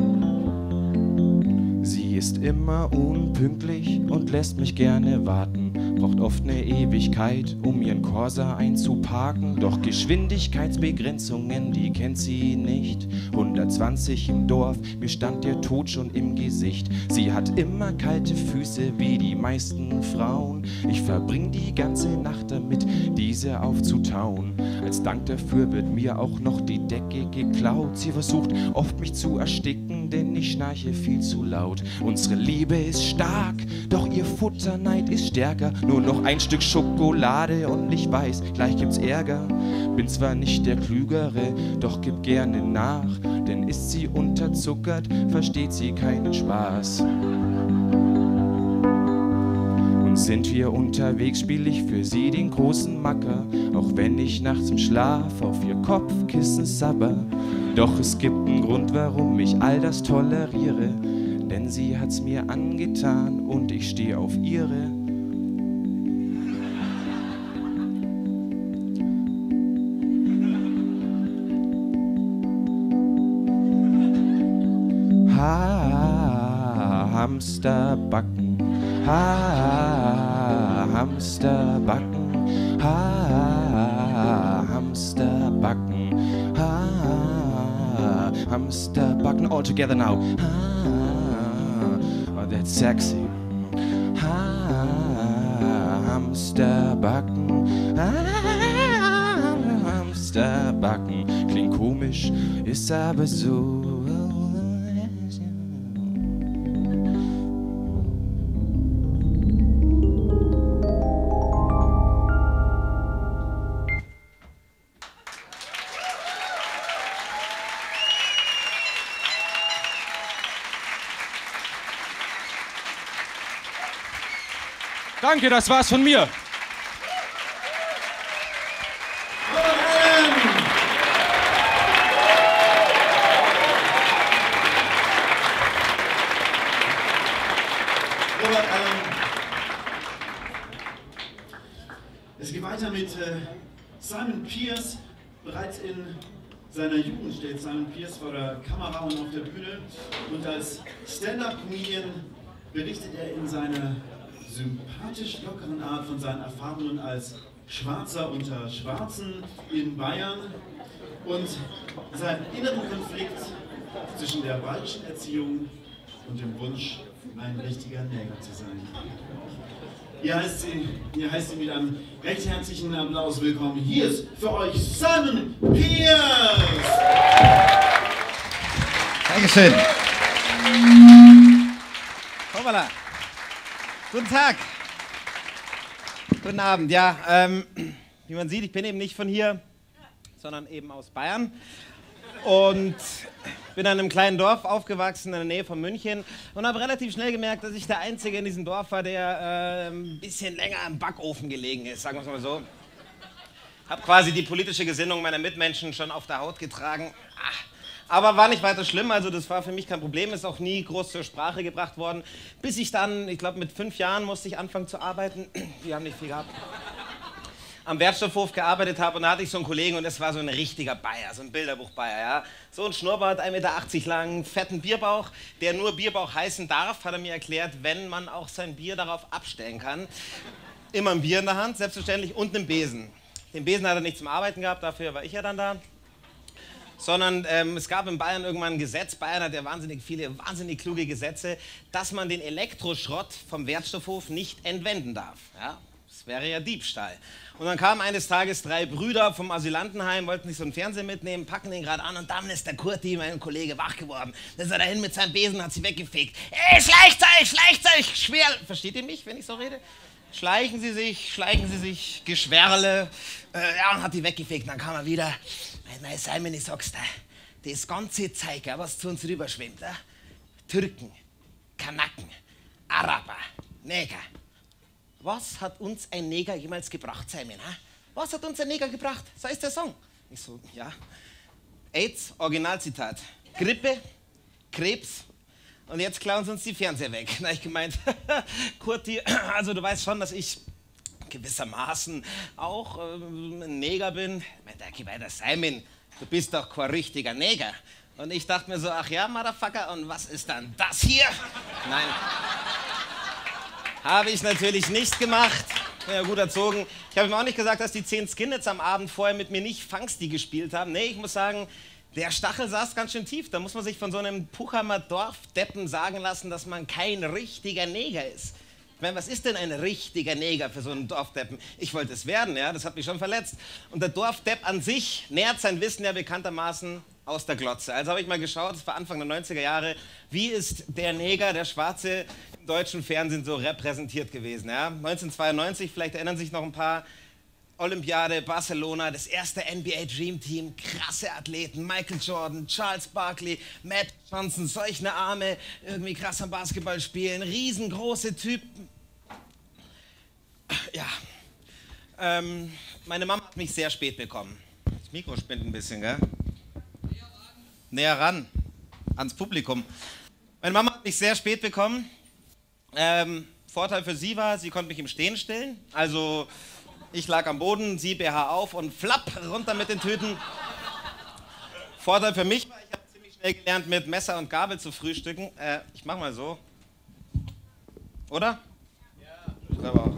Immer unpünktlich und lässt mich gerne warten. Fahren braucht oft eine Ewigkeit, um ihren Corsa einzuparken. Doch Geschwindigkeitsbegrenzungen, die kennt sie nicht. hundertzwanzig im Dorf, mir stand der Tod schon im Gesicht. Sie hat immer kalte Füße wie die meisten Frauen. Ich verbring die ganze Nacht damit, diese aufzutauen. Als Dank dafür wird mir auch noch die Decke geklaut. Sie versucht oft mich zu ersticken, denn ich schnarche viel zu laut. Unsere Liebe ist stark, doch ihr Futterneid ist stärker. Nur noch ein Stück Schokolade und ich weiß, gleich gibt's Ärger. Bin zwar nicht der Klügere, doch gib gerne nach. Denn ist sie unterzuckert, versteht sie keinen Spaß. Und sind wir unterwegs, spiel ich für sie den großen Macker. Auch wenn ich nachts im Schlaf auf ihr Kopfkissen sabber. Doch es gibt einen Grund, warum ich all das toleriere. Denn sie hat's mir angetan und ich stehe auf ihre. Ha, Hamsterbacken. Ha, Hamsterbacken. Ha, Hamsterbacken. Ha, Hamsterbacken. All together now. Ha, oh, that's sexy. Ha, Hamsterbacken. Ha, Hamsterbacken. Klingt komisch, ist aber so. Danke, das war's von mir. Robert Allen. Es geht weiter mit äh, Simon Pierce. Bereits in seiner Jugend steht Simon Pierce vor der Kamera und auf der Bühne. Und als Stand-Up-Comedian berichtet er in seiner sympathisch lockeren Art von seinen Erfahrungen als Schwarzer unter Schwarzen in Bayern und seinem inneren Konflikt zwischen der bayerischen Erziehung und dem Wunsch, ein richtiger Neger zu sein. Hier heißt sie, hier heißt sie mit einem recht herzlichen Applaus willkommen. Hier ist für euch Simon Pierce! Dankeschön. Hoppala. Guten Tag. Guten Abend. Ja, ähm, wie man sieht, ich bin eben nicht von hier, sondern eben aus Bayern. Und bin in einem kleinen Dorf aufgewachsen in der Nähe von München und habe relativ schnell gemerkt, dass ich der Einzige in diesem Dorf war, der äh, ein bisschen länger im Backofen gelegen ist, sagen wir es mal so. Habe quasi die politische Gesinnung meiner Mitmenschen schon auf der Haut getragen. Ach. Aber war nicht weiter schlimm, also das war für mich kein Problem, ist auch nie groß zur Sprache gebracht worden. Bis ich dann, ich glaube mit fünf Jahren musste ich anfangen zu arbeiten, wir haben nicht viel gehabt, am Wertstoffhof gearbeitet habe und da hatte ich so einen Kollegen und das war so ein richtiger Bayer, so ein Bilderbuch-Bayer, ja. So ein Schnurrbart, ein Meter achtzig lang, fetten Bierbauch, der nur Bierbauch heißen darf, hat er mir erklärt, wenn man auch sein Bier darauf abstellen kann. Immer ein Bier in der Hand, selbstverständlich, und einen Besen. Den Besen hat er nicht zum Arbeiten gehabt, dafür war ich ja dann da. Sondern ähm, es gab in Bayern irgendwann ein Gesetz, Bayern hat ja wahnsinnig viele, wahnsinnig kluge Gesetze, dass man den Elektroschrott vom Wertstoffhof nicht entwenden darf. Ja? Das wäre ja Diebstahl. Und dann kamen eines Tages drei Brüder vom Asylantenheim, wollten sich so einen Fernseher mitnehmen, packen den gerade an und dann ist der Kurti, mein Kollege, wach geworden. Dann ist er dahin mit seinem Besen, hat sie weggefegt. Ey, schleicht euch, schleicht euch, schwer. Versteht ihr mich, wenn ich so rede? Schleichen Sie sich, schleichen Sie sich, Geschwerle. Äh, ja, und hat die weggefegt. Dann kam er wieder. Nein, Simon, ich sag's dir, das ganze Zeug, was zu uns rüberschwimmt, ja? Türken, Kanaken, Araber, Neger. Was hat uns ein Neger jemals gebracht, Simon? Ha? Was hat uns ein Neger gebracht? So ist der Song. Ich so, ja. AIDS, Originalzitat. Grippe, Krebs. Und jetzt klauen sie uns die Fernseher weg. Na, ich gemeint, Kurti, also du weißt schon, dass ich gewissermaßen auch äh, ein Neger bin. Ich meine, Simon, du bist doch kein richtiger Neger. Und ich dachte mir so, ach ja, Motherfucker, und was ist dann das hier? Nein. Habe ich natürlich nicht gemacht. Ja, gut erzogen. Ich habe ihm auch nicht gesagt, dass die zehn Skinheads am Abend vorher mit mir nicht Fangsti gespielt haben. Nee, ich muss sagen, der Stachel saß ganz schön tief. Da muss man sich von so einem Puchheimer Dorfdeppen sagen lassen, dass man kein richtiger Neger ist. Ich meine, was ist denn ein richtiger Neger für so einen Dorfdeppen? Ich wollte es werden, ja, das hat mich schon verletzt. Und der Dorfdepp an sich nährt sein Wissen ja bekanntermaßen aus der Glotze. Also habe ich mal geschaut, das war Anfang der neunziger Jahre, wie ist der Neger, der Schwarze im deutschen Fernsehen so repräsentiert gewesen. Ja? neunzehnhundertzweiundneunzig, vielleicht erinnern sich noch ein paar, Olympiade, Barcelona, das erste N B A Dream Team, krasse Athleten, Michael Jordan, Charles Barkley, Matt Johnson, solche Arme, irgendwie krass am Basketball spielen, riesengroße Typen. Ja, ähm, meine Mama hat mich sehr spät bekommen. Das Mikro spinnt ein bisschen, gell? Näher ran. Näher ran, ans Publikum. Meine Mama hat mich sehr spät bekommen. Ähm, Vorteil für sie war, sie konnte mich im Stehen stillen, also ich lag am Boden, sie B H auf und flapp, runter mit den Tüten. Vorteil für mich war, ich habe ziemlich schnell gelernt, mit Messer und Gabel zu frühstücken. Äh, ich mach mal so. Oder? Ja. Ich glaube auch.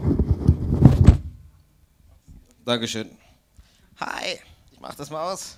Dankeschön. Hi, ich mach das mal aus.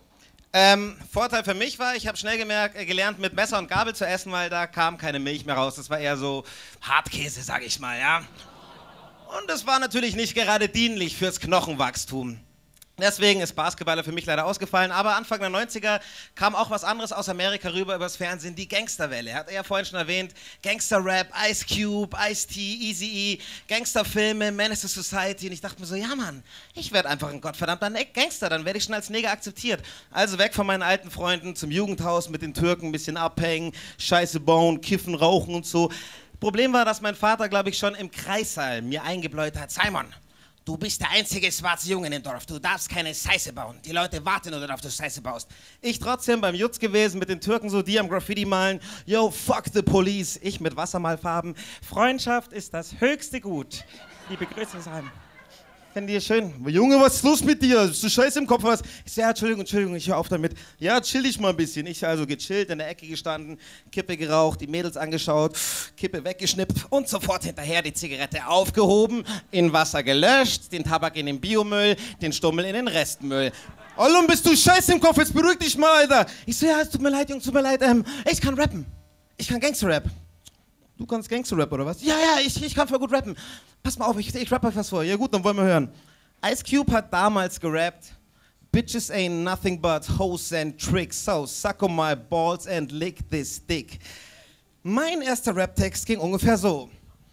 Ähm, Vorteil für mich war, ich habe schnell gemerkt, äh, gelernt, mit Messer und Gabel zu essen, weil da kam keine Milch mehr raus. Das war eher so Hartkäse, sag ich mal, ja. Und das war natürlich nicht gerade dienlich fürs Knochenwachstum. Deswegen ist Basketballer für mich leider ausgefallen, aber Anfang der neunziger kam auch was anderes aus Amerika rüber übers Fernsehen, die Gangsterwelle. Hat er ja vorhin schon erwähnt, Gangster-Rap, Ice Cube, Ice-T, Eazy-E, Gangsterfilme, Menace to Society. Und ich dachte mir so, ja Mann, ich werde einfach ein gottverdammter Gangster, dann werde ich schon als Neger akzeptiert. Also weg von meinen alten Freunden zum Jugendhaus mit den Türken, ein bisschen abhängen, Scheiße bauen, kiffen, rauchen und so. Problem war, dass mein Vater, glaube ich, schon im Kreissaal mir eingebläut hat, Simon, du bist der einzige schwarze Junge im Dorf, du darfst keine Scheiße bauen. Die Leute warten nur darauf, dass du Scheiße baust. Ich trotzdem beim Jutz gewesen, mit den Türken so, die am Graffiti malen, yo, fuck the police. Ich mit Wassermalfarben. Freundschaft ist das höchste Gut. Liebe Grüße, Simon. Finde ich schön. Junge, was ist los mit dir? Hast du Scheiße im Kopf? Was? Ich so, ja, Entschuldigung, Entschuldigung, ich höre auf damit. Ja, chill dich mal ein bisschen. Ich also gechillt, in der Ecke gestanden, Kippe geraucht, die Mädels angeschaut, Kippe weggeschnippt und sofort hinterher die Zigarette aufgehoben, in Wasser gelöscht, den Tabak in den Biomüll, den Stummel in den Restmüll. Ollum, bist du Scheiße im Kopf? Jetzt beruhig dich mal, Alter. Ich so, ja, es tut mir leid, Junge, tut mir leid. Ähm, ich kann rappen. Ich kann Gangster-Rap. Du kannst Gangster-Rap, oder was? Ja, ja, ich, ich kann voll gut rappen. Pass mal auf, ich, ich rappe euch was vor. Ja gut, dann wollen wir hören. Ice Cube hat damals gerappt, Bitches ain't nothing but hoes and tricks, so suck on my balls and lick this dick. Mein erster Rap-Text ging ungefähr so.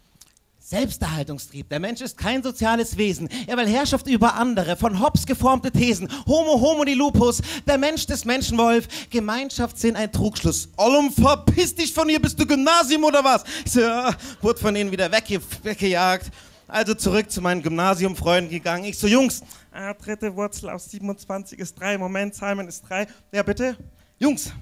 Selbsterhaltungstrieb. Der Mensch ist kein soziales Wesen. Er will Herrschaft über andere, von Hobbes geformte Thesen. Homo homini lupus, der Mensch des Menschenwolf. Gemeinschaftssinn ein Trugschluss. Ollum, verpiss dich von hier, bist du Gymnasium oder was? Ich so, ja, wurde von ihnen wieder wegge weggejagt. Also zurück zu meinen Gymnasiumfreunden gegangen. Ich so, Jungs, ah, dritte Wurzel aus siebenundzwanzig ist drei. Moment, Simon ist drei. Ja, bitte? Jungs,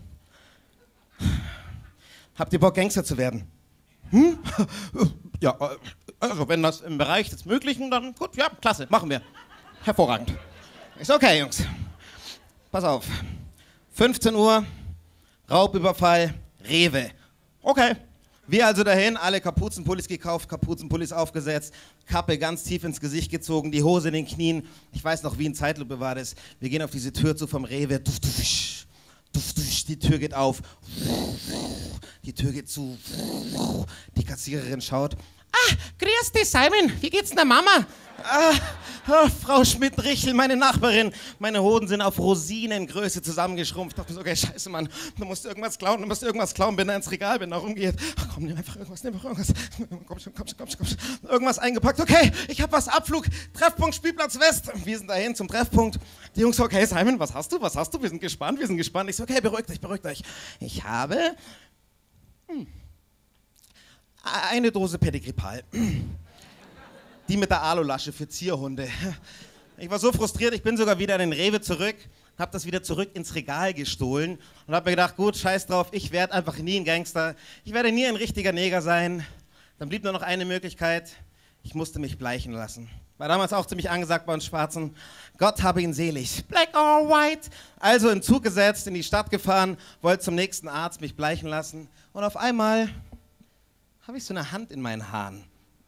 habt ihr Bock, Gangster zu werden? Hm? Ja, also wenn das im Bereich des Möglichen, dann gut, ja, klasse, machen wir. Hervorragend. Ich so, okay, Jungs, pass auf. fünfzehn Uhr, Raubüberfall, Rewe. Okay. Wir also dahin, alle Kapuzenpullis gekauft, Kapuzenpullis aufgesetzt, Kappe ganz tief ins Gesicht gezogen, die Hose in den Knien. Ich weiß noch, wie in Zeitlupe war das. Wir gehen auf diese Tür zu vom Rewe. Duft, duft, duft, duft, die Tür geht auf. Die Tür geht zu. Die Kassiererin schaut. Ah, grüß dich, Simon. Wie geht's denn der Mama? Ah, oh, Frau Schmidt-Richel, meine Nachbarin. Meine Hoden sind auf Rosinengröße zusammengeschrumpft. Ich dachte mir so, okay, scheiße, Mann. Du musst irgendwas klauen, du musst irgendwas klauen. Bin da ins Regal, bin da rumgeht. Ach komm, nimm einfach irgendwas, nimm einfach irgendwas. Komm schon, komm schon, komm schon, komm schon. Irgendwas eingepackt. Okay, ich hab was, Abflug. Treffpunkt Spielplatz West. Wir sind dahin zum Treffpunkt. Die Jungs so, okay, Simon, was hast du, was hast du? Wir sind gespannt, wir sind gespannt. Ich so, okay, beruhigt euch, beruhigt euch. Ich habe... Hm, eine Dose Pedigripal. Die mit der Alulasche für Zierhunde. Ich war so frustriert, ich bin sogar wieder in den Rewe zurück, hab das wieder zurück ins Regal gestohlen und hab mir gedacht, gut, scheiß drauf, ich werde einfach nie ein Gangster, ich werde nie ein richtiger Neger sein. Dann blieb nur noch eine Möglichkeit, ich musste mich bleichen lassen. War damals auch ziemlich angesagt bei uns Schwarzen. Gott habe ihn selig. Black or white. Also in Zug gesetzt, in die Stadt gefahren, wollte zum nächsten Arzt mich bleichen lassen und auf einmal habe ich so eine Hand in meinen Haaren.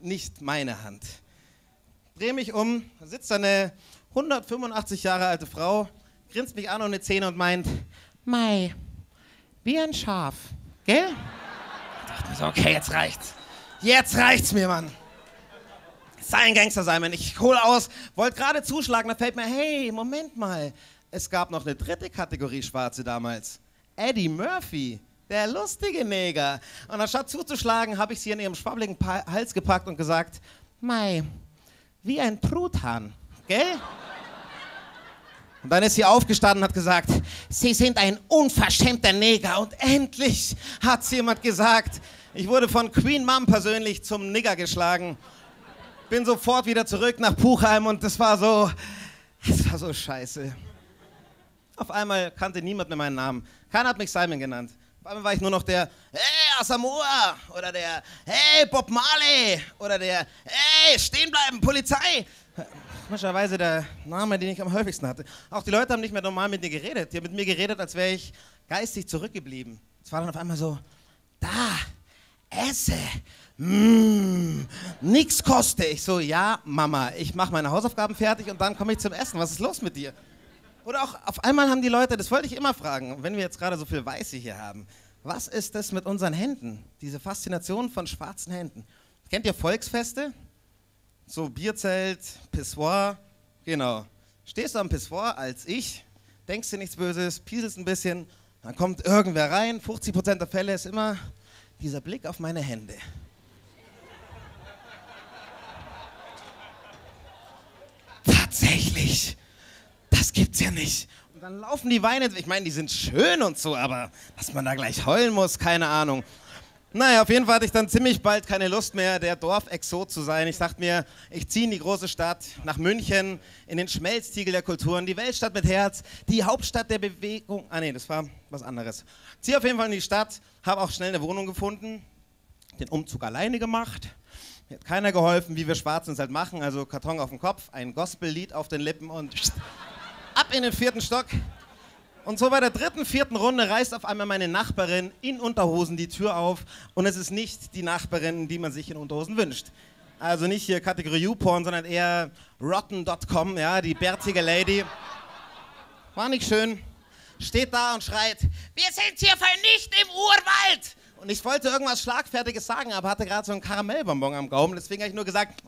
nicht meine Hand. Drehe mich um, da sitzt da eine hundertfünfundachtzig Jahre alte Frau, grinst mich an und eine Zähne und meint, Mei, wie ein Schaf, gell? Ich dachte mir so, okay, jetzt reicht's. Jetzt reicht's mir, Mann. Sei ein Gangster, Simon. Ich hole aus, wollte gerade zuschlagen, da fällt mir, hey, Moment mal. Es gab noch eine dritte Kategorie Schwarze damals. Eddie Murphy, der lustige Neger. Und anstatt zuzuschlagen, habe ich sie in ihrem schwabbligen Pa- Hals gepackt und gesagt, Mei, wie ein Truthahn, gell? Und dann ist sie aufgestanden und hat gesagt, Sie sind ein unverschämter Neger. Und endlich hat jemand gesagt, ich wurde von Queen Mom persönlich zum Nigger geschlagen. Bin sofort wieder zurück nach Puchheim und das war so, das war so scheiße. Auf einmal kannte niemand mehr meinen Namen. Keiner hat mich Simon genannt. Auf einmal war ich nur noch der, hey Asamoah oder der, hey Bob Marley oder der, hey stehen bleiben, Polizei. Komischerweise der Name, den ich am häufigsten hatte. Auch die Leute haben nicht mehr normal mit mir geredet. Die haben mit mir geredet, als wäre ich geistig zurückgeblieben. Es war dann auf einmal so, da, esse. Mmh, nix koste. Ich so, ja, Mama, ich mache meine Hausaufgaben fertig und dann komme ich zum Essen. Was ist los mit dir? Oder auch auf einmal haben die Leute, das wollte ich immer fragen, wenn wir jetzt gerade so viel Weiße hier haben, was ist das mit unseren Händen? Diese Faszination von schwarzen Händen. Kennt ihr Volksfeste? So Bierzelt, Pissoir, genau. Stehst du am Pissoir als ich, denkst dir nichts Böses, pieselst ein bisschen, dann kommt irgendwer rein, fünfzig Prozent der Fälle ist immer dieser Blick auf meine Hände. Tatsächlich, das gibt's ja nicht. Und dann laufen die Weine, ich meine, die sind schön und so, aber dass man da gleich heulen muss, keine Ahnung. Naja, auf jeden Fall hatte ich dann ziemlich bald keine Lust mehr, der Dorfexot zu sein. Ich dachte mir, ich ziehe in die große Stadt, nach München, in den Schmelztiegel der Kulturen, die Weltstadt mit Herz, die Hauptstadt der Bewegung. Ah nee, das war was anderes. Ziehe auf jeden Fall in die Stadt, habe auch schnell eine Wohnung gefunden, den Umzug alleine gemacht. Mir hat keiner geholfen, wie wir Schwarzen es halt machen, also Karton auf dem Kopf, ein Gospellied auf den Lippen und ab in den vierten Stock. Und so bei der dritten, vierten Runde reißt auf einmal meine Nachbarin in Unterhosen die Tür auf und es ist nicht die Nachbarin, die man sich in Unterhosen wünscht. Also nicht hier Kategorie YouPorn, sondern eher rotten Punkt com, ja, die bärtige Lady. War nicht schön. Steht da und schreit, wir sind hier nicht im Urwald! Und ich wollte irgendwas Schlagfertiges sagen, aber hatte gerade so einen Karamellbonbon am Gaumen, deswegen habe ich nur gesagt.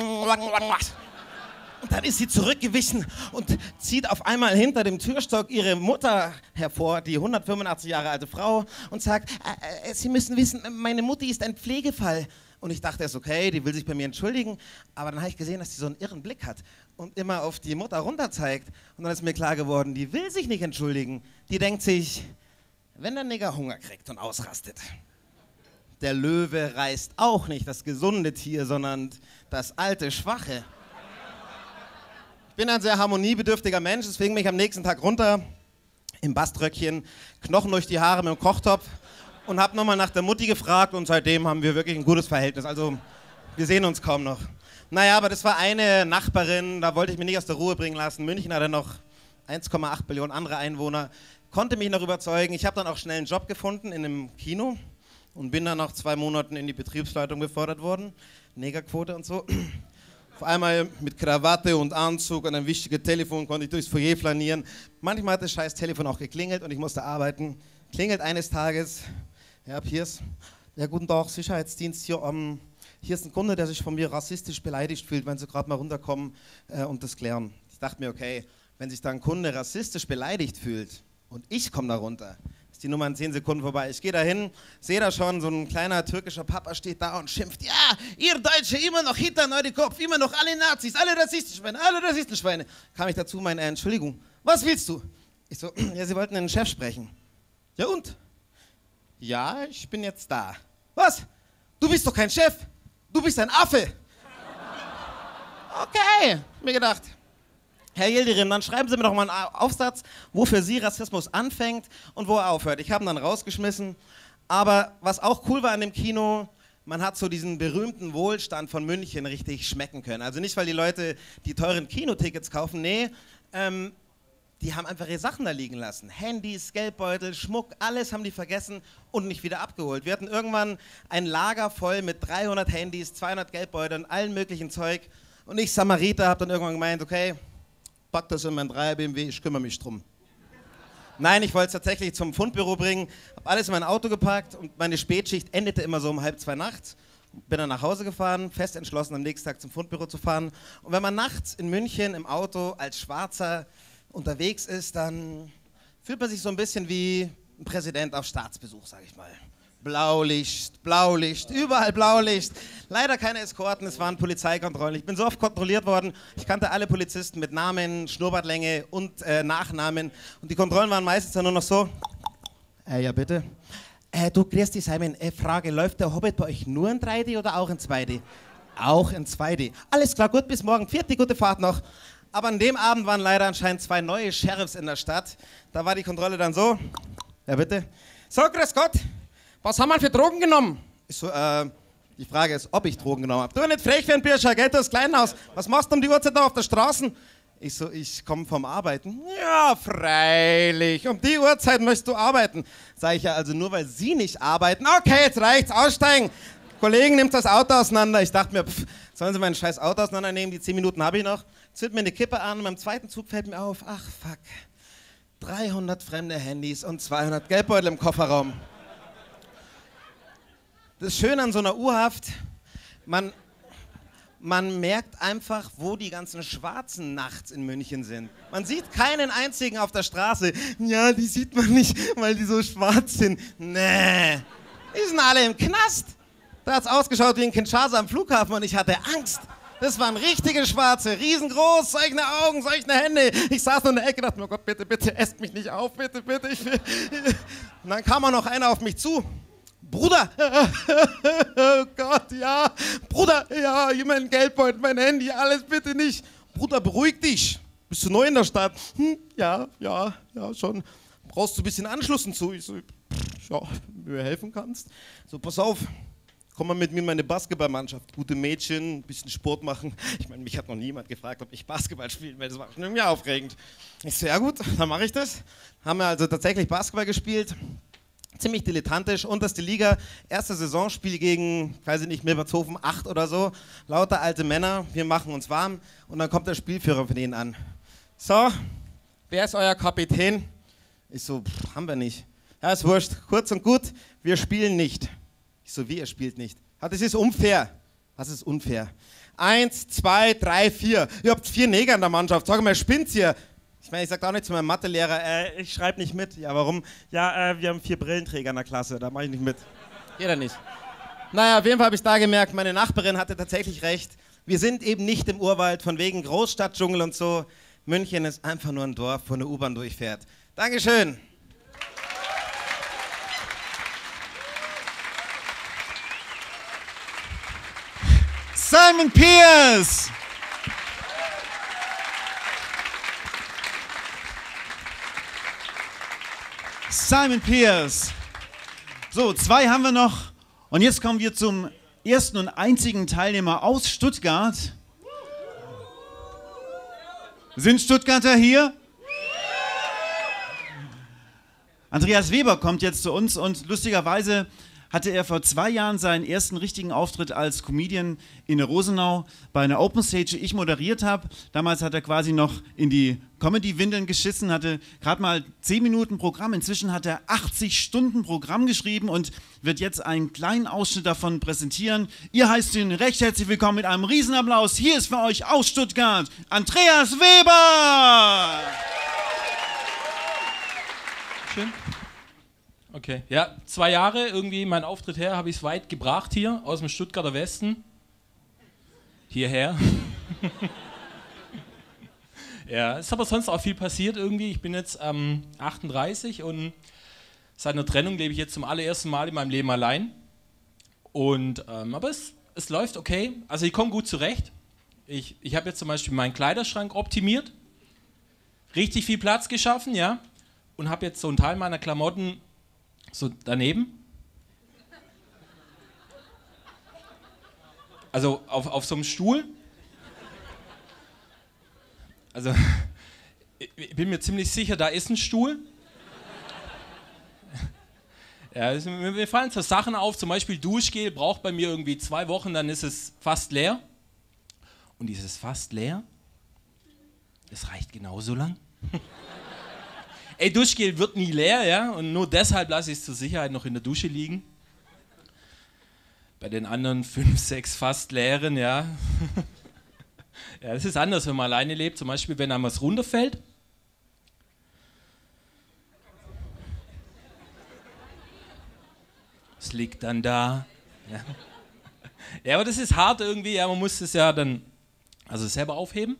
Und dann ist sie zurückgewichen und zieht auf einmal hinter dem Türstock ihre Mutter hervor, die hundertfünfundachtzig Jahre alte Frau, und sagt, äh, äh, Sie müssen wissen, meine Mutti ist ein Pflegefall. Und ich dachte erst, okay, die will sich bei mir entschuldigen, aber dann habe ich gesehen, dass sie so einen irren Blick hat und immer auf die Mutter runter zeigt. Und dann ist mir klar geworden, die will sich nicht entschuldigen. Die denkt sich, wenn der Nigger Hunger kriegt und ausrastet, der Löwe reißt auch nicht das gesunde Tier, sondern das alte, schwache. Ich bin ein sehr harmoniebedürftiger Mensch, deswegen bin ich am nächsten Tag runter, im Baströckchen, Knochen durch die Haare mit dem Kochtopf und habe nochmal nach der Mutti gefragt und seitdem haben wir wirklich ein gutes Verhältnis. Also wir sehen uns kaum noch. Naja, aber das war eine Nachbarin, da wollte ich mich nicht aus der Ruhe bringen lassen. München hatte noch eins Komma acht Millionen andere Einwohner, konnte mich noch überzeugen. Ich habe dann auch schnell einen Job gefunden in einem Kino und bin dann nach zwei Monaten in die Betriebsleitung befördert worden. Negerquote und so. Auf einmal mit Krawatte und Anzug und ein wichtiges Telefon konnte ich durchs Foyer flanieren. Manchmal hat das scheiß Telefon auch geklingelt und ich musste arbeiten. Klingelt eines Tages, Herr Piers, ja guten Tag, Sicherheitsdienst hier. Um, hier ist ein Kunde, der sich von mir rassistisch beleidigt fühlt, wenn Sie gerade mal runterkommen äh, und das klären. Ich dachte mir, okay, wenn sich da ein Kunde rassistisch beleidigt fühlt und ich komme da runter, ist die Nummer in zehn Sekunden vorbei. Ich gehe da hin, sehe da schon, so ein kleiner türkischer Papa steht da und schimpft, ja, ihr Deutsche, immer noch Hitler in eurem Kopf, immer noch alle Nazis, alle Rassistenschweine, alle Rassistenschweine. Kam ich dazu, meine äh, Entschuldigung, was willst du? Ich so, ja, Sie wollten einen Chef sprechen. Ja und? Ja, ich bin jetzt da. Was? Du bist doch kein Chef, du bist ein Affe. Okay, mir gedacht. Herr Yildirim, dann schreiben Sie mir doch mal einen Aufsatz, wo für Sie Rassismus anfängt und wo er aufhört. Ich habe ihn dann rausgeschmissen. Aber was auch cool war an dem Kino, man hat so diesen berühmten Wohlstand von München richtig schmecken können. Also nicht, weil die Leute die teuren Kinotickets kaufen, nee, ähm, die haben einfach ihre Sachen da liegen lassen. Handys, Geldbeutel, Schmuck, alles haben die vergessen und nicht wieder abgeholt. Wir hatten irgendwann ein Lager voll mit dreihundert Handys, zweihundert Geldbeuteln, allen möglichen Zeug. Und ich, Samariter, habe dann irgendwann gemeint, okay, pack das in mein Dreier B M W, ich kümmere mich drum. Nein, ich wollte es tatsächlich zum Fundbüro bringen, habe alles in mein Auto gepackt und meine Spätschicht endete immer so um halb zwei nachts. Bin dann nach Hause gefahren, fest entschlossen, am nächsten Tag zum Fundbüro zu fahren. Und wenn man nachts in München im Auto als Schwarzer unterwegs ist, dann fühlt man sich so ein bisschen wie ein Präsident auf Staatsbesuch, sage ich mal. Blaulicht, Blaulicht, überall Blaulicht. Leider keine Eskorten, es waren Polizeikontrollen. Ich bin so oft kontrolliert worden, ich kannte alle Polizisten mit Namen, Schnurrbartlänge und äh, Nachnamen. Und die Kontrollen waren meistens dann nur noch so, äh, ja bitte. Äh, du, grüß dich Simon, äh, Frage, läuft der Hobbit bei euch nur in drei D oder auch in zwei D? Auch in zwei D. Alles klar, gut, bis morgen, vierte gute Fahrt noch. Aber an dem Abend waren leider anscheinend zwei neue Sheriffs in der Stadt. Da war die Kontrolle dann so, ja bitte. So, grüß Gott, was haben wir für Drogen genommen? Ich so, äh, die Frage ist, ob ich Drogen genommen habe. Du, nicht frech für ein Birscher, geh du das Kleinhaus. Was machst du um die Uhrzeit da auf der Straße? Ich so, ich komme vom Arbeiten. Ja, freilich, um die Uhrzeit möchtest du arbeiten. Sag ich ja, also nur weil Sie nicht arbeiten. Okay, jetzt reicht's, aussteigen. Kollegen, nimmt das Auto auseinander. Ich dachte mir, pff, sollen Sie mein scheiß Auto auseinandernehmen, die zehn Minuten habe ich noch. Zünd mir eine Kippe an und beim zweiten Zug fällt mir auf, ach fuck, dreihundert fremde Handys und zweihundert Geldbeutel im Kofferraum. Das Schöne an so einer U-Haft, man, man merkt einfach, wo die ganzen Schwarzen nachts in München sind. Man sieht keinen einzigen auf der Straße. Ja, die sieht man nicht, weil die so schwarz sind. Nee, die sind alle im Knast. Da hat's ausgeschaut wie ein Kinshasa am Flughafen und ich hatte Angst. Das waren richtige Schwarze, riesengroß, solche Augen, solche Hände. Ich saß nur in der Ecke und dachte, oh Gott, bitte, bitte, esst mich nicht auf, bitte, bitte. Ich will. Und dann kam auch noch einer auf mich zu. Bruder, oh Gott, ja, Bruder, ja, mein Geldbeutel, mein Handy, alles bitte nicht. Bruder, beruhig dich. Bist du neu in der Stadt? Hm, ja, ja, ja, schon. Brauchst du ein bisschen Anschluss hinzu? Ich so, ja, wenn du mir helfen kannst. So, pass auf. Komm mal mit mir in meine Basketballmannschaft. Gute Mädchen, ein bisschen Sport machen. Ich meine, mich hat noch niemand gefragt, ob ich Basketball spielen will. Das war schon irgendwie aufregend. Ich so, ja gut, dann mache ich das. Haben wir also tatsächlich Basketball gespielt. Ziemlich dilettantisch, unterste Liga. Erstes Saisonspiel gegen, weiß ich nicht, Milbertshofen acht oder so. Lauter alte Männer, wir machen uns warm. Und dann kommt der Spielführer von denen an. So, wer ist euer Kapitän? Ich so, pff, haben wir nicht. Ja, ist wurscht. Kurz und gut, wir spielen nicht. Ich so, wie, er spielt nicht? Ah, das ist unfair. Was ist unfair? Eins, zwei, drei, vier. Ihr habt vier Neger in der Mannschaft. Sag mal, spinnt's hier? Ich meine, ich sag auch nicht zu meinem Mathelehrer, äh, ich schreibe nicht mit. Ja, warum? Ja, äh, wir haben vier Brillenträger in der Klasse, da mache ich nicht mit. Jeder nicht. Naja, auf jeden Fall habe ich da gemerkt, meine Nachbarin hatte tatsächlich recht. Wir sind eben nicht im Urwald, von wegen Großstadtdschungel und so. München ist einfach nur ein Dorf, wo eine U-Bahn durchfährt. Dankeschön. Simon Pierce! Simon Pierce. So, zwei haben wir noch. Und jetzt kommen wir zum ersten und einzigen Teilnehmer aus Stuttgart. Sind Stuttgarter hier? Andreas Weber kommt jetzt zu uns und lustigerweise hatte er vor zwei Jahren seinen ersten richtigen Auftritt als Comedian in Rosenau bei einer Open Stage, die ich moderiert habe. Damals hat er quasi noch in die Comedy-Windeln geschissen, hatte gerade mal zehn Minuten Programm. Inzwischen hat er achtzig Stunden Programm geschrieben und wird jetzt einen kleinen Ausschnitt davon präsentieren. Ihr heißt ihn recht herzlich willkommen mit einem Riesenapplaus. Hier ist für euch aus Stuttgart Andreas Weber! Schön. Okay, ja, zwei Jahre irgendwie, mein Auftritt her, habe ich es weit gebracht hier, aus dem Stuttgarter Westen. Hierher. Ja, ist aber sonst auch viel passiert irgendwie. Ich bin jetzt ähm, achtunddreißig und seit einer Trennung lebe ich jetzt zum allerersten Mal in meinem Leben allein. Und, ähm, aber es, es läuft okay, also ich komme gut zurecht. Ich, ich habe jetzt zum Beispiel meinen Kleiderschrank optimiert, richtig viel Platz geschaffen, ja, und habe jetzt so einen Teil meiner Klamotten so daneben. Also auf, auf so einem Stuhl. Also ich bin mir ziemlich sicher, da ist ein Stuhl. Ja, es, mir fallen so Sachen auf, zum Beispiel Duschgel braucht bei mir irgendwie zwei Wochen, dann ist es fast leer. Und dieses fast leer, das reicht genauso lang. Ey, Duschgel wird nie leer, ja, und nur deshalb lasse ich es zur Sicherheit noch in der Dusche liegen. Bei den anderen fünf, sechs fast leeren, ja. Ja, das ist anders, wenn man alleine lebt, zum Beispiel, wenn einem was runterfällt. Es liegt dann da. Ja. Ja, aber das ist hart irgendwie, ja, man muss es ja dann also selber aufheben.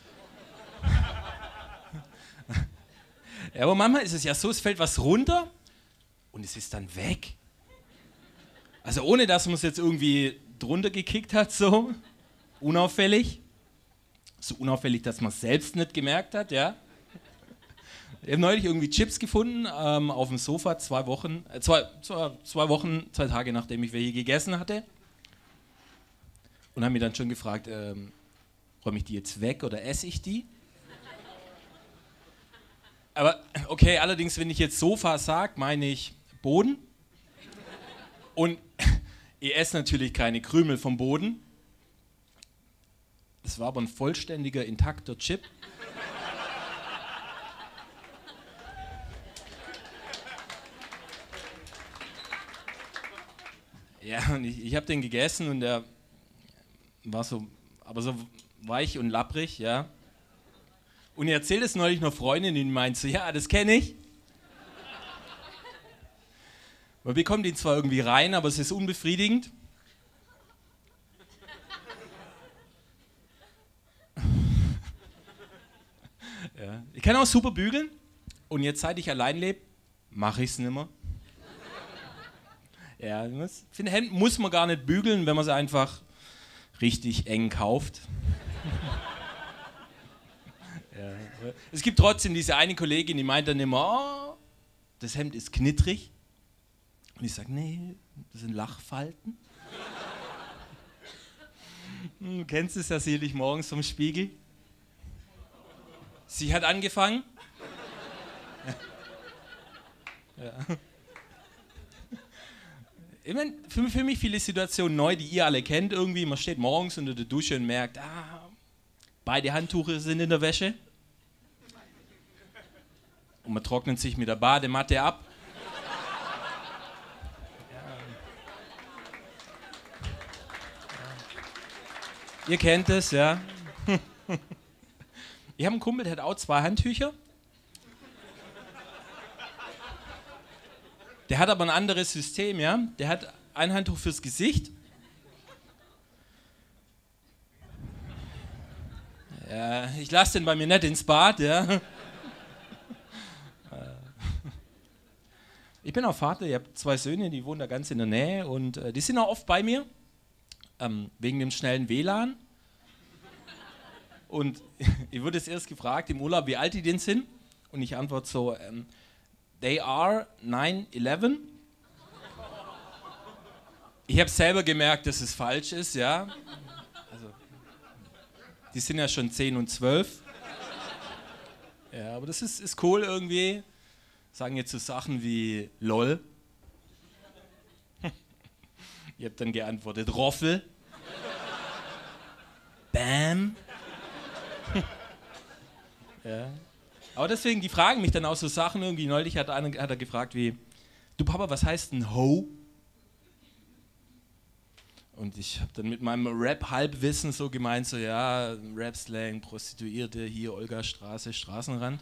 Ja, aber manchmal ist es ja so, es fällt was runter und es ist dann weg. Also ohne, dass man es jetzt irgendwie drunter gekickt hat, so unauffällig. So unauffällig, dass man es selbst nicht gemerkt hat, ja. Ich habe neulich irgendwie Chips gefunden ähm, auf dem Sofa, zwei Wochen, äh, zwei, zwei, zwei Wochen, zwei Tage nachdem ich welche gegessen hatte. Und habe mich dann schon gefragt, ähm, räume ich die jetzt weg oder esse ich die? Aber okay, allerdings, wenn ich jetzt Sofa sage, meine ich Boden. Und ich esse natürlich keine Krümel vom Boden. Das war aber ein vollständiger, intakter Chip. Ja, und ich, ich habe den gegessen und der war so, aber so weich und lapprig, ja. Und ich erzählte es neulich einer Freundin, die meinte so, ja, das kenne ich. Man bekommt ihn zwar irgendwie rein, aber es ist unbefriedigend. Ja. Ich kann auch super bügeln und jetzt, seit ich allein lebe, mache ich es nicht mehr. Ja, ich finde, Hemden muss man gar nicht bügeln, wenn man sie einfach richtig eng kauft. Ja. Es gibt trotzdem diese eine Kollegin, die meint dann immer, oh, das Hemd ist knittrig. Und ich sage, nee, das sind Lachfalten. Du kennst es ja sicherlich morgens vom Spiegel. Sie hat angefangen. Ja. Ich meine, für, für mich viele Situationen neu, die ihr alle kennt irgendwie. Man steht morgens unter der Dusche und merkt, ah, beide Handtücher sind in der Wäsche. Und man trocknet sich mit der Badematte ab. Ihr kennt es, ja. Ich habe einen Kumpel, der hat auch zwei Handtücher. Der hat aber ein anderes System, ja. Der hat ein Handtuch fürs Gesicht. Ja, ich lasse den bei mir nicht ins Bad, ja. Ich bin auch Vater, ich habe zwei Söhne, die wohnen da ganz in der Nähe und äh, die sind auch oft bei mir, ähm, wegen dem schnellen W L A N. Und ich wurde jetzt erst gefragt im Urlaub, wie alt die denn sind. Und ich antworte so, ähm, they are nine eleven. Ich habe selber gemerkt, dass es falsch ist, ja. Also, die sind ja schon zehn und zwölf. Ja, aber das ist, ist cool irgendwie. Sagen jetzt so Sachen wie LOL. Ihr habt dann geantwortet Roffel. Bam. Ja. Aber deswegen, die fragen mich dann auch so Sachen irgendwie. Neulich hat, einer, hat er gefragt wie, du Papa, was heißt ein Ho? Und ich habe dann mit meinem Rap-Halbwissen so gemeint, so ja, Rap-Slang, Prostituierte, hier Olga-Straße, Straßenrand.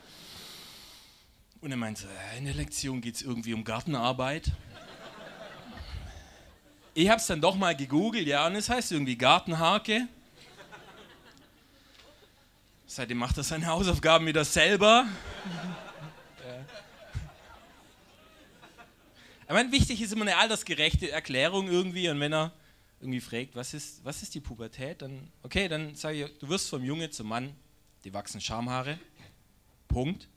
Und er meinte, in der Lektion geht es irgendwie um Gartenarbeit. Ich habe es dann doch mal gegoogelt, ja, und es heißt irgendwie Gartenhake. Seitdem macht er seine Hausaufgaben wieder selber. Ja. Ich meine, wichtig ist immer eine altersgerechte Erklärung irgendwie, und wenn er irgendwie fragt, was ist, was ist die Pubertät, dann, okay, dann sage ich, du wirst vom Junge zum Mann, die wachsen Schamhaare, Punkt.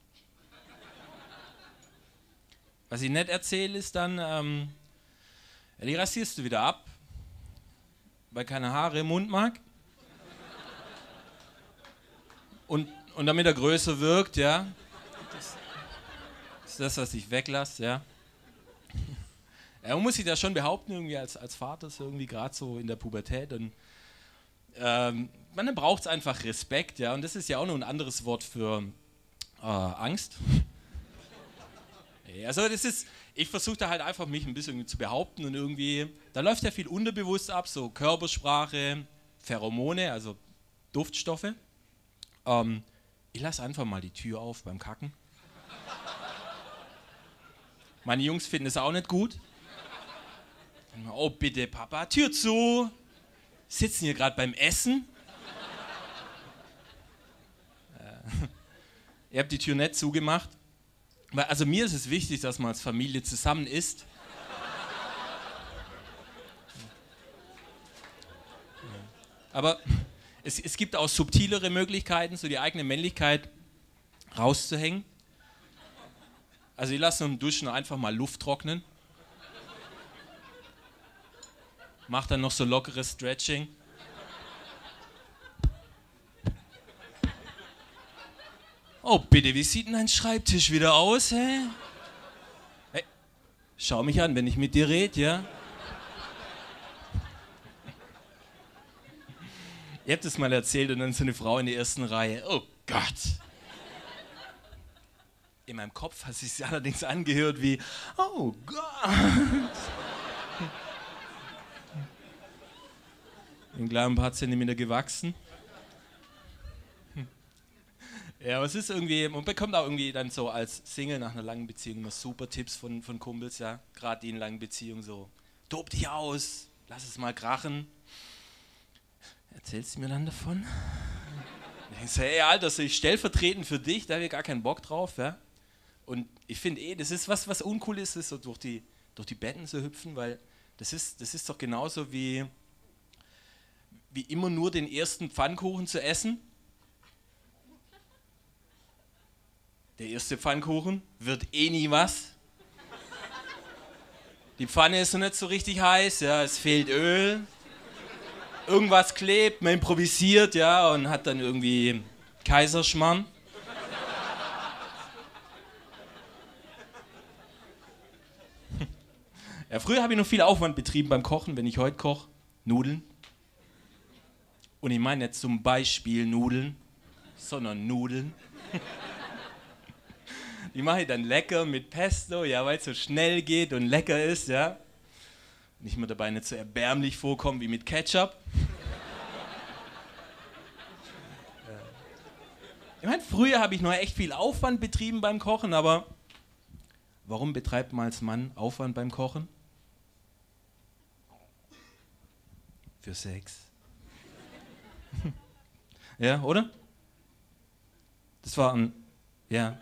Was ich nicht erzähle, ist dann, ähm, ja, die rasierst du wieder ab, weil keine Haare im Mund mag. Und und damit er größer wirkt, ja. Das ist das, was ich weglasse, ja. Er muss sich das schon behaupten, irgendwie als, als Vater, so irgendwie gerade so in der Pubertät. Und ähm, man braucht es einfach Respekt, ja. Und das ist ja auch noch ein anderes Wort für äh, Angst. Also das ist, ich versuche da halt einfach mich ein bisschen zu behaupten und irgendwie, da läuft ja viel unterbewusst ab, so Körpersprache, Pheromone, also Duftstoffe. Ähm, ich lasse einfach mal die Tür auf beim Kacken. Meine Jungs finden es auch nicht gut. Oh bitte Papa, Tür zu. Sitzen hier gerade beim Essen. Äh, ihr habt die Tür nicht zugemacht. Weil, also mir ist es wichtig, dass man als Familie zusammen isst. Aber es, es gibt auch subtilere Möglichkeiten, so die eigene Männlichkeit rauszuhängen. Also ich lasse im Duschen einfach mal Luft trocknen. Mach dann noch so lockeres Stretching. Oh bitte, wie sieht denn dein Schreibtisch wieder aus, hä? Hey, schau mich an, wenn ich mit dir rede, ja? Ihr habt es mal erzählt und dann so eine Frau in der ersten Reihe. Oh Gott. In meinem Kopf hat es sich allerdings angehört wie, oh Gott. Bin gleich ein paar Zentimeter gewachsen. Ja, aber es ist irgendwie, man bekommt auch irgendwie dann so als Single nach einer langen Beziehung immer super Tipps von, von Kumpels, ja. Gerade die in langen Beziehungen so, tob dich aus, lass es mal krachen. Erzählst du mir dann davon? Ich denke so, hey Alter, so ich stellvertretend für dich, da habe ich gar keinen Bock drauf, ja. Und ich finde eh, das ist was, was uncool ist, ist so durch die, durch die Betten zu hüpfen, weil das ist, das ist doch genauso wie, wie immer nur den ersten Pfannkuchen zu essen. Der erste Pfannkuchen wird eh nie was. Die Pfanne ist noch nicht so richtig heiß, ja, es fehlt Öl. Irgendwas klebt, man improvisiert, ja, und hat dann irgendwie Kaiserschmarrn. Ja, früher habe ich noch viel Aufwand betrieben beim Kochen, wenn ich heute koche. Nudeln. Und ich meine nicht zum Beispiel Nudeln, sondern Nudeln. Die mache ich dann lecker mit Pesto, ja, weil es so schnell geht und lecker ist, ja. Nicht mehr dabei nicht so erbärmlich vorkommen wie mit Ketchup. Ich meine, früher habe ich noch echt viel Aufwand betrieben beim Kochen, aber warum betreibt man als Mann Aufwand beim Kochen? Für Sex. Ja, oder? Das war ein, ja.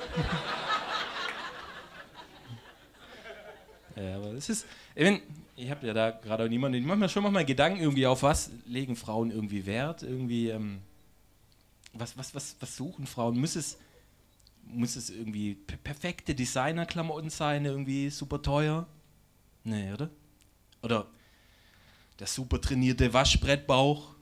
Ja, aber das ist, ich, mein, ich habe ja da gerade auch niemanden, ich mache mir schon manchmal Gedanken irgendwie, auf was legen Frauen irgendwie Wert, irgendwie, ähm, was, was, was, was suchen Frauen, muss es, muss es irgendwie perfekte Designerklamotten sein, irgendwie super teuer? Nee, oder? Oder der super trainierte Waschbrettbauch?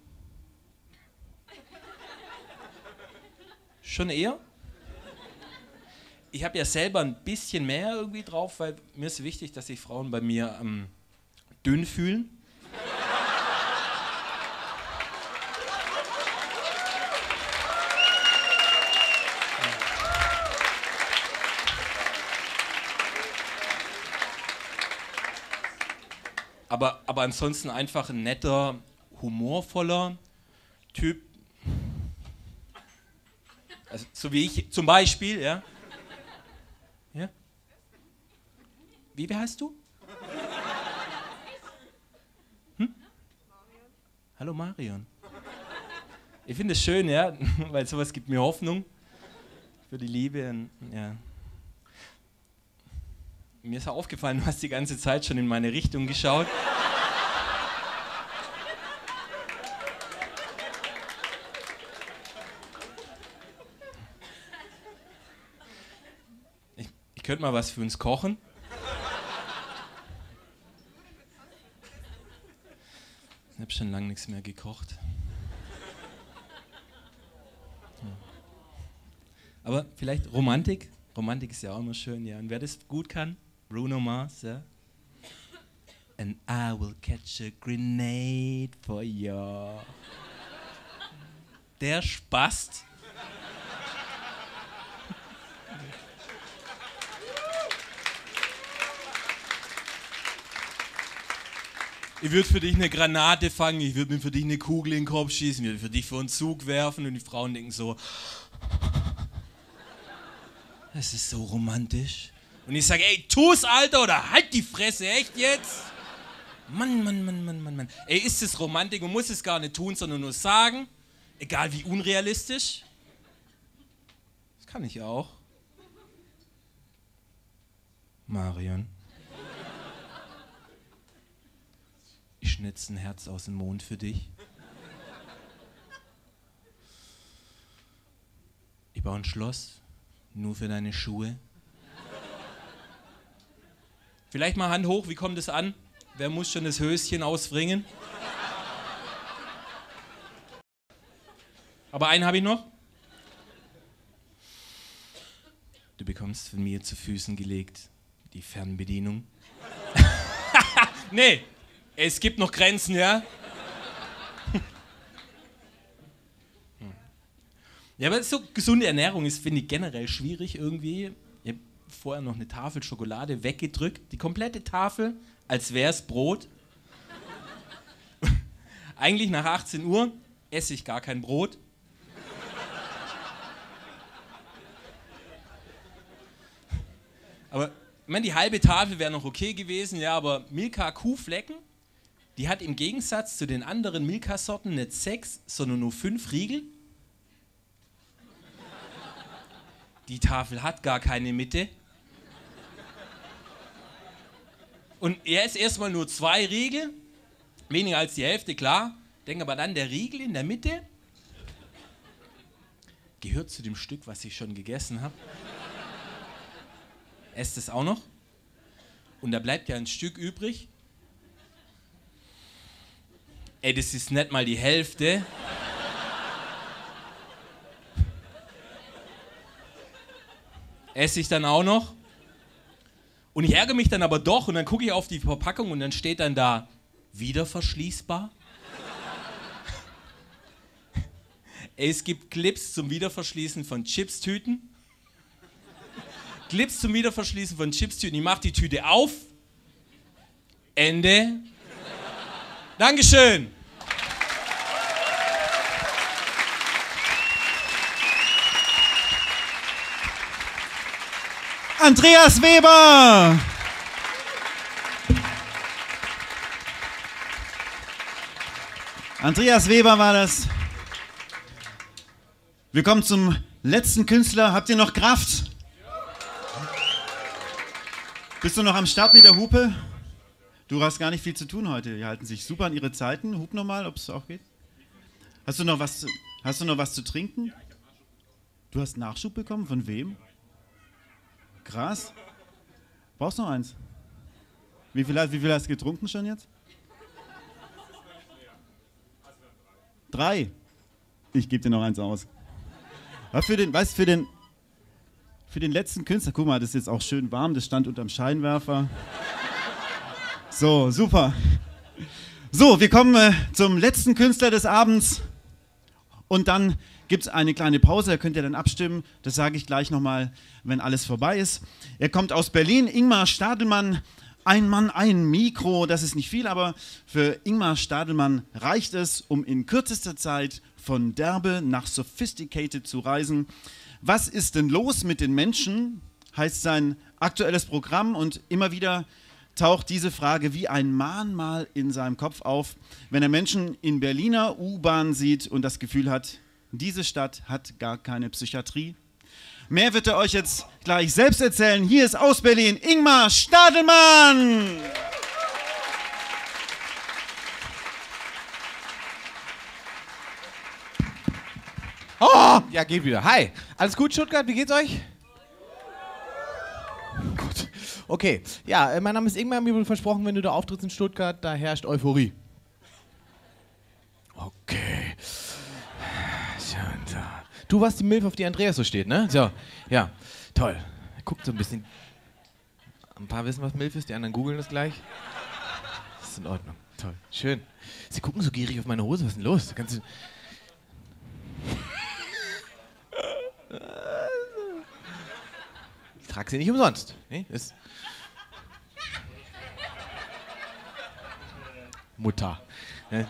Schon eher? Ich habe ja selber ein bisschen mehr irgendwie drauf, weil mir ist wichtig, dass sich Frauen bei mir ähm, dünn fühlen. Aber, aber ansonsten einfach ein netter, humorvoller Typ. Also, so wie ich zum Beispiel, ja. Ja? Wie, wie heißt du? Hm? Hallo Marion. Ich finde es schön, ja, weil sowas gibt mir Hoffnung für die Liebe. Und, ja. Mir ist ja aufgefallen, du hast die ganze Zeit schon in meine Richtung geschaut. Ich, ich könnte mal was für uns kochen. Ich habe schon lange nichts mehr gekocht. Ja. Aber vielleicht Romantik. Romantik ist ja auch immer schön, ja. Und wer das gut kann, Bruno Mars, ja. And I will catch a grenade for you. Der Spast. Ich würde für dich eine Granate fangen, ich würde mir für dich eine Kugel in den Kopf schießen, ich würde für dich vor einen Zug werfen und die Frauen denken so, das ist so romantisch. Und ich sage, ey, tu's, Alter, oder halt die Fresse, echt jetzt? Mann, Mann, Mann, Mann, Mann, Mann. Ey, ist es Romantik und muss es gar nicht tun, sondern nur sagen, egal wie unrealistisch. Das kann ich auch. Marion. Ich schnitze ein Herz aus dem Mond für dich. Ich baue ein Schloss, nur für deine Schuhe. Vielleicht mal Hand hoch, wie kommt es an? Wer muss schon das Höschen ausbringen? Aber einen habe ich noch. Du bekommst von mir zu Füßen gelegt die Fernbedienung. Nee, es gibt noch Grenzen, ja? Ja, aber so gesunde Ernährung ist, finde ich, generell schwierig irgendwie. Ich habe vorher noch eine Tafel Schokolade weggedrückt, die komplette Tafel, als wäre es Brot. Eigentlich nach achtzehn Uhr esse ich gar kein Brot. Aber ich meine, die halbe Tafel wäre noch okay gewesen, ja, aber Milka Kuhflecken, die hat im Gegensatz zu den anderen Milka-Sorten nicht sechs, sondern nur fünf Riegel. Die Tafel hat gar keine Mitte. Und er ist erstmal nur zwei Riegel, weniger als die Hälfte, klar. Denk aber dann, der Riegel in der Mitte gehört zu dem Stück, was ich schon gegessen habe. Esst es auch noch. Und da bleibt ja ein Stück übrig. Ey, das ist nicht mal die Hälfte. Esse ich dann auch noch. Und ich ärgere mich dann aber doch und dann gucke ich auf die Verpackung und dann steht dann da, wieder verschließbar. Ey, es gibt Clips zum Wiederverschließen von Chipstüten. Clips zum Wiederverschließen von Chipstüten. Ich mache die Tüte auf. Ende. Dankeschön. Andreas Weber! Andreas Weber war das. Wir kommen zum letzten Künstler. Habt ihr noch Kraft? Bist du noch am Start mit der Hupe? Du hast gar nicht viel zu tun heute. Die halten sich super an ihre Zeiten. Hup nochmal, ob es auch geht. Hast du noch was, hast du noch was zu trinken? Du hast Nachschub bekommen? Von wem? Krass. Brauchst du noch eins? Wie viel, wie viel hast du getrunken schon jetzt? Drei. Ich gebe dir noch eins aus. Aber für den, weißt, für den, für den letzten Künstler, guck mal, das ist jetzt auch schön warm, das stand unterm Scheinwerfer. So, super. So, wir kommen äh, zum letzten Künstler des Abends und dann gibt es eine kleine Pause, da könnt ihr dann abstimmen, das sage ich gleich nochmal, wenn alles vorbei ist. Er kommt aus Berlin, Ingmar Stadelmann, ein Mann, ein Mikro, das ist nicht viel, aber für Ingmar Stadelmann reicht es, um in kürzester Zeit von derbe nach sophisticated zu reisen. Was ist denn los mit den Menschen, heißt sein aktuelles Programm und immer wieder taucht diese Frage wie ein Mahnmal in seinem Kopf auf, wenn er Menschen in Berliner U-Bahn sieht und das Gefühl hat, diese Stadt hat gar keine Psychiatrie. Mehr wird er euch jetzt gleich selbst erzählen. Hier ist aus Berlin Ingmar Stadelmann. Oh, ja, geht wieder. Hi. Alles gut, Stuttgart? Wie geht's euch? Gut. Okay. Ja, äh, mein Name ist Ingmar. Mir wurde versprochen, wenn du da auftrittst in Stuttgart, da herrscht Euphorie. Okay. Du warst die Milf, auf die Andreas so steht, ne? So, ja, toll. Guckt so ein bisschen. Ein paar wissen, was Milf ist, die anderen googeln das gleich. Das ist in Ordnung. Toll, schön. Sie gucken so gierig auf meine Hose, was ist denn los? Kannst du... Ich trage sie nicht umsonst. Nee, ist Mutter. Ne?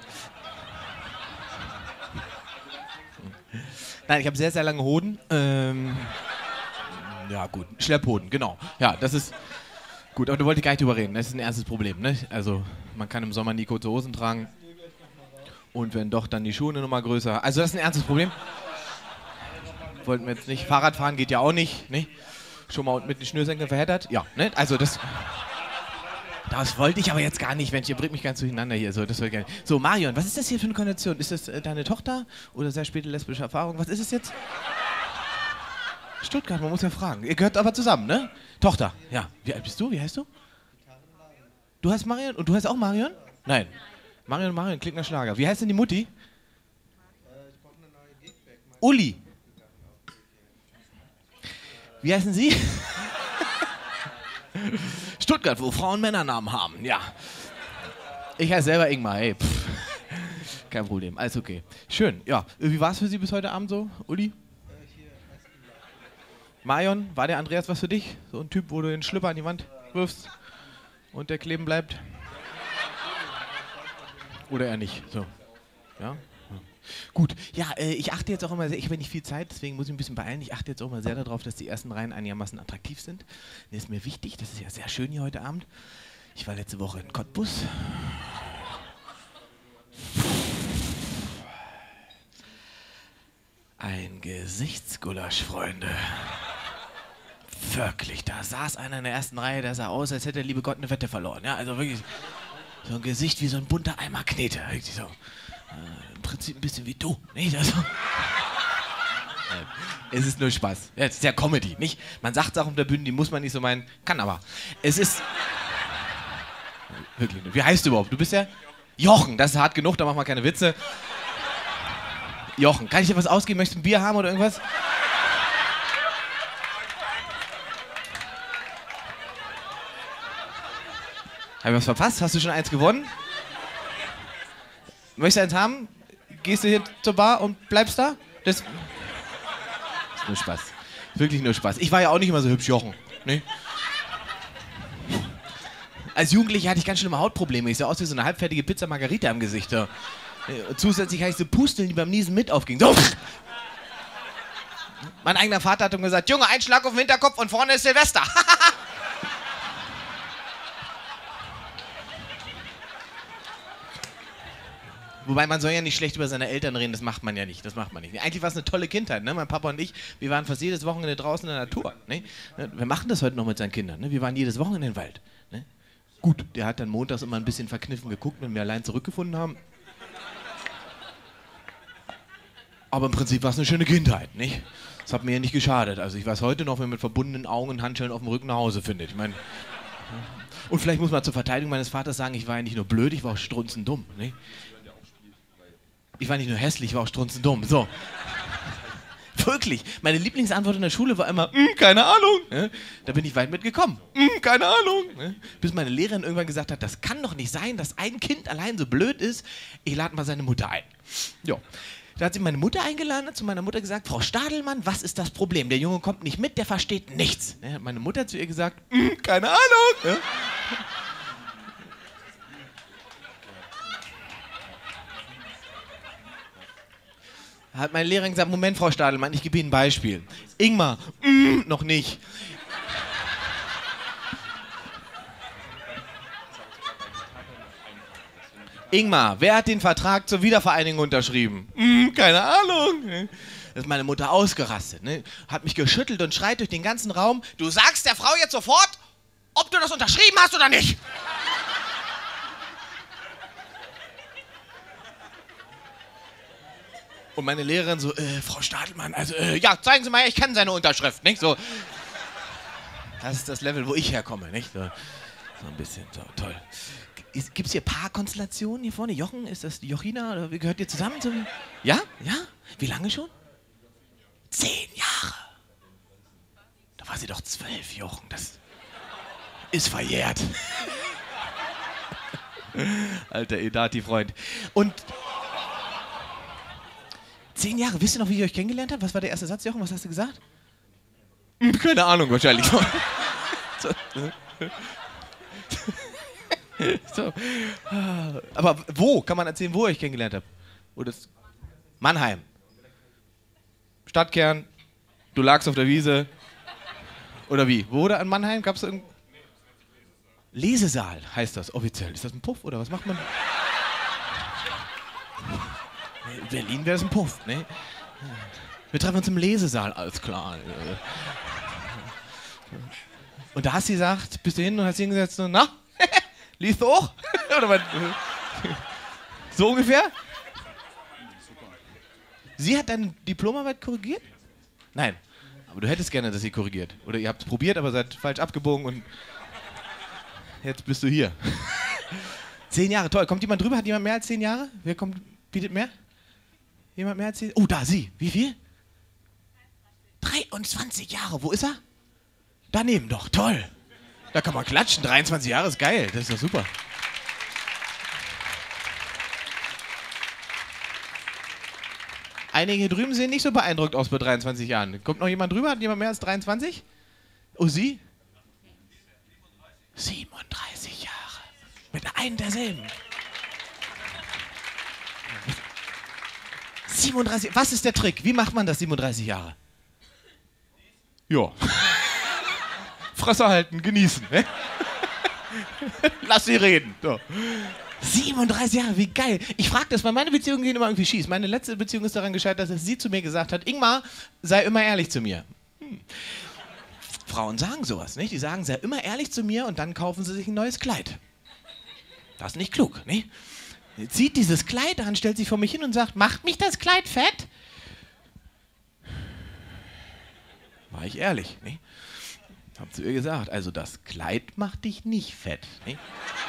Nein, ich habe sehr, sehr lange Hoden. Ähm, ja, gut. Schlepphoden, genau. Ja, das ist... Gut, aber da wollte ich gar nicht drüber reden. Das ist ein ernstes Problem, ne? Also, man kann im Sommer nie kurze Hosen tragen. Und wenn doch, dann die Schuhe eine Nummer größer. Also, das ist ein ernstes Problem. Wollten wir jetzt nicht. Fahrradfahren geht ja auch nicht, ne? Schon mal mit den Schnürsenkeln verheddert? Ja, ne? Also, das... Das wollte ich aber jetzt gar nicht, Mensch, ihr bringt mich ganz durcheinander hier. So, das wollte ich gar nicht. So, Marion, was ist das hier für eine Kondition? Ist das äh, deine Tochter oder sehr späte lesbische Erfahrung? Was ist es jetzt? Stuttgart, man muss ja fragen. Ihr gehört aber zusammen, ne? Tochter, ja. Wie alt bist du? Wie heißt du? Du heißt Marion? Und du heißt auch Marion? Nein. Marion, Marion, klingt nach Schlager. Wie heißt denn die Mutti? Uli. Wie heißen Sie? Stuttgart, wo Frauen Männernamen haben, ja. Ich heiße selber Ingmar, hey. Pff. Kein Problem, alles okay. Schön, ja. Wie war es für Sie bis heute Abend so, Uli? Marion, war der Andreas was für dich? So ein Typ, wo du den Schlüpper an die Wand wirfst und der kleben bleibt? Oder eher nicht? So. Ja? Gut, ja, äh, ich achte jetzt auch immer sehr, ich habe nicht viel Zeit, deswegen muss ich ein bisschen beeilen. Ich achte jetzt auch mal sehr darauf, dass die ersten Reihen einigermaßen attraktiv sind. Das ist mir wichtig, das ist ja sehr schön hier heute Abend. Ich war letzte Woche in Cottbus. Ein Gesichtsgulasch, Freunde. Wirklich, da saß einer in der ersten Reihe, der sah aus, als hätte der liebe Gott eine Wette verloren. Ja, also wirklich so ein Gesicht wie so ein bunter Eimer Knete. Wirklich so. Äh, Im Prinzip ein bisschen wie du, nicht? Also, es ist nur Spaß. Ja, es ist ja Comedy, nicht? Man sagt Sachen auf der Bühne, die muss man nicht so meinen, kann aber. Es ist... Wirklich, wie heißt du überhaupt? Du bist ja... Jochen, das ist hart genug, da machen wir keine Witze. Jochen, kann ich dir was ausgeben? Möchtest du ein Bier haben oder irgendwas? Habe ich was verpasst? Hast du schon eins gewonnen? Möchtest du eins haben? Gehst du hier zur Bar und bleibst da? Das ist nur Spaß. Wirklich nur Spaß. Ich war ja auch nicht immer so hübsch, Jochen. Nee. Als Jugendlicher hatte ich ganz schlimme Hautprobleme. Ich sah aus wie so eine halbfertige Pizza Margarita im Gesicht. Ja. Zusätzlich hatte ich so Pusteln, die beim Niesen mit aufgingen. So. Mein eigener Vater hat ihm gesagt, Junge, ein Schlag auf den Hinterkopf und vorne ist Silvester. Wobei, man soll ja nicht schlecht über seine Eltern reden, das macht man ja nicht, das macht man nicht. Eigentlich war es eine tolle Kindheit, ne? Mein Papa und ich, wir waren fast jedes Wochenende draußen in der Natur. Ne? Wir machen das heute noch mit seinen Kindern, ne? Wir waren jedes Wochenende in den Wald. Ne? Gut, der hat dann montags immer ein bisschen verkniffen geguckt, wenn wir allein zurückgefunden haben. Aber im Prinzip war es eine schöne Kindheit, nicht? Das hat mir ja nicht geschadet. Also ich weiß heute noch, wenn man mit verbundenen Augen und Handschellen auf dem Rücken nach Hause findet. Ich meine... Und vielleicht muss man zur Verteidigung meines Vaters sagen, ich war ja nicht nur blöd, ich war auch strunzendumm, nicht? Ich war nicht nur hässlich, ich war auch strunzendumm. So. Wirklich. Meine Lieblingsantwort in der Schule war immer, mm, keine Ahnung. Ja? Da bin ich weit mitgekommen. Mm, keine Ahnung. Ja? Bis meine Lehrerin irgendwann gesagt hat, das kann doch nicht sein, dass ein Kind allein so blöd ist. Ich lade mal seine Mutter ein. Ja. Da hat sie meine Mutter eingeladen, hat zu meiner Mutter gesagt, Frau Stadelmann, was ist das Problem? Der Junge kommt nicht mit, der versteht nichts. Ja, hat meine Mutter zu ihr gesagt, mm, keine Ahnung. Ja? Hat meine Lehrerin gesagt, Moment, Frau Stadelmann, ich gebe Ihnen ein Beispiel. Ingmar, mm, noch nicht. Ingmar, wer hat den Vertrag zur Wiedervereinigung unterschrieben? Mm, keine Ahnung. Da ist meine Mutter ausgerastet, ne? Hat mich geschüttelt und schreit durch den ganzen Raum, du sagst der Frau jetzt sofort, ob du das unterschrieben hast oder nicht. Und meine Lehrerin so, äh, Frau Stadelmann, also, äh, ja, zeigen Sie mal, ich kenne seine Unterschrift, nicht? So. Das ist das Level, wo ich herkomme, nicht? So, so ein bisschen, so, toll. Gibt es hier Paarkonstellationen hier vorne? Jochen, ist das Jochina oder gehört ihr zusammen zum... Ja? Ja? Wie lange schon? Zehn Jahre. Da war sie doch zwölf, Jochen. Das ist verjährt. Alter Edati-Freund. Und zehn Jahre, wisst ihr noch, wie ihr euch kennengelernt habt? Was war der erste Satz, Jochen? Was hast du gesagt? Hm, keine Ahnung, wahrscheinlich. so. so. Aber wo? Kann man erzählen, wo ihr euch kennengelernt habt? Wo das? Mannheim. Stadtkern. Du lagst auf der Wiese. Oder wie? Wo oder in Mannheim? Gab es irgendein Lesesaal heißt das offiziell. Ist das ein Puff oder was macht man? In Berlin wäre das ein Puff, ne? Wir treffen uns im Lesesaal, alles klar. Und da hast du gesagt, bist du hin und hast hingesetzt, so, na, liest du auch? Oder was? So ungefähr? Sie hat deine Diplomarbeit korrigiert? Nein, aber du hättest gerne, dass sie korrigiert. Oder ihr habt es probiert, aber seid falsch abgebogen und jetzt bist du hier. Zehn Jahre, toll. Kommt jemand drüber? Hat jemand mehr als zehn Jahre? Wer kommt, bietet mehr? Jemand mehr als zehn? Oh, da, sie. Wie viel? dreiundzwanzig Jahre. Wo ist er? Daneben doch. Toll. Da kann man klatschen. dreiundzwanzig Jahre ist geil. Das ist doch super. Einige hier drüben sehen nicht so beeindruckt aus bei dreiundzwanzig Jahren. Kommt noch jemand drüber? Hat jemand mehr als dreiundzwanzig? Oh, sie? siebenunddreißig Jahre. Mit einem derselben. siebenunddreißig. Was ist der Trick? Wie macht man das siebenunddreißig Jahre? Ja. Fresse halten, genießen. Ne? Lass sie reden. So. siebenunddreißig Jahre, wie geil. Ich frage das, weil meine Beziehungen gehen immer irgendwie schief. Meine letzte Beziehung ist daran gescheitert, dass sie zu mir gesagt hat, Ingmar, sei immer ehrlich zu mir. Hm. Frauen sagen sowas, nicht? Die sagen, sei immer ehrlich zu mir und dann kaufen sie sich ein neues Kleid. Das ist nicht klug, nicht? Sie zieht dieses Kleid an, stellt sich vor mich hin und sagt, macht mich das Kleid fett? War ich ehrlich, nicht? Hab zu ihr gesagt, also das Kleid macht dich nicht fett, nicht?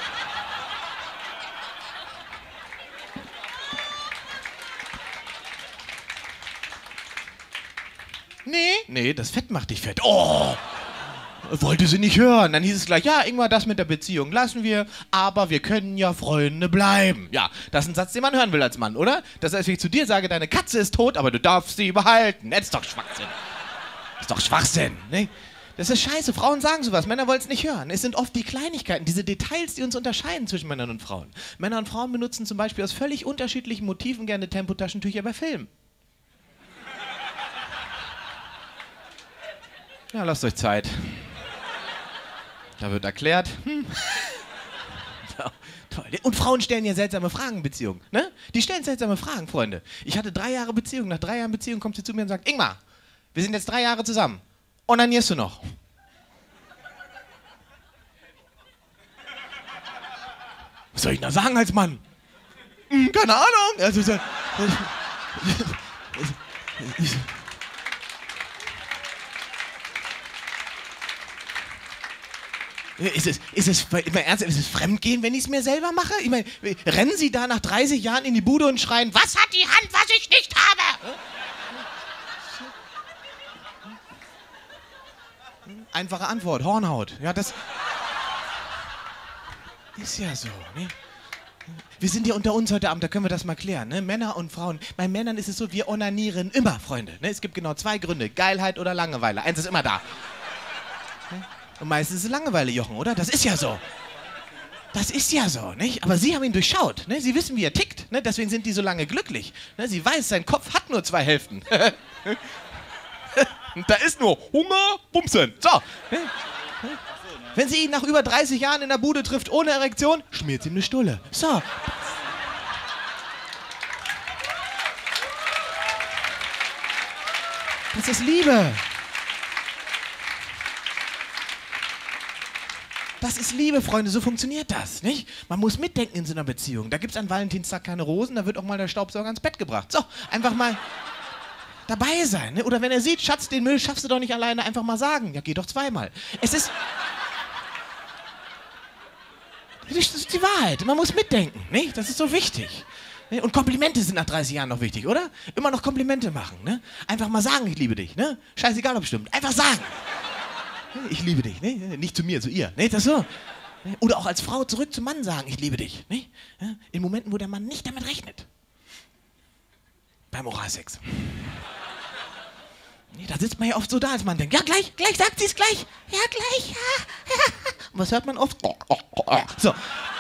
Nee, nee, das Fett macht dich fett. Oh! Wollte sie nicht hören. Dann hieß es gleich, ja, Ingmar, das mit der Beziehung lassen wir, aber wir können ja Freunde bleiben. Ja, das ist ein Satz, den man hören will als Mann, oder? Das heißt, wenn ich zu dir sage, deine Katze ist tot, aber du darfst sie behalten. Das ist doch Schwachsinn. Das ist doch Schwachsinn, ne? Das ist scheiße. Frauen sagen sowas, Männer wollen es nicht hören. Es sind oft die Kleinigkeiten, diese Details, die uns unterscheiden zwischen Männern und Frauen. Männer und Frauen benutzen zum Beispiel aus völlig unterschiedlichen Motiven gerne Tempotaschentücher bei Filmen. Ja, lasst euch Zeit. Da wird erklärt. Hm. Ja, toll. Und Frauen stellen ja seltsame Fragen in Beziehungen. Ne? Die stellen seltsame Fragen, Freunde. Ich hatte drei Jahre Beziehung. Nach drei Jahren Beziehung kommt sie zu mir und sagt, Ingmar, wir sind jetzt drei Jahre zusammen. Onanierst du noch? Was soll ich da sagen als Mann? Hm, keine Ahnung. Also, so, Ist es, ist es, immer ernsthaft, ist es Fremdgehen, wenn ich es mir selber mache? Ich meine, rennen Sie da nach dreißig Jahren in die Bude und schreien, was hat die Hand, was ich nicht habe? Einfache Antwort, Hornhaut. Ja, das ist ja so, ne? Wir sind ja unter uns heute Abend, da können wir das mal klären, ne? Männer und Frauen. Bei Männern ist es so, wir onanieren immer, Freunde. Ne? Es gibt genau zwei Gründe, Geilheit oder Langeweile. Eins ist immer da. Ne? Und meistens ist es Langeweile, Jochen, oder? Das ist ja so. Das ist ja so, nicht? Aber Sie haben ihn durchschaut, ne? Sie wissen, wie er tickt, ne? Deswegen sind die so lange glücklich. Ne? Sie weiß, sein Kopf hat nur zwei Hälften. Und da ist nur Hunger, Bumsen. So. Ne? Wenn sie ihn nach über dreißig Jahren in der Bude trifft ohne Erektion, schmiert sie ihm eine Stulle. So. Das ist Liebe. Das ist Liebe, Freunde, so funktioniert das, nicht? Man muss mitdenken in so einer Beziehung. Da gibt es an Valentinstag keine Rosen, da wird auch mal der Staubsauger ans Bett gebracht. So, einfach mal dabei sein, ne? Oder wenn er sieht, Schatz, den Müll schaffst du doch nicht alleine, einfach mal sagen. Ja, geh doch zweimal. Es ist... Das ist die Wahrheit, man muss mitdenken, nicht? Das ist so wichtig. Ne? Und Komplimente sind nach dreißig Jahren noch wichtig, oder? Immer noch Komplimente machen. Ne? Einfach mal sagen, ich liebe dich. Ne? Scheißegal, ob es stimmt. Einfach sagen. Ich liebe dich. Ne? Nicht zu mir, zu ihr. Ne? Das so. Oder auch als Frau zurück zum Mann sagen, ich liebe dich. Ne? In Momenten, wo der Mann nicht damit rechnet. Beim Oralsex. Nee, da sitzt man ja oft so da, als man denkt, ja gleich, gleich sagt sie es gleich. Ja, gleich, ja, ja. Und was hört man oft? So.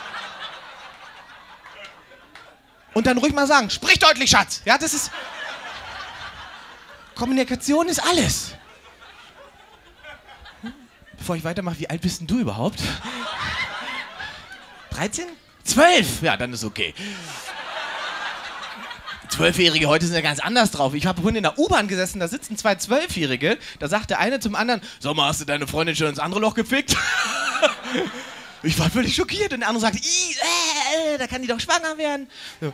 Und dann ruhig mal sagen, sprich deutlich, Schatz. Ja, das ist... Kommunikation ist alles. Bevor ich weitermache, wie alt bist denn du überhaupt? dreizehn? zwölf? Ja, dann ist okay. Zwölfjährige heute sind ja ganz anders drauf. Ich habe vorhin in der U-Bahn gesessen, da sitzen zwei Zwölfjährige. Da sagt der eine zum anderen, sag mal, hast du deine Freundin schon ins andere Loch gefickt? Ich war völlig schockiert. Und der andere sagt, Ih, äh, äh, da kann die doch schwanger werden. So.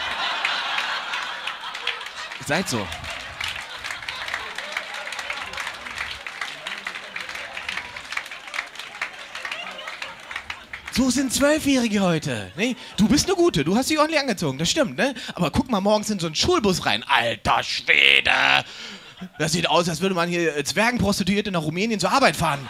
Seid so. So sind Zwölfjährige heute. Ne? Du bist eine Gute, du hast dich ordentlich angezogen, das stimmt. Ne? Aber guck mal morgens in so einen Schulbus rein. Alter Schwede! Das sieht aus, als würde man hier Zwergenprostituierte nach Rumänien zur Arbeit fahren.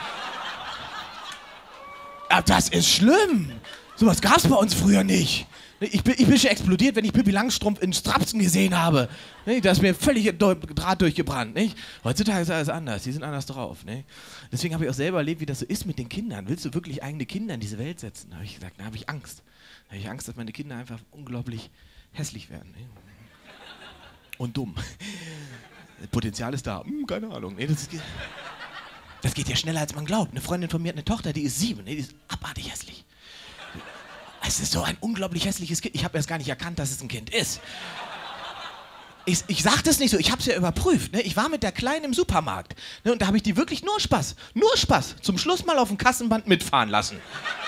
Aber das ist schlimm. Sowas gab's bei uns früher nicht. Ich bin, ich bin schon explodiert, wenn ich Pippi Langstrumpf in Strapsen gesehen habe. Da ist mir völlig Draht durchgebrannt. Nicht? Heutzutage ist alles anders, die sind anders drauf. Nicht? Deswegen habe ich auch selber erlebt, wie das so ist mit den Kindern. Willst du wirklich eigene Kinder in diese Welt setzen? Da habe ich gesagt, da habe ich Angst. Da habe ich Angst, dass meine Kinder einfach unglaublich hässlich werden. Nicht? Und dumm. Potenzial ist da. Hm, keine Ahnung. Nee, das, ist, das geht ja schneller, als man glaubt. Eine Freundin von mir hat eine Tochter, die ist sieben. Nee, die ist abartig hässlich. Es ist so ein unglaublich hässliches Kind. Ich habe erst gar nicht erkannt, dass es ein Kind ist. Ich, ich sage das nicht so, ich habe es ja überprüft. Ne? Ich war mit der Kleinen im Supermarkt. Ne? Und da habe ich die wirklich nur Spaß, nur Spaß, zum Schluss mal auf dem Kassenband mitfahren lassen.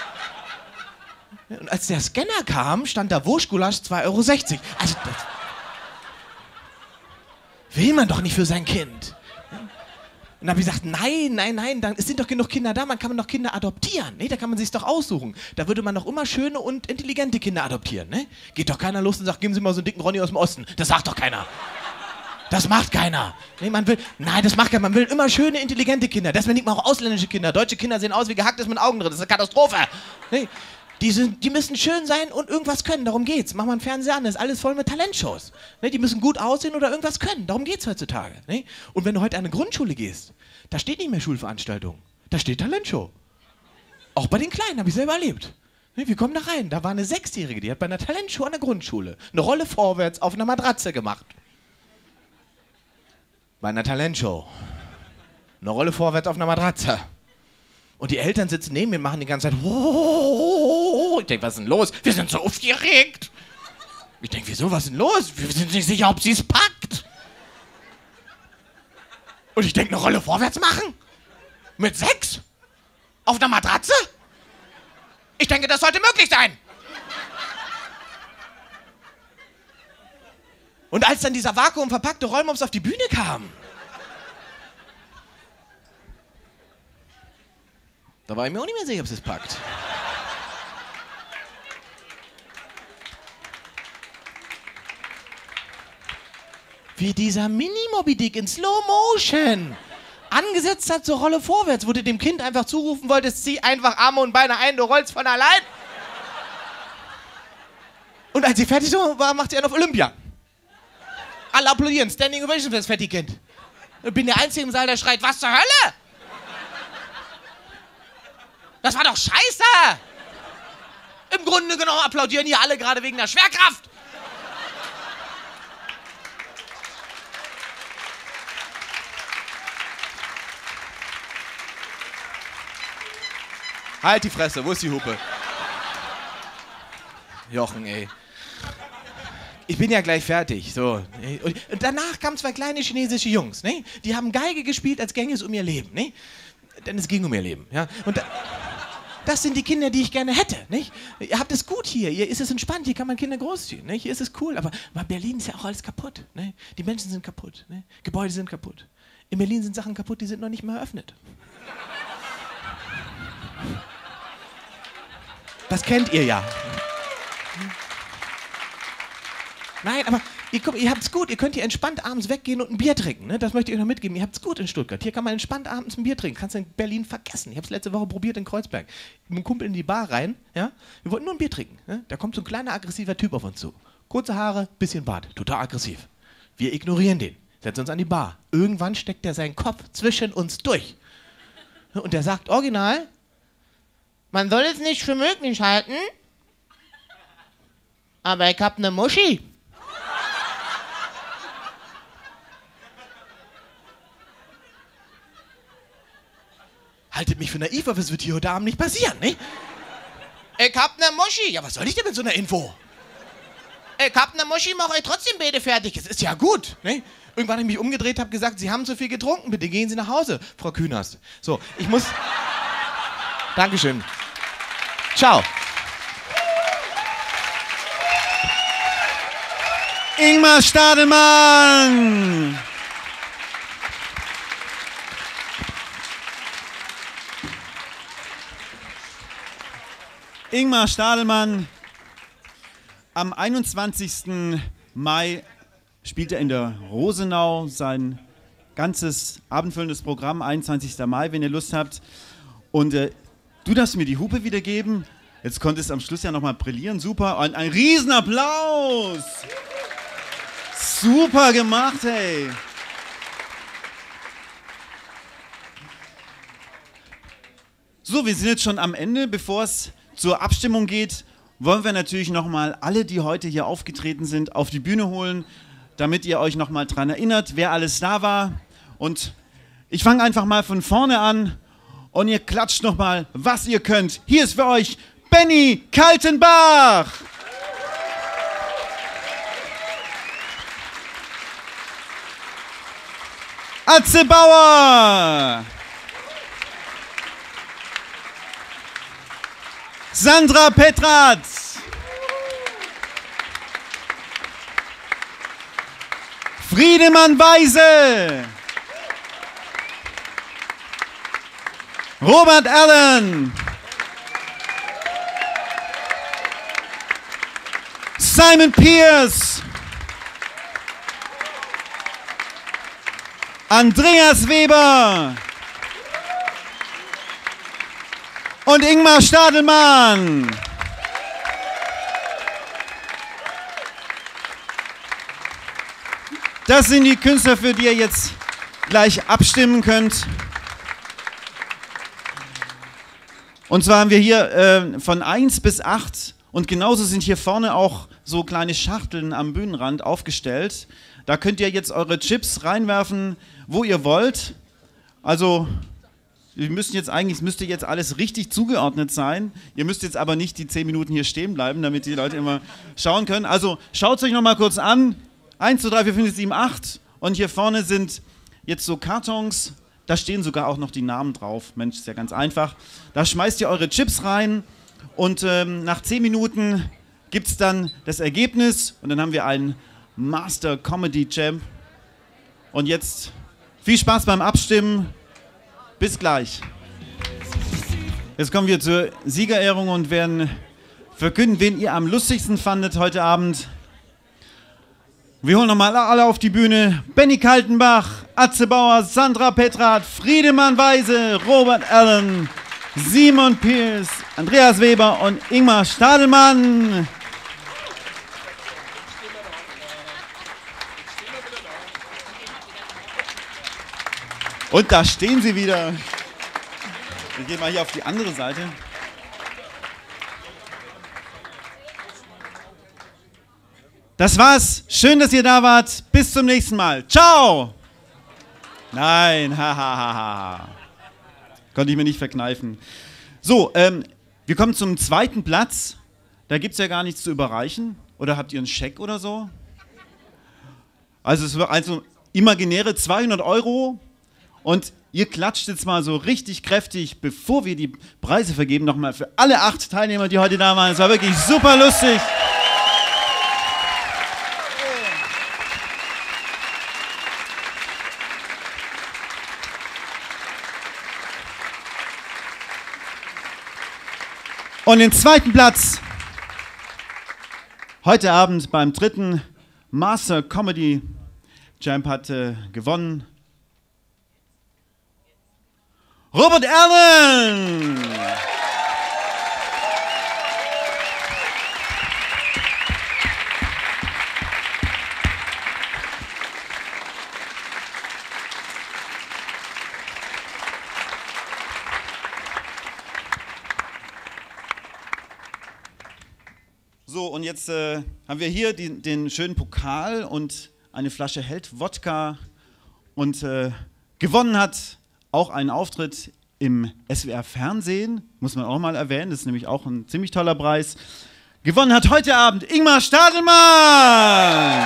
Und als der Scanner kam, stand da Wurstgulasch zwei Euro sechzig. Also das will man doch nicht für sein Kind. Und dann habe ich gesagt, nein, nein, nein, dann, es sind doch genug Kinder da, man kann man doch Kinder adoptieren. Ne? Da kann man sich doch aussuchen. Da würde man doch immer schöne und intelligente Kinder adoptieren. Ne? Geht doch keiner los und sagt, geben Sie mal so einen dicken Ronny aus dem Osten. Das sagt doch keiner. Das macht keiner. Ne, man will, nein, das macht keiner. Man will immer schöne, intelligente Kinder. Deswegen nimmt man auch ausländische Kinder. Deutsche Kinder sehen aus wie gehacktes mit Augen drin. Das ist eine Katastrophe. Ne? Die, sind, die müssen schön sein und irgendwas können, darum geht's. Mach mal einen Fernseher an, das ist alles voll mit Talentshows. Ne, die müssen gut aussehen oder irgendwas können, darum geht's heutzutage. Ne? Und wenn du heute an eine Grundschule gehst, da steht nicht mehr Schulveranstaltung, da steht Talentshow. Auch bei den Kleinen, habe ich selber erlebt. Ne, wir kommen da rein, da war eine Sechsjährige, die hat bei einer Talentshow an der Grundschule eine Rolle vorwärts auf einer Matratze gemacht. Bei einer Talentshow. Eine Rolle vorwärts auf einer Matratze. Und die Eltern sitzen neben mir und machen die ganze Zeit. Oh, ich denke, was ist denn los? Wir sind so aufgeregt. Ich denke, wieso, was ist denn los? Wir sind nicht sicher, ob sie es packt. Und ich denke, eine Rolle vorwärts machen? Mit sechs? Auf einer Matratze? Ich denke, das sollte möglich sein. Und als dann dieser vakuumverpackte Rollmops auf die Bühne kam, da war ich mir auch nicht mehr sicher, ob es es packt. Wie dieser Mini-Moby Dick in Slow Motion angesetzt hat zur Rolle vorwärts, wo du dem Kind einfach zurufen wolltest, zieh einfach Arme und Beine ein, du rollst von allein. Und als sie fertig war, macht sie einen auf Olympia. Alle applaudieren, Standing Ovation für das fette Kind. Ich bin der Einzige im Saal, der schreit, was zur Hölle? Das war doch scheiße! Im Grunde genommen applaudieren hier alle gerade wegen der Schwerkraft. Halt die Fresse, wo ist die Hupe? Jochen, ey. Ich bin ja gleich fertig, so. Und danach kamen zwei kleine chinesische Jungs, ne? Die haben Geige gespielt, als gänge es um ihr Leben, ne? Denn es ging um ihr Leben, ja? Und da, das sind die Kinder, die ich gerne hätte, nicht? Ihr habt es gut hier, hier ist es entspannt, hier kann man Kinder großziehen, nicht? Hier ist es cool, aber, aber Berlin ist ja auch alles kaputt, ne? Die Menschen sind kaputt, ne? Gebäude sind kaputt. In Berlin sind Sachen kaputt, die sind noch nicht mal eröffnet. Das kennt ihr ja. Nein, aber ihr, guck, ihr habt's gut. Ihr könnt hier entspannt abends weggehen und ein Bier trinken. Ne? Das möchte ich euch noch mitgeben. Ihr habt's gut in Stuttgart. Hier kann man entspannt abends ein Bier trinken. Kannst du in Berlin vergessen. Ich hab's letzte Woche probiert in Kreuzberg. Mit einem Kumpel in die Bar rein. Ja? Wir wollten nur ein Bier trinken. Ne? Da kommt so ein kleiner, aggressiver Typ auf uns zu. Kurze Haare, bisschen Bart. Total aggressiv. Wir ignorieren den. Setzen uns an die Bar. Irgendwann steckt er seinen Kopf zwischen uns durch. Und der sagt original, man soll es nicht für möglich halten, aber ich hab ne Muschi. Haltet mich für naiv, aber es wird hier heute Abend nicht passieren, ne? Ich hab ne Muschi. Ja, was soll ich denn mit so einer Info? Ich hab ne Muschi, mach euch trotzdem beide fertig. Es ist ja gut, ne? Irgendwann habe ich mich umgedreht, habe gesagt, Sie haben zu viel getrunken, bitte gehen Sie nach Hause, Frau Künast. So, ich muss... Dankeschön. Ciao. Ingmar Stadelmann! Ingmar Stadelmann, am einundzwanzigsten Mai spielt er in der Rosenau sein ganzes abendfüllendes Programm, einundzwanzigsten Mai, wenn ihr Lust habt. Und äh, du darfst mir die Hupe wiedergeben. Jetzt konntest du am Schluss ja nochmal brillieren. Super. Und ein Riesenapplaus. Super gemacht, hey. So, wir sind jetzt schon am Ende. Bevor es zur Abstimmung geht, wollen wir natürlich nochmal alle, die heute hier aufgetreten sind, auf die Bühne holen, damit ihr euch nochmal dran erinnert, wer alles da war. Und ich fange einfach mal von vorne an und ihr klatscht nochmal, was ihr könnt. Hier ist für euch Benny Kaltenbach. Atze Bauer. Sandra Petratz. Friedemann Weise. Robert Allen. Simon Pierce. Andreas Weber. Und Ingmar Stadelmann. Das sind die Künstler, für die ihr jetzt gleich abstimmen könnt. Und zwar haben wir hier äh, von eins bis acht und genauso sind hier vorne auch so kleine Schachteln am Bühnenrand aufgestellt. Da könnt ihr jetzt eure Chips reinwerfen, wo ihr wollt. Also... Wir müssen jetzt eigentlich, es müsste jetzt alles richtig zugeordnet sein. Ihr müsst jetzt aber nicht die zehn Minuten hier stehen bleiben, damit die Leute immer schauen können. Also schaut es euch noch mal kurz an. eins, zwei, drei, vier, fünf, sechs, sieben, acht. Und hier vorne sind jetzt so Kartons. Da stehen sogar auch noch die Namen drauf. Mensch, ist ja ganz einfach. Da schmeißt ihr eure Chips rein. Und ähm, nach zehn Minuten gibt es dann das Ergebnis. Und dann haben wir einen Master Comedy Champ. Und jetzt viel Spaß beim Abstimmen. Bis gleich. Jetzt kommen wir zur Siegerehrung und werden verkünden, wen ihr am lustigsten fandet heute Abend. Wir holen nochmal alle auf die Bühne. Benny Kaltenbach, Atze Bauer, Sandra Petratz, Friedemann Weise, Robert Allen, Simon Pierce, Andreas Weber und Ingmar Stadelmann. Und da stehen sie wieder. Wir gehen mal hier auf die andere Seite. Das war's. Schön, dass ihr da wart. Bis zum nächsten Mal. Ciao. Nein, hahaha. Konnte ich mir nicht verkneifen. So, ähm, wir kommen zum zweiten Platz. Da gibt es ja gar nichts zu überreichen. Oder habt ihr einen Scheck oder so? Also es wird also imaginäre zweihundert Euro. Und ihr klatscht jetzt mal so richtig kräftig, bevor wir die Preise vergeben, nochmal für alle acht Teilnehmer, die heute da waren. Es war wirklich super lustig. Und den zweiten Platz heute Abend beim dritten Master Comedy Champ hat äh, gewonnen. Robert Allen! So, und jetzt äh, haben wir hier die, den schönen Pokal und eine Flasche Held Wodka. Und äh, gewonnen hat auch einen Auftritt im S W R Fernsehen, muss man auch mal erwähnen, das ist nämlich auch ein ziemlich toller Preis. Gewonnen hat heute Abend Ingmar Stadelmann!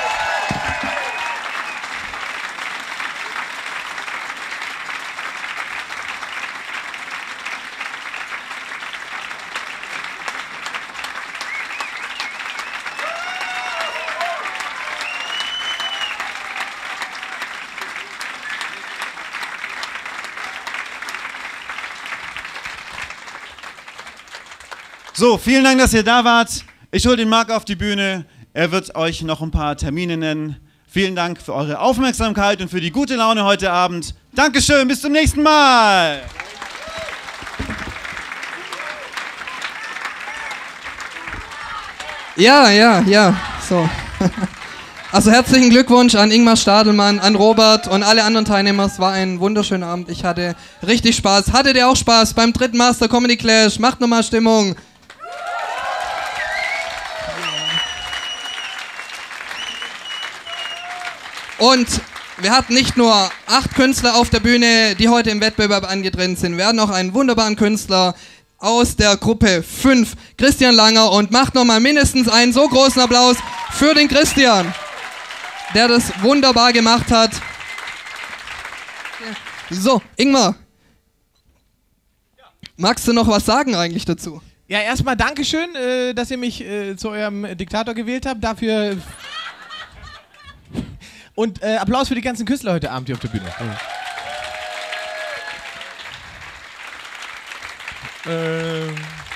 So, vielen Dank, dass ihr da wart. Ich hole den Marc auf die Bühne. Er wird euch noch ein paar Termine nennen. Vielen Dank für eure Aufmerksamkeit und für die gute Laune heute Abend. Dankeschön, bis zum nächsten Mal. Ja, ja, ja, so. Also herzlichen Glückwunsch an Ingmar Stadelmann, an Robert und alle anderen Teilnehmer. Es war ein wunderschöner Abend. Ich hatte richtig Spaß. Hattet ihr auch Spaß beim dritten Master Comedy Clash? Macht nochmal Stimmung. Und wir hatten nicht nur acht Künstler auf der Bühne, die heute im Wettbewerb angetreten sind. Wir hatten auch einen wunderbaren Künstler aus der Gruppe fünf, Christian Langer. Und macht nochmal mindestens einen so großen Applaus für den Christian, der das wunderbar gemacht hat. So, Ingmar, magst du noch was sagen eigentlich dazu? Ja, erstmal Dankeschön, äh, dass ihr mich äh, zu eurem Diktator gewählt habt. Dafür... Und äh, Applaus für die ganzen Künstler heute Abend hier auf der Bühne. Ähm.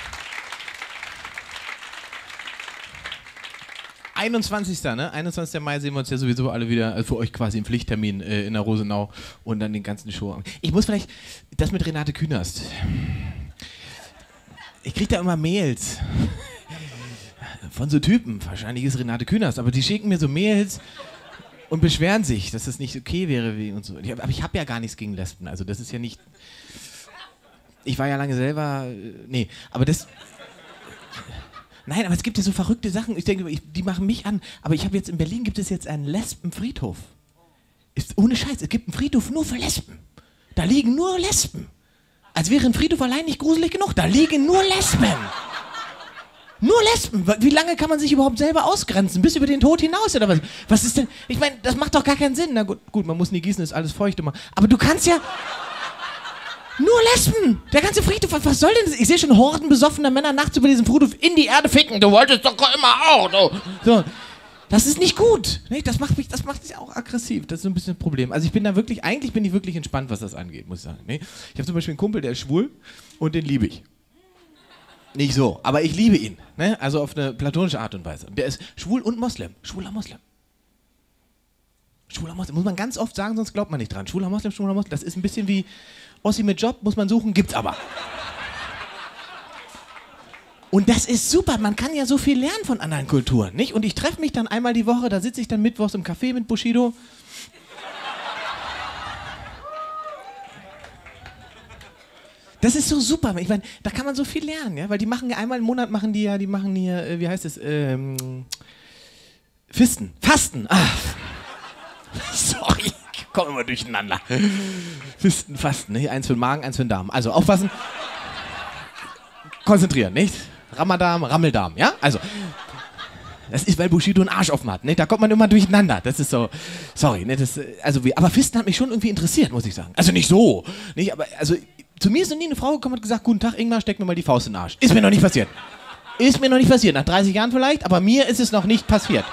einundzwanzigsten Ne? einundzwanzigsten Mai sehen wir uns ja sowieso alle wieder, also für euch quasi im Pflichttermin äh, in der Rosenau und dann den ganzen Show. Ich muss vielleicht, das mit Renate Künast. Ich krieg da immer Mails von so Typen, wahrscheinlich ist Renate Künast, aber die schicken mir so Mails und beschweren sich, dass das nicht okay wäre wie und so. Ich hab, aber ich habe ja gar nichts gegen Lesben, also das ist ja nicht... Ich war ja lange selber... Nee, aber das... Nein, aber es gibt ja so verrückte Sachen, ich denke, ich, die machen mich an, aber ich habe jetzt in Berlin, gibt es jetzt einen Lesbenfriedhof. Ist, ohne Scheiß, es gibt einen Friedhof nur für Lesben. Da liegen nur Lesben. Als wäre ein Friedhof allein nicht gruselig genug, da liegen nur Lesben. Nur Lesben. Wie lange kann man sich überhaupt selber ausgrenzen? Bis über den Tod hinaus oder was? Was ist denn? Ich meine, das macht doch gar keinen Sinn. Na gut, gut, man muss nie gießen, ist alles feucht immer. Aber du kannst ja... Nur Lesben! Der ganze Friedhof, was soll denn das? Ich sehe schon Horden besoffener Männer nachts über diesen Friedhof in die Erde ficken. Du wolltest doch immer auch. Du. So. Das ist nicht gut. Nee, das macht mich, das macht mich auch aggressiv. Das ist so ein bisschen ein Problem. Also ich bin da wirklich, eigentlich bin ich wirklich entspannt, was das angeht, muss ich sagen. Nee? Ich habe zum Beispiel einen Kumpel, der ist schwul und den liebe ich. Nicht so, aber ich liebe ihn. Ne? Also auf eine platonische Art und Weise. Der ist schwul und Moslem. Schwuler Moslem. Schwuler Moslem. Muss man ganz oft sagen, sonst glaubt man nicht dran. Schwuler Moslem, schwuler Moslem. Das ist ein bisschen wie Ossi mit Job, muss man suchen, gibt's aber. Und das ist super. Man kann ja so viel lernen von anderen Kulturen, nicht? Und ich treffe mich dann einmal die Woche, da sitze ich dann mittwochs im Café mit Bushido. Das ist so super. Ich meine, da kann man so viel lernen, ja, weil die machen ja einmal im Monat machen die ja, die machen hier, wie heißt es, ähm, Fisten, Fasten. Ah. Sorry, ich komme immer durcheinander. Fisten, Fasten, ne? Eins für den Magen, eins für den Darm. Also aufpassen, konzentrieren, nicht? Ramadan, Rammeldarm, ja? Also, das ist, weil Bushido einen Arsch offen hat, ne? Da kommt man immer durcheinander. Das ist so, sorry, ne? Das, also, wie, aber Fisten hat mich schon irgendwie interessiert, muss ich sagen. Also nicht so, nicht? Aber, also, zu mir ist noch nie eine Frau gekommen und hat gesagt, guten Tag, Ingmar, steck mir mal die Faust in den Arsch. Ist mir noch nicht passiert. Ist mir noch nicht passiert. Nach dreißig Jahren vielleicht, aber mir ist es noch nicht passiert.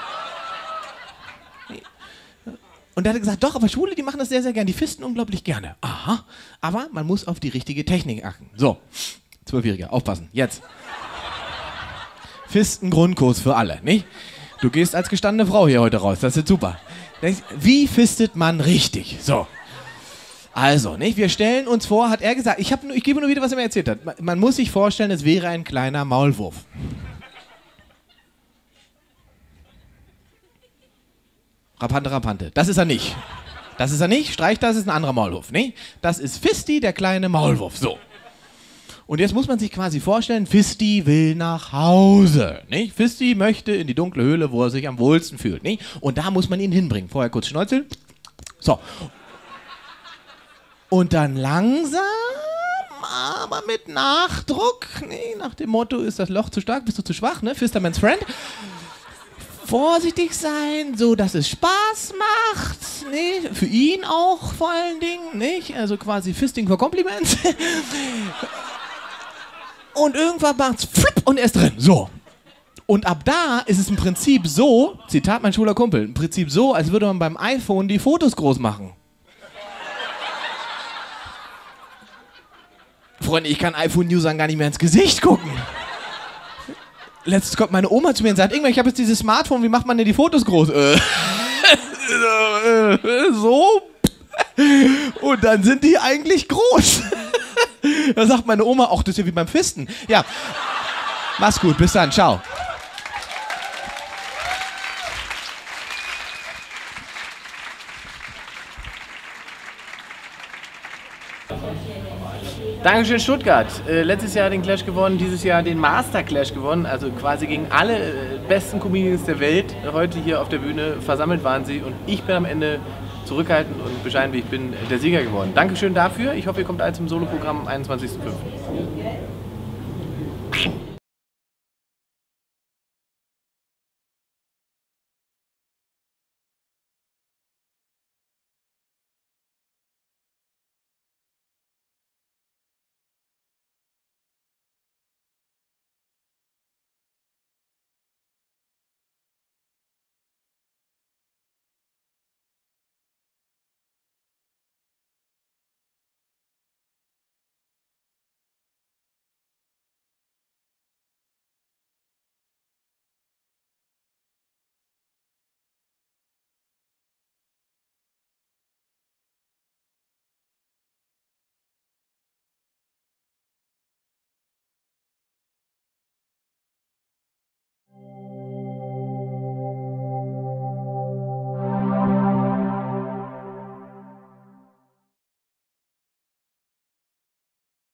Und er hat gesagt, doch, aber Schwule, die machen das sehr, sehr gern. Die fisten unglaublich gerne. Aha, aber man muss auf die richtige Technik achten. So, Zwölfjähriger, aufpassen, jetzt. Fisten Grundkurs für alle, nicht? Du gehst als gestandene Frau hier heute raus, das ist super. Wie fistet man richtig? So. Also, nicht? Wir stellen uns vor, hat er gesagt, ich, hab, ich gebe nur wieder, was er mir erzählt hat. Man, man muss sich vorstellen, es wäre ein kleiner Maulwurf. Rapante, rapante. Das ist er nicht. Das ist er nicht. Streich, das ist ein anderer Maulwurf. Nee? Das ist Fisti, der kleine Maulwurf. So. Und jetzt muss man sich quasi vorstellen, Fisti will nach Hause. Nicht? Fisti möchte in die dunkle Höhle, wo er sich am wohlsten fühlt. Nicht? Und da muss man ihn hinbringen. Vorher kurz schneuzeln. So. Und dann langsam, aber mit Nachdruck. Nee, nach dem Motto, ist das Loch zu stark, bist du zu schwach, ne? Fisherman's Friend. Vorsichtig sein, so dass es Spaß macht, nee, für ihn auch vor allen Dingen, nicht? Also quasi Fisting for Compliments. Und irgendwann macht's flipp und er ist drin, so. Und ab da ist es im Prinzip so, Zitat mein schwuler Kumpel, im Prinzip so, als würde man beim iPhone die Fotos groß machen. Freunde, ich kann iPhone-Usern gar nicht mehr ins Gesicht gucken. Letztens kommt meine Oma zu mir und sagt, irgendwann, ich habe jetzt dieses Smartphone, wie macht man denn die Fotos groß? Äh, so. Und dann sind die eigentlich groß. Da sagt meine Oma, ach, das ist ja wie beim Fisten. Ja, mach's gut, bis dann, ciao. Dankeschön Stuttgart. Äh, letztes Jahr den Clash gewonnen, dieses Jahr den Master Clash gewonnen, also quasi gegen alle äh, besten Comedians der Welt. Heute hier auf der Bühne versammelt waren sie und ich bin am Ende zurückhaltend und bescheiden wie ich bin der Sieger geworden. Dankeschön dafür. Ich hoffe, ihr kommt alle zum Soloprogramm am einundzwanzigsten fünften